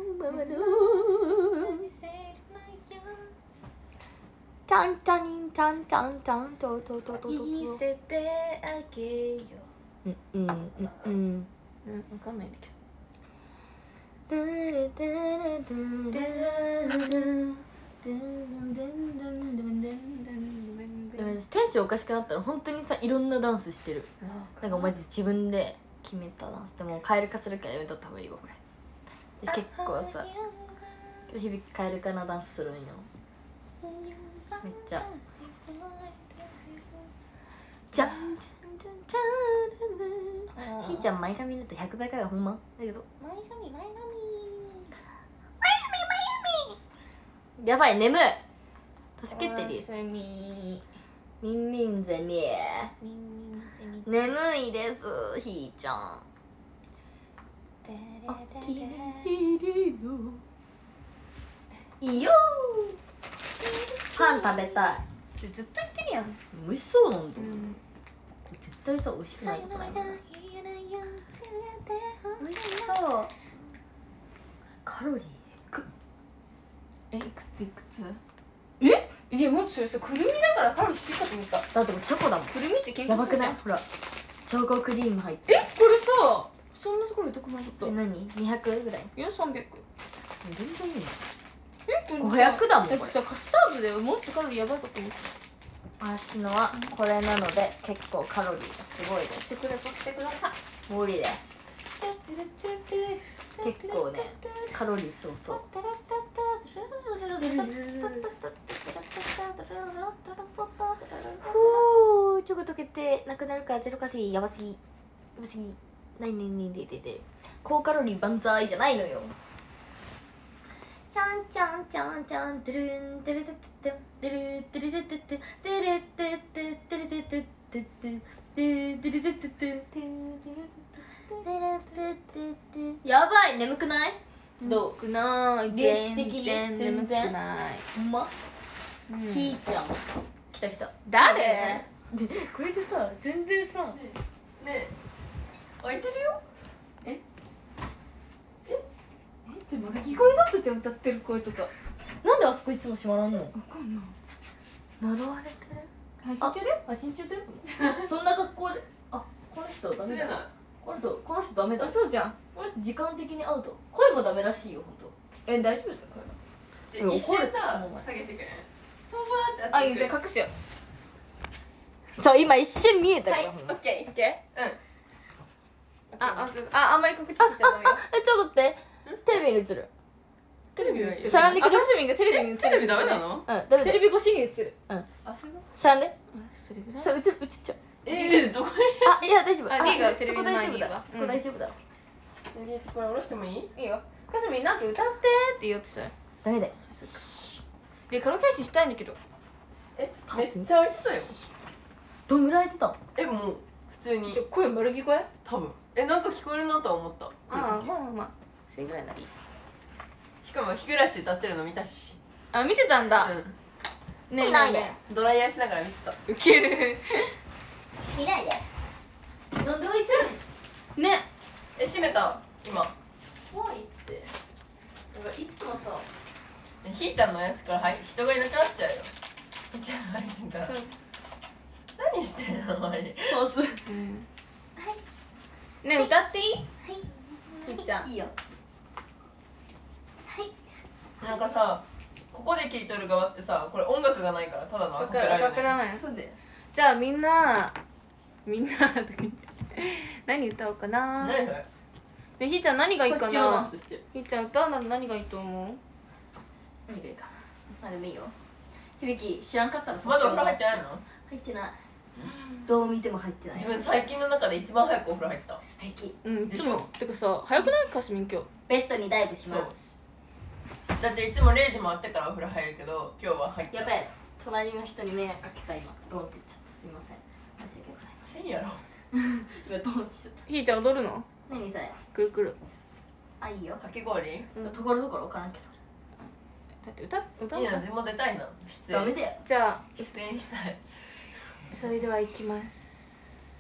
ちゃんちゃんちゃんちゃんちゃんと見せてあげよう。わかんないんだけど。テンションおかしくなったら本当にさいろんなダンスしてる。なんかマジ自分で決めたダンスでもカエル化するからやめとった方がいいわこれ。結構さ日々カエル化なダンスするんよ。めっちゃじゃんじゃんじゃんじゃん。ひーちゃん前髪塗ると100倍からほんまだけど前髪やばい眠い助けてりセミミンミンゼミ眠いですひーちゃん。お気に入りのいいよパン食べたい。 ずっと言ってるやん。 美味しそうなんだ、絶対さ美味しくないことないもん。美味しそう。カロリーいくついやもっとそれさくるみだからカロリー低いかと思った。 だってチョコだもん。 くるみって健康やばくない？ほらチョコクリーム入ってこれさそんなところで得なかった。 何200ぐらい？ いや300。 全然いいの。 500 だもんこれ。 だってさカスタードでもっとカロリーやばいかと思った。 私のはこれなので結構カロリーがすごいです。 食レポしてください。 無理です。結構ねカロリーそうそう。ふうチョコ溶けてなくなるから0カロリーやばすぎない高カロリー万歳じゃないのよ。ちゃんちゃんちゃんちゃんてるんてれてててるてれててててれてててれてててててれてててやばい眠くない？どう？ くない原始的に全然眠くない。 ほんま？ひーちゃん来た誰？ でこれでさ全然さねえ開いてるよ。 でもあれ聞こえだったじゃん歌ってる声とか。 なんであそこいつも閉まらんの？ わかんない。 呪われてる。 配信中で？ 配信中で？そんな格好でこの人ダメだ。この人ダメだ。 そうじゃん。 この人時間的にアウト。声もダメらしいよ本当。 大丈夫だよ一瞬さ下げてくれ。パーってじゃあ隠すよ。 今一瞬見えたから。 オッケー。オッあんまり告知しちゃダメよ。 ちょっと待ってテレビに映る。 テレビはしゃがんでくれあかすみんがテレビに映る。 テレビダメなの？ うんダメだよ。 テレビ越しに映る。 あ、そういうの？ しゃがんで。 それぐらい。 それ映っちゃう。 どこに？ あいや大丈夫。 あリーがテレビそこの前にいるわ大丈夫だ。そこ大丈夫だ。 これ下ろしてもいい？ いいよ。かすみんなんか歌ってって言おうとしたよ。 ダメだよ。 でカラオケ配信したいんだけど。 めっちゃ開いてたよ。 どんぐらいやってたの？ もう普通に声丸聞こえ？ 多分なんか聞こえるなとは思った。 ああまあそれぐらいならいい。 しかも日暮らし歌ってるの見たし。 あ見てたんだ。ね見ないで。 ドライヤーしながら見てた。 ウケる。 見ないで。飲んでおいて。 ね。 閉めた今。 怖いって。だからいつもさ。 ひーちゃんのやつから人がいなくなっちゃうよ。ひーちゃんの配信から。何してんのお前。 パース。 ね歌っていい？ はい。 ひーちゃん。 いいよ。 なんかさ、ここで聴いとる側ってさ、これ音楽がないからただのアカペラよね。 わからない。 そうだよ。 じゃあみんなとか言って何歌おうかな。 何それ？ でひーちゃん何がいいか即興ダなン。スしてる。 ひーちゃん歌うなら何がいいと思う？ 何がいいかな。あでもいいよ。響き知らんかったらまだお風呂入ってないの？ 入ってない。どう見ても入ってない。 自分最近の中で一番早くお風呂入った。 素敵。 うんいでしょつもてかさ早くないかすみん今日。 ベッドにダイブします。 だっていつも0時回ってからお風呂入るけど、今日は入った。 やばい。隣の人に迷惑かけた今。ドンって言っちゃった。すみません。申し訳ございませんやろ。 せん。今ドンってしちゃっひーちゃん踊るの？ た。何それ。 くるくる。 あいいよ。 かき氷？ ところどころ分からんけだって歌いいな、自分も出たいな。出ど。ダメ演。 だよ。 じゃあ出演したい。 それでは行きます。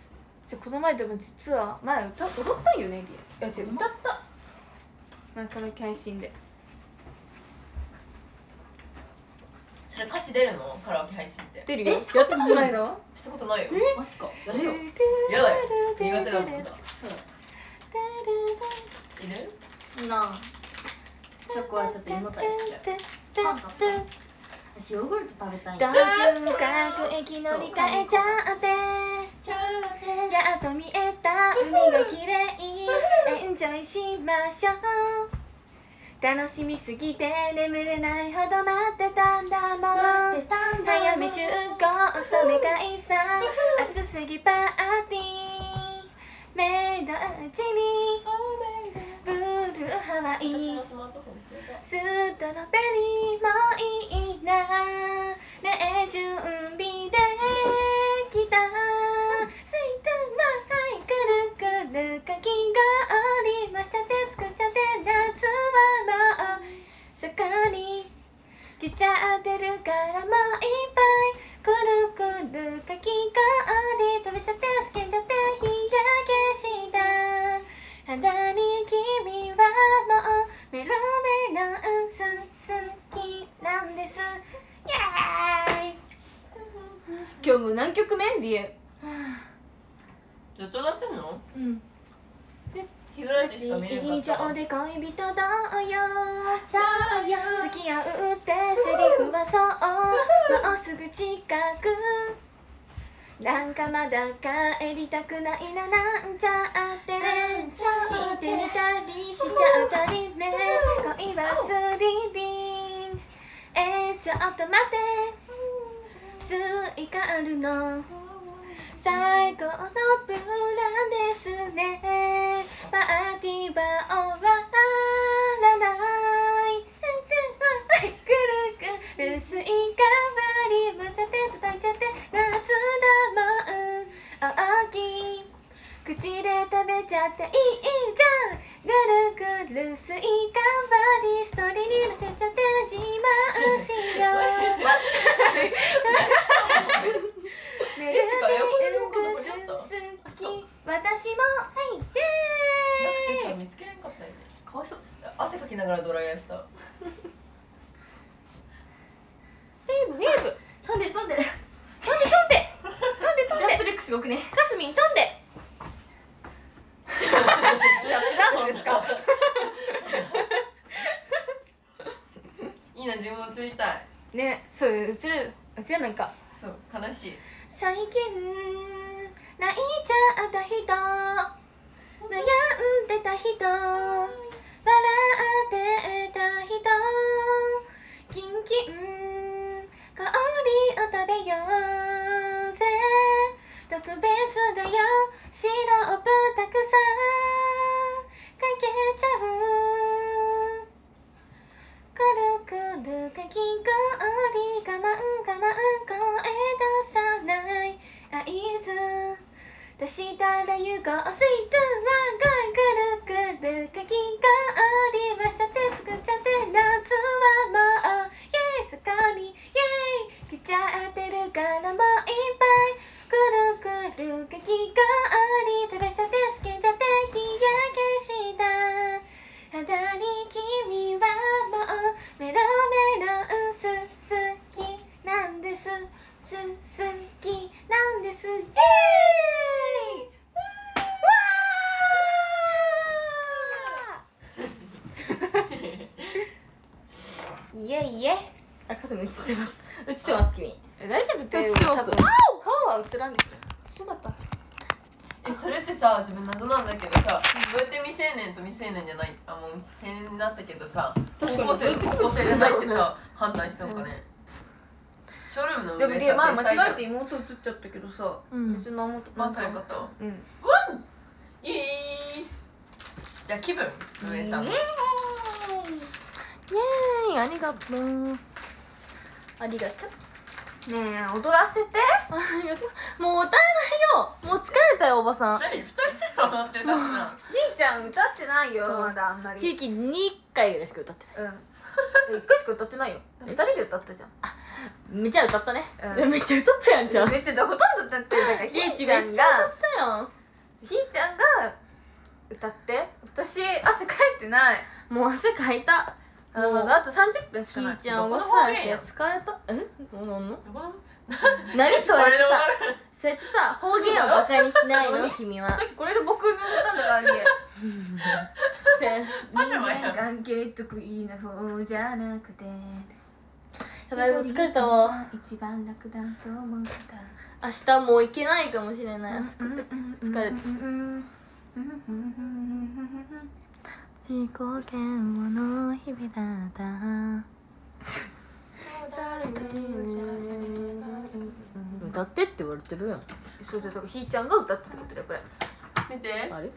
じゃあこの前でも実は前踊ったんよねリエ。いや違う歌った。前カラオケ配信で。 それ歌詞出るの？カラオケ配信って。 出るよ。 やったことないの？ したことないよ。 マジか。やれよ。 やだよ。苦手だと思った。 そう。 いる？ なあ。チョコはちょっと胃もたれしちゃう。パン買った私ヨーグルト食べたいんだ。 中学駅乗り換えちゃってやっと見えた海が綺麗エンジョイしましょう楽しみすぎて眠れないほど待ってたんだもん早め集合遅め解散暑すぎパーティー目のうちにブルーハワイ私のスマートフォン消えた。 ストロベリーもいいなねえ準備できたスイートマイくるくるかき氷ましたて作っちゃって夏はもうそこに来ちゃってるからもういっぱいくるくるかき氷食べちゃってつけちゃって日焼けした肌に君はもうメロメロンス好きなんですイエーイ今日も何曲目リエずっと歌ってんの？ うん。 日暮らししか見れなか以ったわ。 上で恋人どうよ付き合うってセリフはそうもうすぐ近くなんかまだ帰りたくないななんちゃって見てみたりしちゃったりね恋はスリリングちょっと待ってスイカあるの最高のプランですねパーティーは終わらないくるくるスイカ割りぶちゃって叩いちゃって夏だもん大きい口で食べちゃっていいじゃんぐるぐるスイカ割りストーリーに乗せちゃって自慢しようメルディングス好き私もイエーイさ見つけれんかったよね。 かわいそう。 汗かきながらドライヤーした。 ウェーブウェーブ飛んで飛んで。 飛んでジャンプ力すごくね。 カスミン飛んでやってダンスですか？いいな、自分も映りたい。 ねそう映るなんかそう、悲しい。 最近泣いちゃった人悩んでた人笑ってた人キンキン氷を食べようぜ特別だよシロップたくさんかけちゃうくるくるかき氷我慢我慢声出さない合図出したら行こうスイートワンゴーくるくるかき氷はさて作っちゃって夏はもうイエイそこにイエイ来ちゃってるからもういっぱいくるくるかき氷食べちゃってつけちゃって日焼けした肌に君はもうメロメロす好きなんです好きなんですイエーイイエイイエあ、カズミ映ってます。映ってます、君。 大丈夫って映ってます。 顔は映らんでそうだったそれってさ自分謎なんだけどさどうやって未成年と未成年じゃないもう未成年になったけどさ高校生と高校生じゃないってさ判断したのかね、ショールームのでも上さ間違えて天才じ妹映っちゃったけどさうん別に何もゃんまあそれよかったわうんイエーイじゃあ気分上さんイエーイ、ありがとう。ありがとう。 ねえ踊らせてありがとう。もう歌えないよ。もう疲れたよ、おばさん。 何2人で踊ってたんだひーちゃん歌ってないよそうまだあんまりひいき2回ぐらいしか歌ってうん1回しか歌ってないよ2人で歌ったじゃんない。めっちゃ歌ったね。 うんめっちゃ歌ったやん、じゃん。 めっちゃほとんど歌ってるだからひーちゃんがめっちゃ歌ったやん。 ひーちゃんが歌って私汗かいてないもう汗かいた。 あと30分しひかないーちゃんがどこの方さ、 言やん疲れた。えなんのどこの何そうやってさ、 これでそうやってさ、方言をバカにしないの、君はさ。っきこれで僕も歌ったんだからねパジャマやん人間関係得意な方じゃなくてやばい、もう疲れたわ。 一番楽だと思ってた明日もう行けないかもしれない。暑くて。疲れた。自己嫌悪の日々だった。歌ってって言われてるやん。 そうだからひーちゃんが歌ったってことだよこれ見てあれ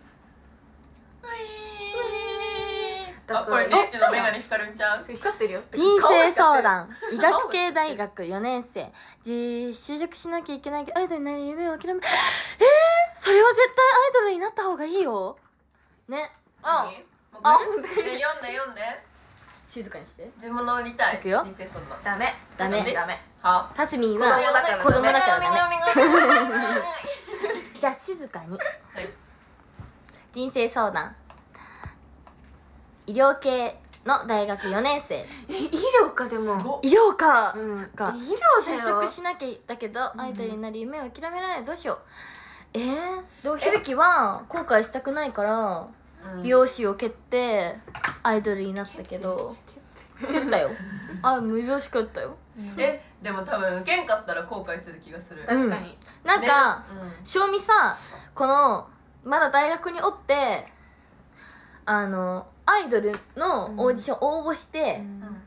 あ、これリッチのメガネ光るんちゃうそれ光ってるよ人生相談医学系大学4年生就職しなきゃいけないけどアイドルになる夢を諦めそれは絶対アイドルになった方がいいよね。 ああ、読んで読んで静かにして。 自分の乗りたいいくよ人生相談ダメダメダメはタスミンは子供だからダメ。じゃあ静かに。 い人生相談医療系の大学4年生。 医療かでもすごっ医療か、 うんそっか。 医療だ就よ職しなきゃだけど、アイドルになる夢を諦められない。どうしよう。でも響は後悔したくないから美容師を蹴ってアイドルになったけど蹴ったよ。あ、無美容師蹴ったよ。 でも多分受けんかったら後悔する気がする確かになんか、 うん正味さ、このまだ大学におってアイドルのオーディション応募して、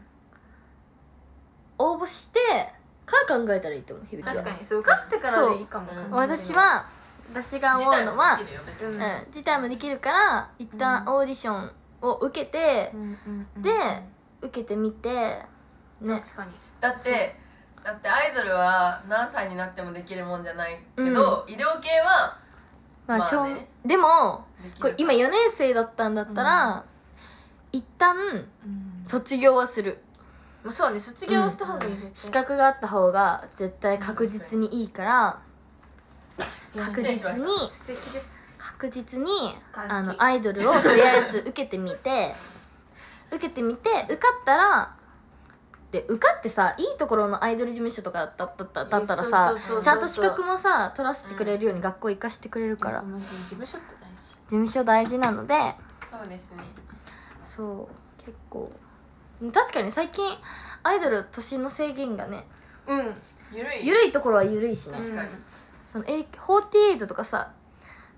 応募してから考えたらいいと思う。響は確かにそう受かってからでいいかもそう私が思うのはうん辞退もできるから一旦オーディションを受けて、で受けてみてね。 確かにだってアイドルは何歳になってもできるもんじゃないけど、医療系はまあまあねでもできるこれ今4年生だったんだったら、一旦卒業はする。 まあそうね卒業した方がいい絶対資格があった方が絶対確実にいいから、確実に素敵です確実に歓喜アイドルをとりあえず受けてみて受かったらで受かってさ、いいところのアイドル事務所とかだったらさそうそうそうそうちゃんと資格もさ取らせてくれるように学校行かしてくれるから、 事務所って大事事務所大事なので、 そうですね。 そう結構確かに最近アイドル年の制限がねうんゆるい緩いところは緩いしね、 確かにその48とかさ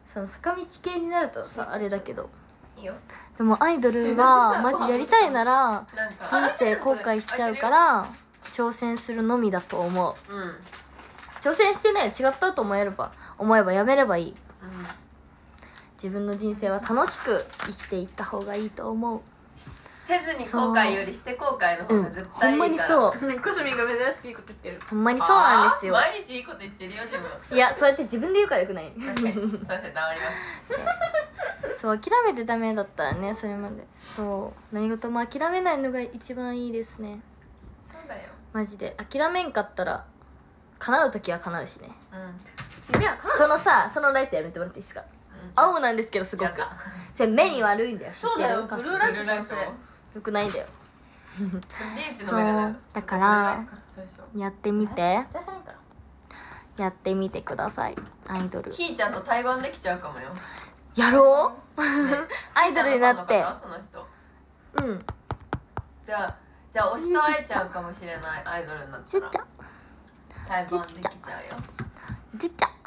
その坂道系になるとさあれだけど、 いいよ。 でもアイドルはマジやりたいならなんか人生後悔しちゃうから挑戦するのみだと思う。 うん、うん、 挑戦してね、違ったと思えばやめればいい。自分の人生は楽しく生きていった方がいいと思う。 せずに後悔よりして後悔の方が絶ほ対いいから、 んまにそう。 コスミンが珍しくいいこと言ってる。 ほんまにそうなんですよ。 毎日いいこと言ってるよ自分。 いや、そうやって自分で言うからよくない。 確かにそうですね、黙りますそう、諦めてダメだったらね、それまで。そう何事も諦めないのが一番いいですね。 そうだよ。 マジで諦めんかったら叶う時は叶うしね。 うん、 夢は叶う。 そのさ、そのライトやめてもらっていいですか。青なんですけどすごくやだ。 それ目に悪いんだよ。 そうだよ、 知ってるブルーライブルーライトトそれ。 よくないんだよ。 リーチそうの目がだから最初やってみて、 出さないから。 やってみてください。アイドルひーちゃんと対バンできちゃうかもよ。 やろう。 ねアイドルになってひーちゃんのファンの方その人うん。 じゃあ推しと会えちゃうかもしれない。アイドルになったらじゅっちゃん対バンできちゃうよ。 じゅっちゃん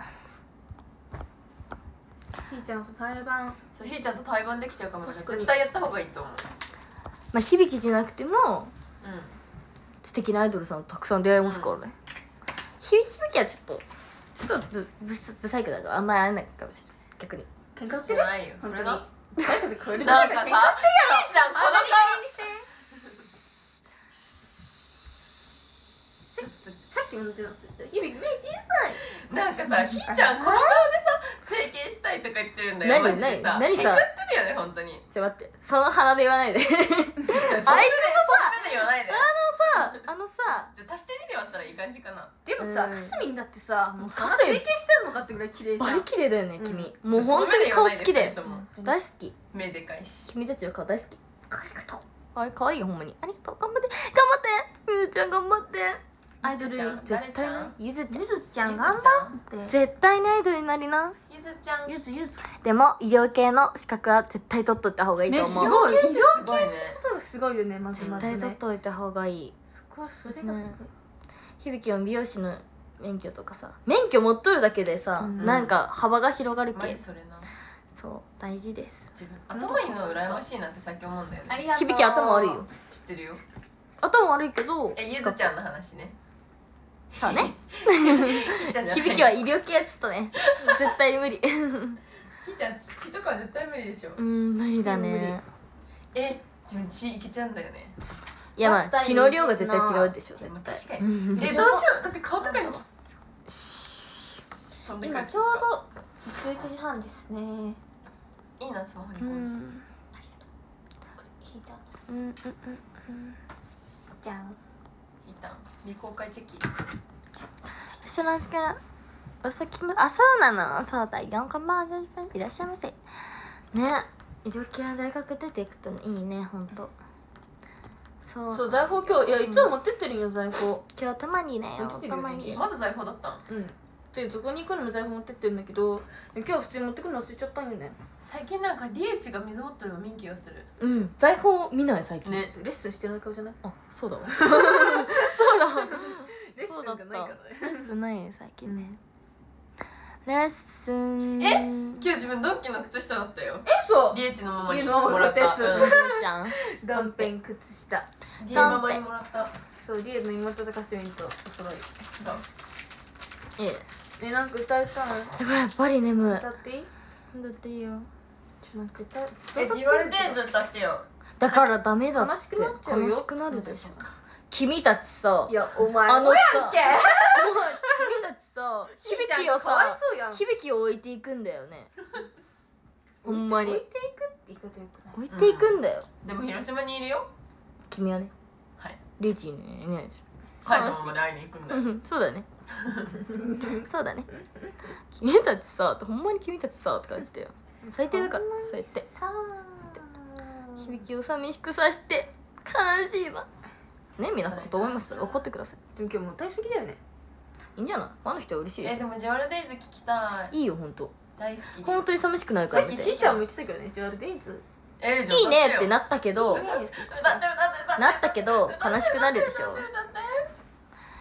ひーちゃんと対バン。 そう、ひーちゃんと対バンできちゃうかもだから確かに絶対やった方がいいと思う。 まあ響きじゃなくてもう素敵なアイドルさんたくさん出会いますからね。響きはちょっとブサイクだからあんまり会えないかもしれない。逆に喧ん。 嘩してる。 してないよ。それな。 最後で超える。 なんかさ、ひーちゃんこのさっきも同じだったよ。響き目小さい。 なんかさ、ひーちゃんこの顔でさ、整形したいとか言ってるんだよ。 何マジでさ、 何さ喧嘩売ってるよね本当に。 ちょ待って、その鼻で言わないで。 じゃあその目でその目で言わないで。 あのさじゃあ足して2で割ったらいい感じかな。 でもさ、 うんかすみんだってさ、もうかすみん鼻整形してんのかってぐらい綺麗じゃん。 バリ綺麗だよね君、もうじゃあ本当に顔好きでその目で言わないで二人とも大好き。 目でかいし。 君たちの顔大好き。 ありがとう。 あれ可愛いよほんまに。ありがとう。頑張ってみずちゃん頑張って。アイドルに絶対なゆずちゃんゆずちゃん頑張って。 絶対にアイドルになりな。 ゆずちゃん。 ゆずゆず。 でも医療系の資格は絶対取っといた方がいいと思う。 ねすごい。色すごいね。 ことがすごいよね、まず絶まずね対取っ。といた方がいい。 すごい、それがすごい。 響きも美容師の免許とかさ、免許持っとるだけでさ、 うんなんか幅が広がるけ。 マジそれな。 そう大事です。 自分頭いいの羨ましいなってさっき思うんだよね。 ありがとう。 響き頭悪いよ。 知ってるよ。 頭悪いけどゆずちゃんの話ね。 そうね。 ひーちゃんじゃない響きは医療系はちょっとね絶対無理。 ひーちゃん血とかは絶対無理でしょ。 うん無理だね。 自分血いけちゃうんだよね。 いやまあ血の量が絶対違うでしょでも絶対。 確かに。 うんどうしよう。だって顔とかにも飛んでくる今ちょうど11時半ですね。 いいなスマホにうコンチ。 ん引いた。 うんじゃん。 いた。未公開チェキ。 その時間お先もそうなの。そうだ4コマいらっしゃいませね。医療系は大学出ていくといいねほんと。そうそう、財宝今日、いや、いつも持ってってるんよ、財宝。 今日たまにね持ってってるよねたまに。 まだ財宝だったん。 うん。で、どこに行くのも財宝持ってってるんだけど、今日は普通に持ってくるの忘れちゃったんよね。 最近なんかリエチが水持ってるの見ん気がする。 うん財宝見ない最近。 ね。 レッスンしてない顔じゃない？ あそうだわ。そうだわ。 レッスンがないからね。 レッスンないね最近ね。レッスン今日自分ドンキの靴下だったよ。 そう。 リエチのママにリエのママもらった。 もらったやつうんちゃん断片靴下。 リエママにもらった。 そう、リエの妹とかすみんとお揃い。 そう。 ええなんか歌えたの？ やばいやっぱり眠い。 歌っていい？ だっていいよ。 なんか歌ずっと歌って言われてんの歌ってよ。 だからダメだって。 悲しくなっちゃうよ悲しくなるでしょ。君たちさいや、お前あのさ親やんけ。 君たちさ響きをかわいさそうやん。 響きを置いていくんだよね。ほんまに置いていくって言い方よくない？ 置いていくんだよ。 でも広島にいるよ。 君はねはい。 リュウチにいないでし埼玉まで会いに行くんだよ。 ょ。そうだね。そうだね。君たちさほんまに君たちさって感じだよ。最低だからそうやってさあ。 響きを寂しくさして悲しいわね。皆さんどう思います？怒ってください。 でも今日も歌いすぎだよね。 いいんじゃない？あの人は嬉しいでしでもジョルデイズ聞きたい。 ょ。いいよほんと。 大好き。 本当に寂しくなるかさっきら見て。 しーちゃんも言ってたけどね、ジュアルデイズ。 じゃあいいねってなったけどね歌って歌って歌ってなったけど悲しくなるでしょ。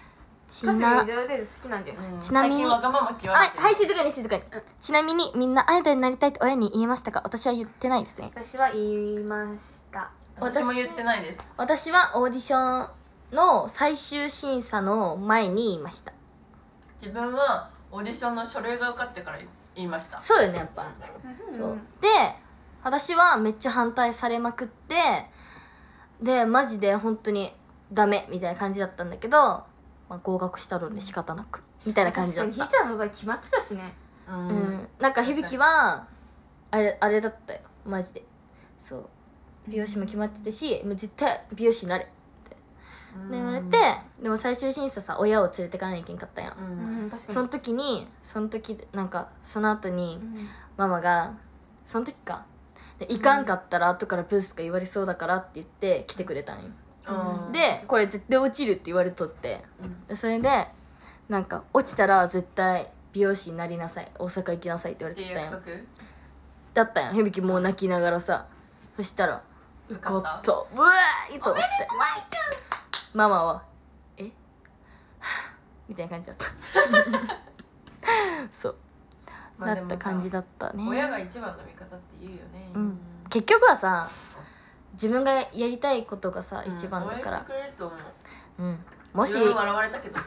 歌詞ちなメジャーデイズ好きなんだよ。 ちなみに最近わがまま極はい、 めてるはい、静かに静かに。ちなみにみんなアイドルになりたいって親に言いましたか？私は言ってないですね。 私は言いました。 私も言ってないです。 私はオーディションの最終審査の前に言いました。 自分はオーディションの書類が受かってから言いました。 そうよね、やっぱ。そうで、私はめっちゃ反対されまくって、でマジで本当にダメみたいな感じだったんだけど、まあ、合格したので仕方なくみたいな感じだった。 確かにひーちゃんの場合決まってたしね。 うん、なんか響はあれだったよ、マジで。そう美容師も決まってたし、もう絶対美容師になれって言われて、でも最終審査さ親を連れてかなきゃいけんかったやん。 確かに。 その時なんかその後にママがその時かで行かんかったら後からブースとか言われそうだからって言って来てくれたんよ。でこれ絶対落ちるって言われとって、でそれでなんか落ちたら絶対美容師になりなさい、大阪行きなさいって言われてたんよ。だったんよ。響もう泣きながらさ、そしたら受かった、うわーいと思って、ママはえはぁみたいな感じだったそうだった感じだったね。 親が一番の味方って言うよね。 結局はさ自分がやりたいことがさ一番だから、 応援してくれると思う。 もし自分は笑われたけど。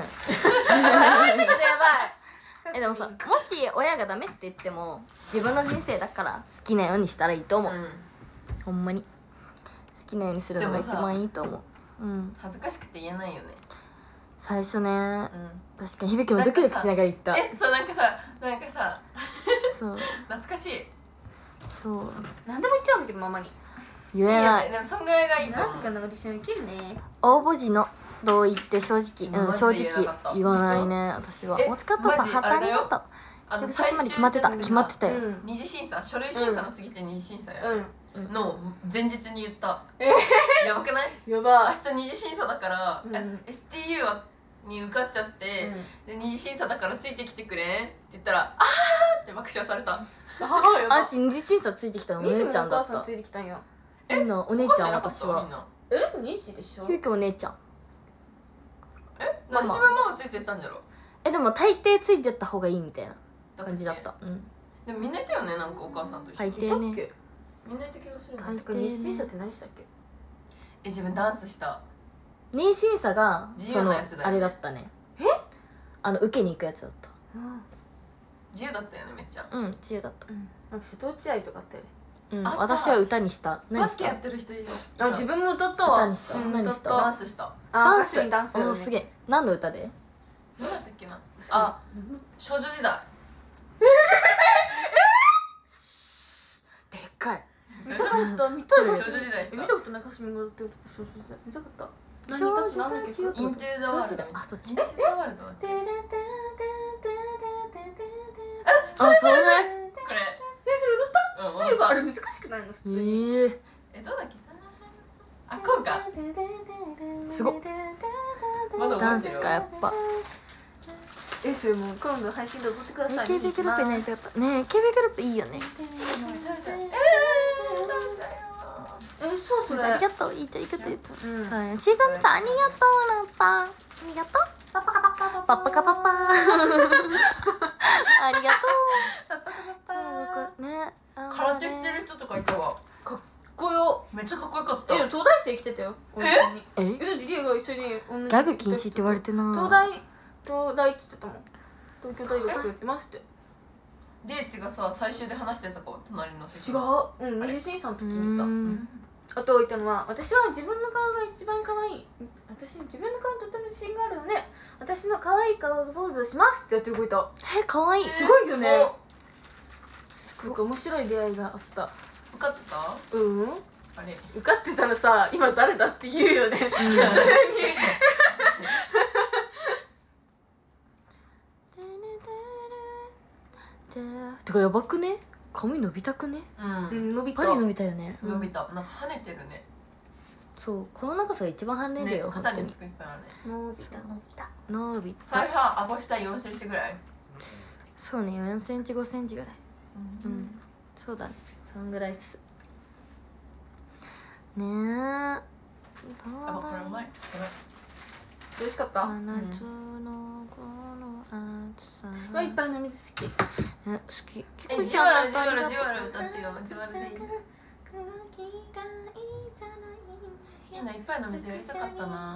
でもさ、もし親がダメって言っても自分の人生だから好きなようにしたらいいと思う。ほんまに好きなようにするのが一番いいと思う。 恥ずかしくて言えないよね。 最初ね、確かに響もドキドキしながら言った。 そうなんかさそう懐かしい。 そう何でも言っちゃうんだけどママに。 言えない。 でもそんぐらいがいいと思う。 なんとかのオーディション受けるね。 応募時の同意って正直正直言わないね。私はお疲れ様さん、ありがとう。さっきまで決まってたよ。 二次審査、書類審査の次って二次審査やの前日に言った。やばくない？ やばい。 明日二次審査だから STU に受かっちゃって、で二次審査だからついてきてくれって言ったらあーって爆笑された。 あ、二次審査ついてきたのお姉ちゃんだった。 ついてきたんよ。 お姉ちゃん。私は 2時でしょ。 響お姉ちゃん。 何自分ママついてったんじゃろ。 でも大抵ついてった方がいいみたいな感じだった。 でもみんな言ったよね、なんかお母さんと一緒に。 大抵ね。 みんな言った気がするね。 二次審査って何したっけ？ 自分ダンスした。 二次審査が自由なやつだよね。 あれだったね。受けに行くやつだった。 自由だったよね、めっちゃ。 自由だった。 なんか瀬戸内愛とかあったよね。 私は歌にした。 バスケやってる人いました。 あ、自分も歌ったわ。 歌にした。 何した？ダンスした。 ダンス。 すげえ。何の歌で？ 何だったっけな。あ、少女時代。 でっかい。 見たかった。見た少女時代した。 見たことない。かすみが踊ってる少女時代見たかった。 少女時代。 イントゥザワールド。 あ、そっち。 イントゥザワールド。 あ、それ。 これ。 あれ難しくないの？普通に。 どうだっけ？あ、こうか。 すごっ。ダンスかやっぱ。 それもう今度配信で踊ってください。 AKB グループになりたかった。ねえ、AKB グループいいよね。 そうそれ。 ありがとう。いいちゃんいくと言った。シーザンさんありがとうラッパ。ありがとう。パパカパパパパカパパ。ありがとう。ね。 空手してる人とかいたわ。 かっこよ。 めっちゃかっこよかった。 東大生来てたよ。リエが一緒にギャグ禁止って言われてな。 東大って言ってたもん。東京大学やってますって。 デーチがさ、最終で話してた子、隣の席。 違う。二次審査の時にいた。あと置いたのは、私は自分の顔が一番可愛い。私自分の顔にとても自信があるので、私の可愛い顔のポーズをしますってやってる子いた。 可愛い。 すごいよね。なんか面白い出会いがあった。 受かってた？あれ受かってたらさ、今誰だって言うよね。普通に。 てかやばくね？髪伸びたくね？ 伸びた。 パリ伸びたよね。 伸びた。なんか跳ねてるね。 そう、この長さが一番跳ねるよ。 肩につくからね。 伸びた。 伸びた。 最初は顎下4センチぐらい。 そうね、4センチ5センチぐらい。そうだね、そんぐらいっす。ねえ。 これうまい。 美味しかった。 真夏のこの暑さいっぱいの水好き。 好き。 じわるじわるじわる歌ってよ。じわるでいい。いいな、いっぱいの水やりたかったな。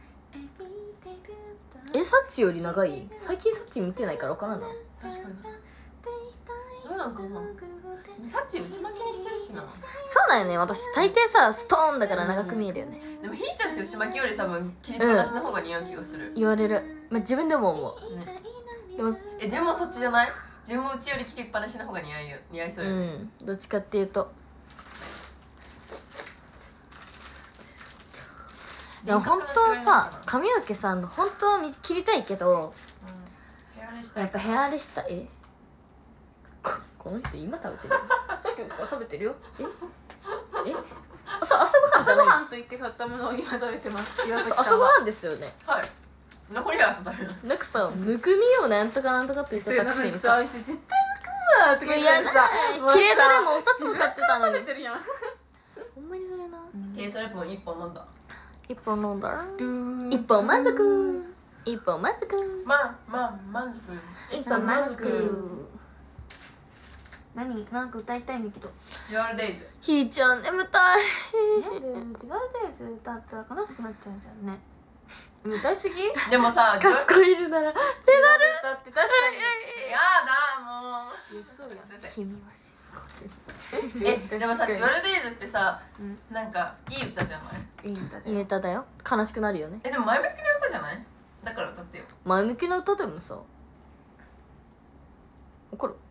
サッチより長い？最近サッチ見てないから分からんな。 確かに。どうなんかな。サッチ内巻きにしてるしな。 そうなんよね。私大抵さストーンだから長く見えるよね。 でもひーちゃんって内巻きより多分切りっぱなしの方が似合う気がする。 言われる。まあ自分でも思う。 ね。 でも自分もそっちじゃない？自分も内より切りっぱなしの方が似合いそうよね。 どっちかっていうと。でも本当はさ、髪の毛さ本当は切りたいけど、 ヘアレしたい。 やっぱヘアレしたい。この人今食べてる？ さっきから食べてるよ。 朝ごはんじ朝ごゃない？ はんと言って買ったものを今食べてます。岩崎さんは朝ごはんですよね。 はい。残りは朝食べる。 なんかさ、むくみをなんとかなんとかって言ってたくせにさ、 絶対むくむなとか言ってさ、 キレタレも2つも買ってたのに。 食べてるやん。 ほんまにそれな。 ケートレポン1本飲んだ。 1本飲んだら1本満足。1本満足。 満足。 一本満足。なんか歌いたいんだけど。 ジュアルデイズ。 ひーちゃん眠たい。 なんでジバルデイズ歌ったら悲しくなっちゃうんじゃんね。歌いすぎ？ でもさ、 ガスコいるなら手軽。 だって確かやだもう。 に。そうや。 君は静かに。 でもさ、ジュアルデイズってさ、 うんなんかいい歌じゃない？ いい歌だいいよ。 歌だよ。悲しくなるよね。 でも前向きな歌じゃない？だから歌ってよ。 前向きな歌でもさ、怒る。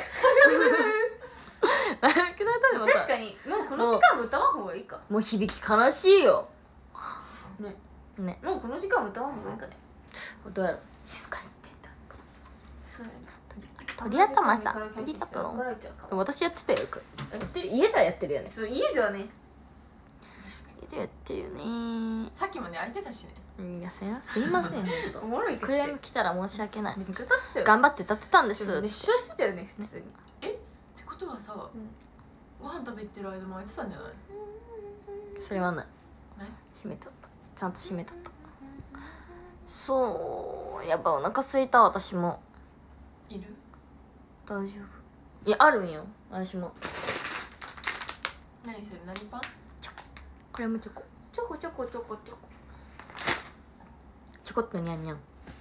前向きな歌でもさ、 確かにもうこの時間は歌わん方がいいか。 もう響き悲しいよ。ね。 もうこの時間は歌わん方がいいかね。 どうやろう。静かにしてた。 そうやね。 鳥頭さん、ありがと怒う。 られちゃうかも。 私やってたよよく。やってる、家ではやってるよね。 そう家ではね。 家でやってるよね。 さっきまで空いてたしね。 いや、すいません、ほんおと。 もろいクレーム来たら申し訳ないめ。っちゃ歌ってたよ。 頑張って歌ってたんです。 熱唱してたよね普通に。 ってことはさ、ご飯食べてる間も空いてたんじゃない？ それはない。 ない？ 閉めとった。ちゃんと閉めとった。そう、やっぱお腹空いた私も。 いる？ 大丈夫。いや、あるんよ。私も。 何それ？何パン？ これもチョコ。 ちょこちょこちょこちょこ。 ちょこっとにゃんにゃん。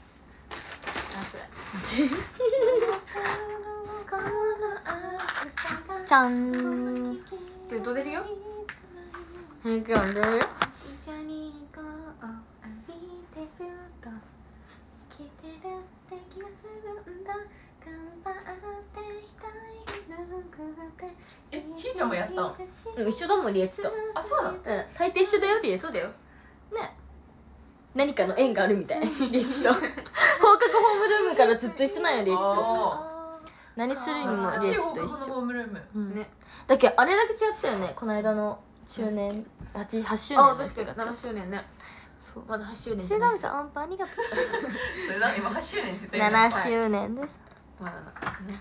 ちゃん。 でどう出るよ。 へいくんどれ？ 一緒に行こう歩いてると生きてるって気がするんだ。頑張って額拭ってひーちゃんもやったん？ うん、一緒だもん、リエッチと。 あ、そうなの？ 大抵一緒だよ、リエッチと。 そうだよ。 ね。何かの縁があるみたい。リエッチと。放課後ホームルームからずっと一緒なんや、リエッチと。 あ何するにも懐かしいリエッチと一放課後の緒。 ホームルーム。 うんね。 だけどあれだけ違ったよね、この間の周年8周年あのやつ確かにが違う。 7周年ね。 そう。 まだ8周年シじゃないーダムさん、アンパありがとそれだ、今8周年って言ってう。 るよね。 7周年です。 まだな。ね。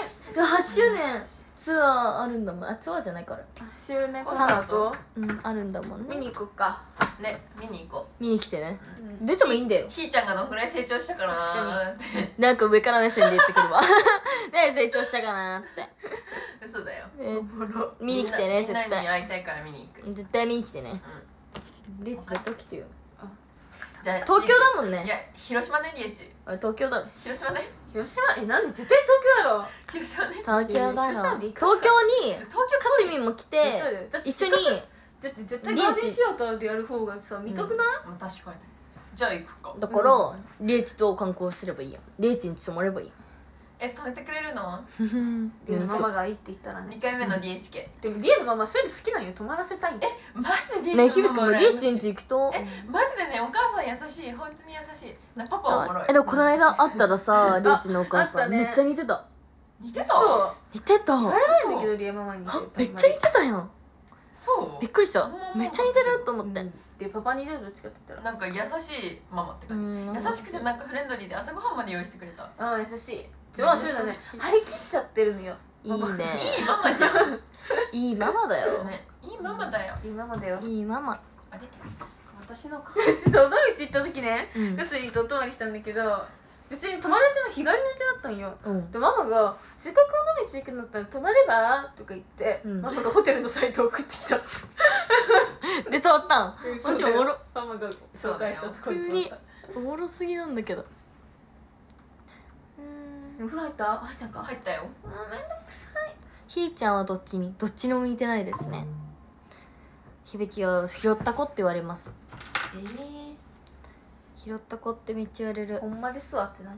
8周年ツアーあるんだもん。あ、ツアーじゃないから。 8周年コンサートうん、あるんだもんね。 見に行こっか。 ね、見に行こ見に来てね。 うん出てもいいんだよう。。ひーちゃんがどんくらい成長したかなーって。 なんか上から目線で言ってくるわ。ね、成長したかなって。 嘘だよ。 見に来てね、絶みんなに対。 会いたいから見に行く。 絶対見に来てね。リエッチ絶対来てよ。 じゃあ東京だもんね。 いや、広島ね、リエッチ。 あれ東京だろ。 広島ね。 広島なんで絶対東京やろ。 広島ね。 東京だろ。 いや東広島で行かない京に東京かすみんも来てそうだよだって一緒にだって絶対ガーデンシアターでやる方がさ見たくない？ うん、確かに。じゃあ行くか。 だからリエッチと観光すればいいやん。リエッチに泊まればいい止めてくれるのでママがいいって言ったらね。 2回目の DHK。 でもリエのママそういうの好きなんよ。泊まらせたいん。 マジでね。 DHK ひびくんもリエッチんち行くとマジでね、お母さん優しい。本当に優しい。パパはおもろい。 でもこの間会ったらさリエッチのお母あったねさんめっちゃ似てた。 似てた？ そう似てた。 あれなんだけどリエママに似てる。 めっちゃ似てたやん。 そうびっくりした。めっちゃ似てると思って。 でパパに似てるどっちかって言ったらなんか優しいママって感じ。優しくてなんかフレンドリーで朝ごはんまで用意してくれた。 ああ優しい。そういうのね張り切っちゃってるのよ。 いいね。 いいママじゃん。 いいママだよ。 ね、いいママだよ。 いいママだよ。 いいママ。 あれ？ 私の顔実は尾道行った時ね、 うんガスリンとお泊まりしたんだけど、別に泊まる予定の日帰りの予定だったんよ。 うんでママが「せっかく尾道行くんだったら泊まれば?」とか言って、 うんママがホテルのサイトを送ってきた。 で通ったんマジおもろママが紹介したところに泊まった。 おもろすぎなんだけどお風呂入った？入ったんか。 入ったよ。 あーめんどくさい。 ひーちゃんはどっちにも見てないですね。響は拾った子って言われます。拾った子ってめっちゃ言われる。 ほんまですわって何？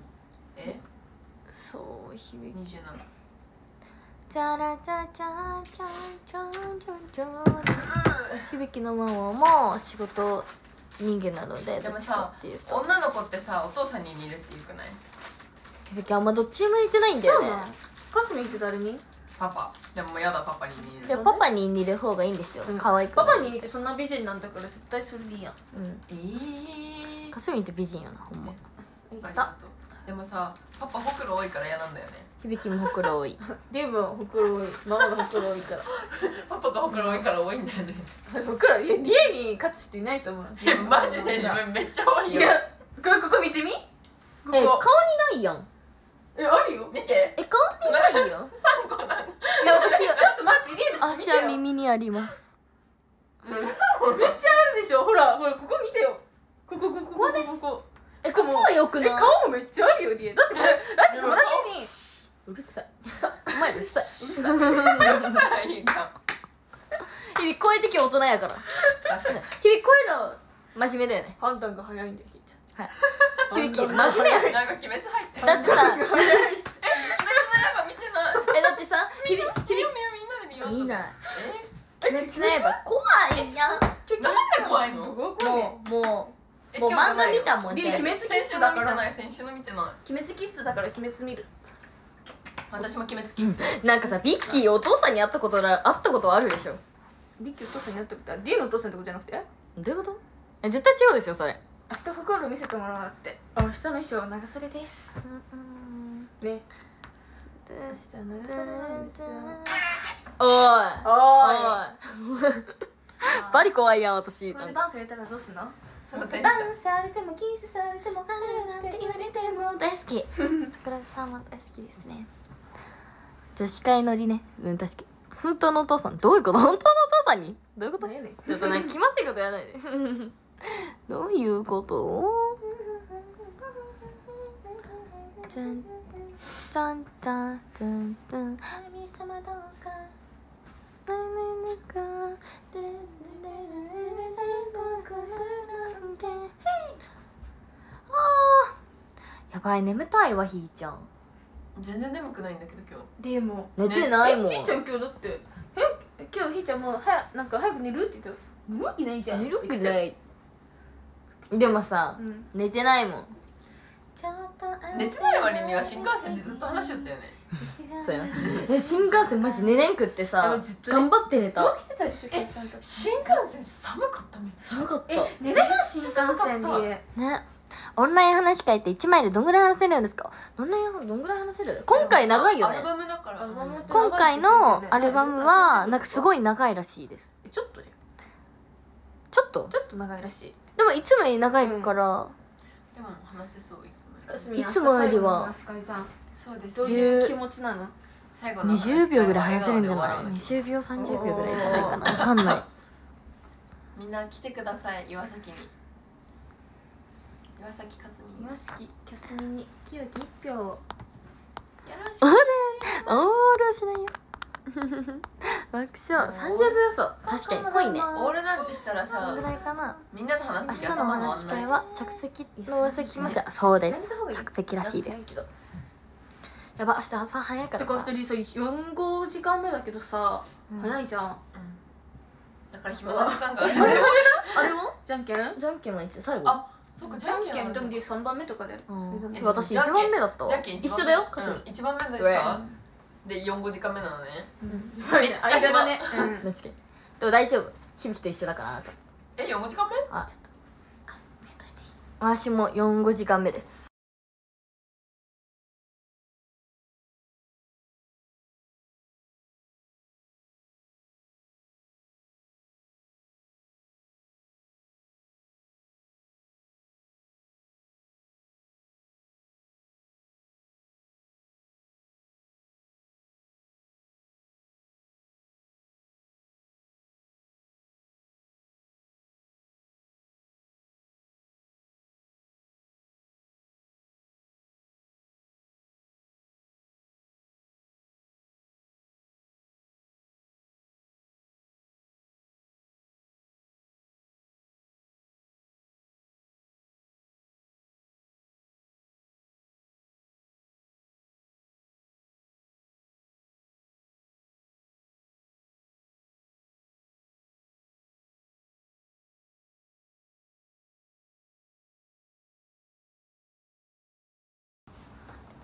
そう響 27。 チャラチャチャチャチャチャチャ響のママも仕事人間なので、どっちかでもさっていうと女の子ってさお父さんに似るって言うくない？ 響あんまどっちにも似てないんだよね。 カスミンって誰に？ パパ。でもやだパパに似る。 でパパに似る方がいいんですよ。可愛くパパに似てそんな美人なんだから絶対それでいいやん。 うんかすみんって美人やなほんま。 ありがとう。でもさパパほくろ多いから嫌なんだよね。 響もほくろ多い。 ディーブはほくろ多い。ママがほくろ多いから。 パパがほくろ多いから多いんだよね。 ほくろ、いや、家に勝つ人いないと思う。 いやマジで自分めっちゃ多いよ。 いや、ここ見てみ。ここ。 顔にないやん。 あるよ。 見て。 顔にないよ。 3個なんだ。 いや、私、ちょっと待って、家で見足てよ。 は耳にあります。 めっちゃあるでしょ。ほら、ここ見てよ。ここ。 ここはよくない？ 顔もめっちゃあるよ、家。だってこれ、同じに。 うるさい。お前うるさい。 さいいか。 響こういう時大人やから。 確かに。 響こういうの真面目だよね。 判断が早いんだよ、ひーちゃん。 はい。響真面目や。 なんか鬼滅入ってる。 だってさ、 鬼滅の刃見てない。 だってさ、響みんなで見よう。 見ない。 え？ 鬼滅の刃怖いやん。 なんで怖いの？ もう漫画見たもんね。 鬼滅キッ先週ズだから。 の見てない。先週の見てない。 鬼滅キッズだから鬼滅見る。 私も鬼滅キッズ。 なんかさ、ビッキーお父さんに会ったことあるでしょ。 ビッキーお父さんに会ったことある。ディーのお父さんってことじゃなくて、 どういうこと？絶対違うですよそれ。 明日袋見せてもらおうって。明日の衣装は長袖です。ね。明日長袖なんですよ。 おいおーい。 バリ怖いやん私。 これでダンス入れたらどうすんの？ すいません。 ダンスされてもキスされてもなんて言われても大好き。桜田さんは大好きですね。女子会のりね。うん確かに。本当のお父さんどういうこと？本当のお父さんに？どういうこと？ 何やねん。 ちょっとなんか気まずいことやらないで。どういうこと？ちゃんちゃんちゃんちゃんちゃん。 神様どうか。 何ですか？やばい眠たいわひーちゃん。 全然眠くないんだけど今日。 でも寝てないもん。 ひーちゃん今日だって今日ひーちゃんもうなんか早く寝るって言ったら寝るわけないじゃん。 寝るわけない。でもさ、 うん。 寝てないもん。 ちょっと寝てない割には新幹線でずっと話しよったよね。 そうやな。新幹線マジ寝れんくってさ、 ずっとね頑張って寝た。 起きてたでしょひーちゃんと。 新幹線寒かっためっちゃ。 寒かった。 寝れない新幹線で。 ね。オンライン話し会って1枚でどんぐらい話せるんですか？オンラインどんぐらい話せる？今回長いよねアル。バムだから。 アルバムって今回のアルバムはなんかすごい長いらしいです。 ちょっとね。 ちょっとちょっと長いらしい。 でもいつもより長いから、 でも話せそういつも。 いつもよりはそうですどういう気持ちなの？ 最後の 20秒ぐらい話せるんじゃない？ 笑顔で終わ 20秒30秒ぐらいじゃないかな。わかんない。 るみんな来てください岩崎に。岩崎かすみ。 今好きキャスミに清き一票を。 よろしあく。 れオールしないよ。爆笑30秒そう確かに濃いね。 オールなんてしたらこのぐさらいかな。 みんなと話明す日の話し会は着席の噂聞きました。そうです。着席らしいです。やば明日朝早いからさ。 てか一人さ4、5時間目だけどさ、 うん早いじゃん。 だから暇な時間があるんだよ。 あれも？ じゃんけん？ じゃんけんはいつ最後？ あ、そっかじゃんけんでも3番目とかで。 うんえ私一番目だったわ。 じゃんけん一緒だよ。かすみ。 1番目でさで4、5時間目なのね。 めっちゃだね。 確かに。でも大丈夫。響と一緒だからあなた。 え、4、5時間目？ あ、私も4、5時間目です。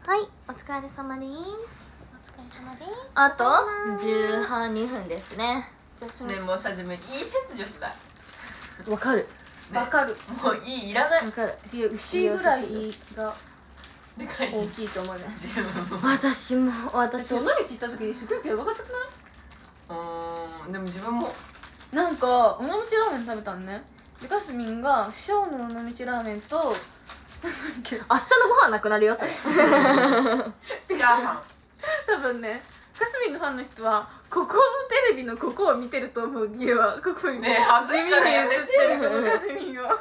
はいお疲れ様です。 あと2分ですね。 ねもうさ自分いい切除したい。 わかるわかる。 もういいらない。 わかる。 いや牛ぐらいがでかい。 大きいと思います。 私も尾道行った時にすごいやばかったくない？ でも自分もなんか尾道ラーメン食べたんね。でかすみんが小の尾道ラーメンと明日のご飯なくなるよそれ。 チャーハン。 多分ねかすみんのファンの人はここのテレビのここを見てると思う。家はここにね恥ずいからやめて。 地味に映ってるこのかすみんは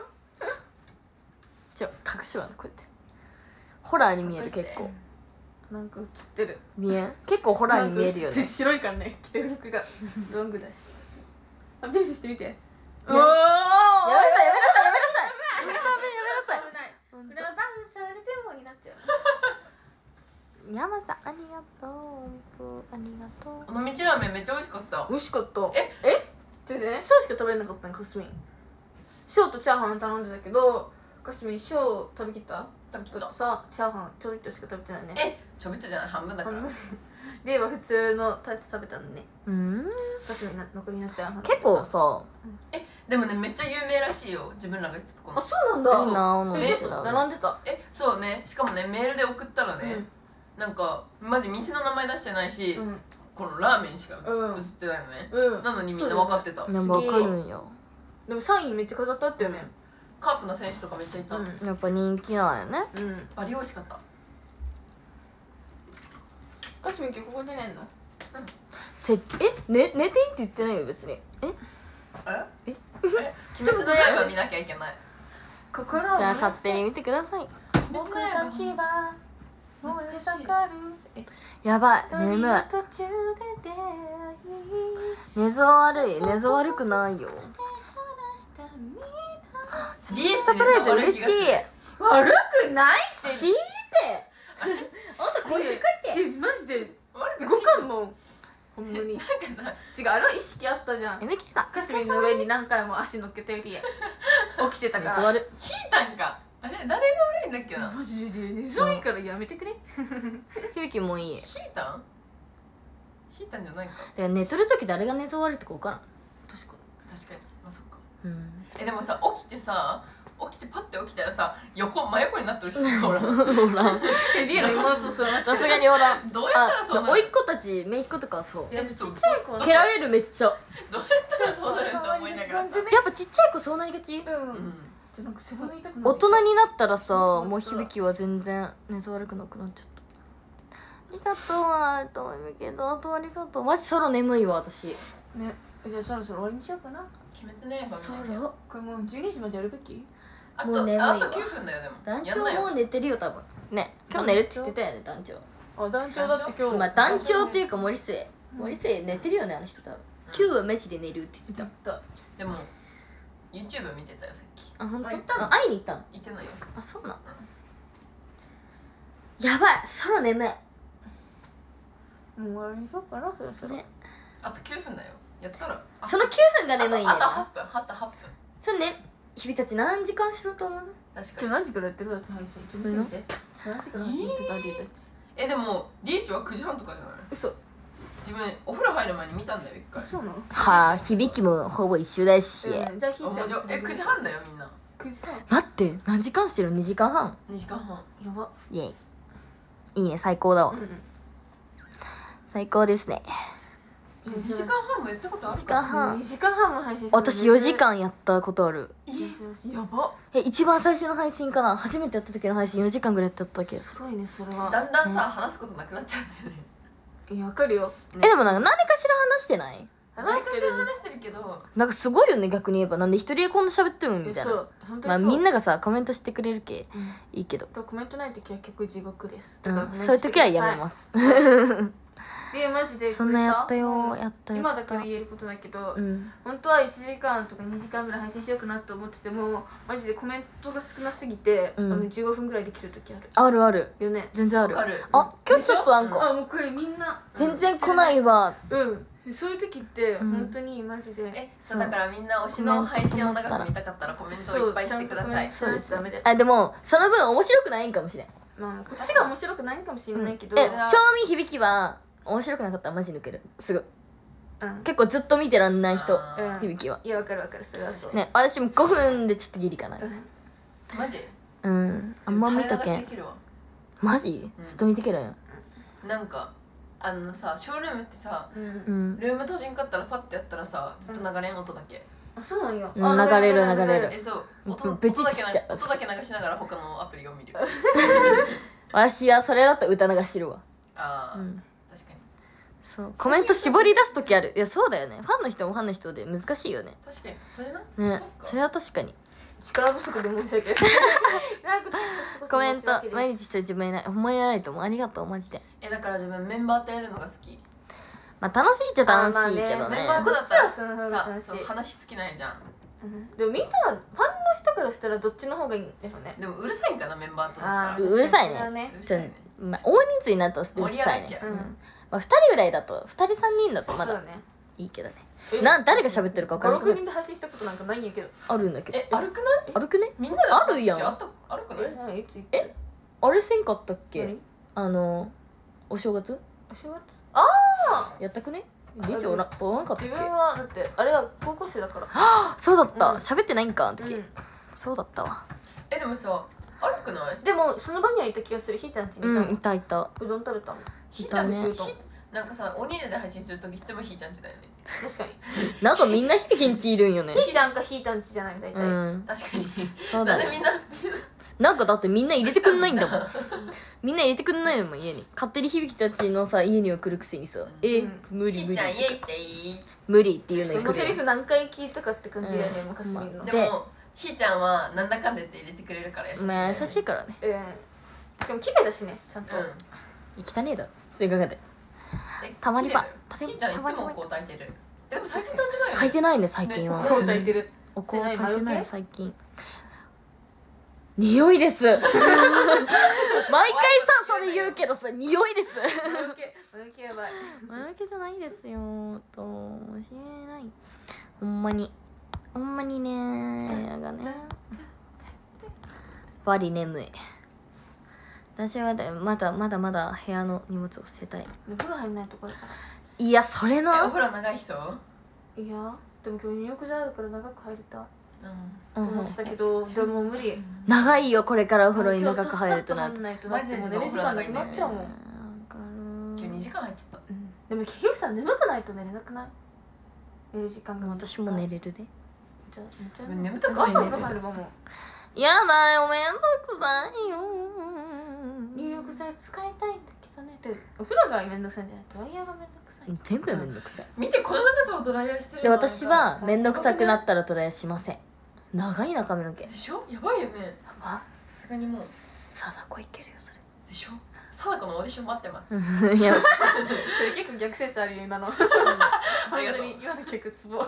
隠しはこうやってホラーに見える。結構なんか映ってる。 見えん？結構ホラーに見えるよなんか映ってね。 白いからね着てる服がロングだし。あピースしてみて。おおやめなさいやめなさいやめなさい。 危ない。フラバンされてもになっちゃう。 山さんありがとう。本当ありがとう。 尾道ラーメンめっちゃ美味しかった。 美味しかった。 えってね、小しか食べれなかったのかすみん。小とチャーハン頼んでたけど、かすみん小食べきった？ 食べきったさ、チャーハンちょびっとしか食べてないね。 ちょびっとじゃない半分だから。 では普通のタイツ食べたのね。 うん。 かすみん残りのチャーハン。 結構さ。 でもねめっちゃ有名らしいよ自分らが行ったとこあ、 ろ。 そうなんだ。 素直ので道だ。 並んでた。 そうね。しかもねメールで送ったらね、なんかマジ店の名前出してないし、このラーメンしか映ってないのね。なのにみんな分かってた。 いやわかるんよ。 でもサインめっちゃ飾ってあったよね。 カープの選手とかめっちゃいた。 やっぱ人気なんよね。 バリ美味しかった。 かすみん今日ここで寝んの？ 寝ていいって言ってないよ別に。 鬼滅の刃見なきゃいけない。 心をじゃあ勝手に見てください。 僕たちは燃え盛る。 やばい眠い。 途中で出会い寝相悪い。寝相悪くないよ。サプライズ嬉しい。 悪くないしーて。あんたこういう書いて。 マジで悪くない動かんもん。ほんまに違う、 なんかさあれは意識あったじゃん。 抜きた。 かすみんの上に何回も足乗っけてるや起きてたから。 寝相悪い。 引いたんか。あれ誰が悪いんだっけな。 マジで寝相いいからやめてくれ。 響きもいい。 引いたんじゃないか。 で寝とる時誰が寝相悪いとか分からん。 確か確かに。まあそっか。 うん。 でもさ起きてパッて起きたらさ真横になってる人がおらん。 ほら。 に。リアの妹そうなっさすがにおらん。 どうやったらそうなる。 甥っ子たち姪っ子とかはそう。 やっぱちっちゃい子は蹴られるめっちゃ。 どうやったらそうなるって思いながらさ。 やっぱちっちゃい子そうなりがち。 なんか背骨痛くな大人になったらさそうもう響きは全然寝相悪くなくなっちゃった。ありがとうはと思うけどあとありがとう。マジソロ眠いわ私。 ね。じゃあそろそろ終わりにしようかな。 鬼滅の刃ソ見なきゃ。 ロ。 これもう12時までやるべき？ あもう眠いわと9分だよでも。 団長やんなよもう寝てるよ多分。ね今日寝るって言ってたよね団長。 あ、団長だって今日。 まあ団長っていうか森末寝てるよねあの人多分。今日はマジで寝るって言ってた。 でも YouTube 見てたよさっき。 あ本当？ あ行ったのあ会いに行ったの？ 言ってないよ。 あそうなん。やばいソロ眠い。 もう終わりにしようかなそろそろ。 ねあと9分だよ。やったら。 その9分が眠いんだよあとな。 8分。あと8分。 それね日々たち何時間しろと思うの？ 確かに。 今日何時からやってるだって配信。ちょっと見てみて。何時から始めてたリーたち。 でもリーチは9時半とかじゃない？ 嘘。 自分お風呂入る前に見たんだよ一回。 そうなの？ はあ響きもほぼ一緒だし。 じゃあひーちゃん。 9時半だよみんな。 9時半。 待って何時間してる？2時間半。 2時間半。 やば。 イエイ。いいね最高だわ。最高ですね。 2時間半もやったことあ 2時るか？ 間半。 2時間半も配信。 私4時。間やったことある。 やば。 一番最初の配信かな。初めてやった時の配信4時間ぐらいやったっけ。 すごいねそれは。 だんだんさ話すことなくなっちゃうんだよね。 いやわかるよ。 でもなんか何かしら話してない？ 何かしら話してるけど。 なんかすごいよね逆に言えば。なんで一人でこんな喋ってるのみたいな。 そう本当まあにそう。 みんながさコメントしてくれるけいいけど、 コメントない時は結構地獄です。 そういう時はやめます。 でマジでそんなやったよやった今だから言えることだけど、 うん本当は1時間とか2時間ぐらい配信しようかなと思っててもマジでコメントが少なすぎて、15分ぐらいできる時あるあるあるよね。 全然ある。 わかる。 あ今日ちょっとなんかあもうこれみんな全然来ないわ。 そういう時って本当にマジで、 そうだからみんな推しの配信を長く見たかったらコメントをいっぱいしてください。 そうですダメで。 あでもその分面白くないんかもしれん。 まあこっちが面白くないかもしれないけど、 正味響きは面白くなかったらマジ抜けるすぐ。 うん結構ずっと見てらんない人あー響きはいやわかるわかる、それはそう。 ね、私も5分でちょっとギリかな。 うんマジうんあんま見とけん。 垂れ流しできるわ。 マジずっと見てけるん。 なんかさショールームってさうんうんルーム閉じんかったらパッてやったらさずっと流れん音だけ。 あ、そうなんや。 うん流れる流れるそううん音ブチだけ切っちゃう音だけ流しながら他のアプリを見る。 私はそれだと歌流してるわ。 ああうん確かにそうコメント絞り出す時ある。いやそうだよね、ファンの人もファンの人で難しいよね。 確かにそれな。 ねそっかそれは確かに。 力不足で申し訳ない。なんかコメント毎毎日して自分いない、ほんまに偉いと思う。ありがとうマジで。 だから自分メンバーとやるのが好き。 まあ楽しいっちゃ楽しいけどねメンバーとだったらこっちはその方がさ楽しいそう話尽きないじゃん。 でもみんなファンの人からしたらどっちの方がいいんだよね。 でもうるさいんかなメンバーとだったら。 あーうるさいね確かにそれはねちょうるさいね。 まあ、大人数になるとうる盛り上さいね。 がっちゃう。 うんまあ、2人ぐらいだと2人3人だとまだそうだね。 いいけどね。誰が喋ってるか分からなく 5、6 ない人で配信したことなんかないんやけど。 あるんだけど。 歩くない歩くね。 みんなであるやんあった歩くない何いつ行ってあれせんかったっけ何お正月お正月やったくね。リチおらんかったっけ。 自分はだってあれは高校生だから。 あそうだったうん喋ってないんかあの時、 うんそうだったわ。 でもさ歩くないでもその場にはいた気がする。ひーちゃんちにいたもん。 うんいたいた。 うどん食べたもん。 ひーちゃんいたねひなんかさ鬼で配信するときいつもひーちゃんちだよね。 確かに。 なんかみんな響きんちいるんよね。 ひーちゃんかひーたんちじゃない大体。 うん確かに。 そうだね。 なんでみんななんかだってみんな入れてくんないんだもん。みんな入れてくんないのもん家に。勝手に響きたちのさ家には来るくせにさ、無理無理ひーちゃんイエイっていい。 無理っていうのそのに来るよ。 セリフ何回聞いたかって感じだよね、もうかすみんの。 ででもひーちゃんはなんだかんだ言って入れてくれるから優しいんだよね。 まあ優しいからね。 しかも綺麗だしね、ちゃんと。 汚ねえだろそういう考えで。たまにばひーちゃんいつもこう炊いてる。でも最近炊いてないよね。 炊いてないね最近は。 こう炊いてる。 お香炊いてないそれ何最近。匂いです毎回さそれ言うけどさ匂いですマヌケやばい。 マヌケじゃないですよと教えない。ほんまにねやがねバリ眠い。私はまだ部屋の荷物を捨てたい。 風呂入んないところから。 いやそれおの風呂長い人？ いや、でも今日入浴剤あるから長く入りたいうん。 と思ってたけど、でも無理。 長いよこれからお風呂に長く入るとなると。 今日さっさと入んないとだってもう寝る時間なくなっちゃうもん。 今日2時間入っちゃった。 でも結局さ、眠くないと寝れなくない？寝る時間が。 私も寝れるで。 じゃあ寝ちゃう。 眠たく朝ない風呂入ればもう。 やだよめんどくさいよ。 入浴剤使いたいんだけどね。でお風呂がめんどくさいんじゃないとワイヤーがめんどくさい。 全部めんどくさい。 見てこの長さをドライヤーしてるでの。 私はめんどくさくなったらトライアしません。長いな髪の毛。 でしょ？やばいよね。 あ、 さすがにもう貞子いけるよそれ。 でしょ？貞子のオーディション待ってます。 いやそれ結構逆センスあるよ今の。本ありがとう当に今の結構ツボ。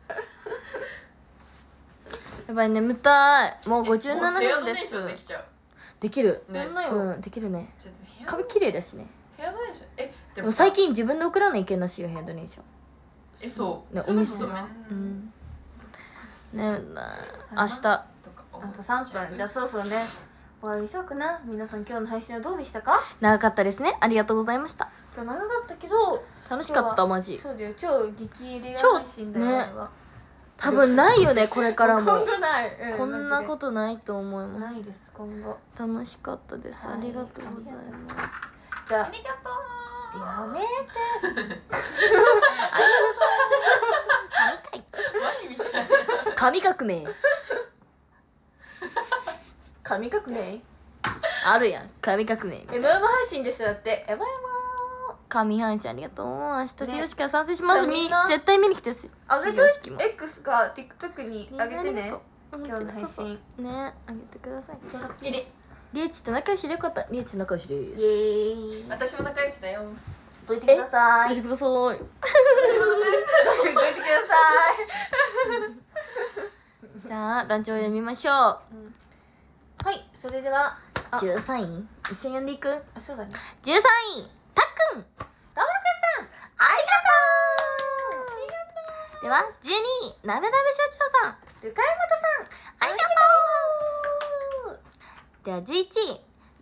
やばい眠たい。もう57 もうヘア分ですドネーション。できちゃう。 できる。 ねそんなよ。 うんできるね。 ちょっとヘア髪綺麗だしね。 ヘアドネーションででもさ最近自分で送らないけんなしよヘアドネーション。 そうねそれこそお店うん。ね明日とかあと3分。じゃあそろそろね終わりにしようかな。皆さん今日の配信はどうでしたか？ 長かったですね。ありがとうございました。 今日長かったけど楽しかったマジ。 そうだよ、超激レア超配信だよ、 ねあれは。 多分ないよねこれからも。 今後ない、 こんなこととないと思いまないです今後。 す。楽しかったです。 はいありがとうございます。 じゃありがとうあやめて。 ワニみたいな神革命神革命あるやん。神革命。 MM 配信でしただってMM 神配信ありがとう。明日しよしから賛成します。 みんな絶対見に来てす。 あげて始業式も X か TikTok にあげてね今今日の配信。 ねあげてください。 いいねリエッチと仲良しでよかった。リエッチと仲良しでイエす。 ーイ私も仲良しだよどいてください見てください。 どいてくださじゃあ団長を読みましょう。 いはいそれではあ 13位一緒に読んでいく。 あそうだね 13位たっくん。 ダブルカさんありがとう。では12位なべなべ社長さん。 ルカヤマトさんありがとう。では11位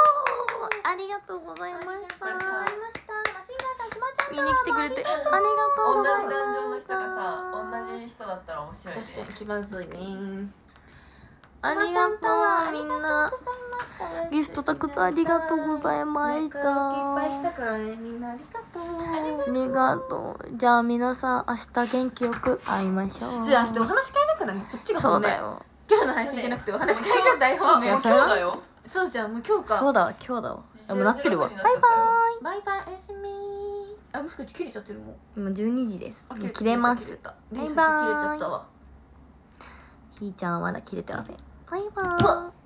ありがとうございましたありがとうございました。マシンガンさん、くまちゃん見に来てくれてありがとう同じござい壇上のました人がさ同じ人だったら面白いね。 確かに気まずいね。 ありがとうみんなゲストたくさんありがとうございました。 いっぱいしたからね、みんなありがとう。 ありがとう。じゃあ皆さん明日元気よく会いましょう。 じゃあ明日お話し会だからね、こっちがそう本命。 だよ。 今日の配信じゃなくてお話し会が大本命。 もう今日だよ。 そうじゃん、もう今日か。 そうだわ今日だわ。あもうなってるわ。バイババイバイ、おやすみ。あ、もしかして切れちゃってるもん。 イ。もう12時です。 あもう切れます。 切れたバイバイ切れちゃったわ。 ひーちゃんはまだ切れてません。バイバうわーイ。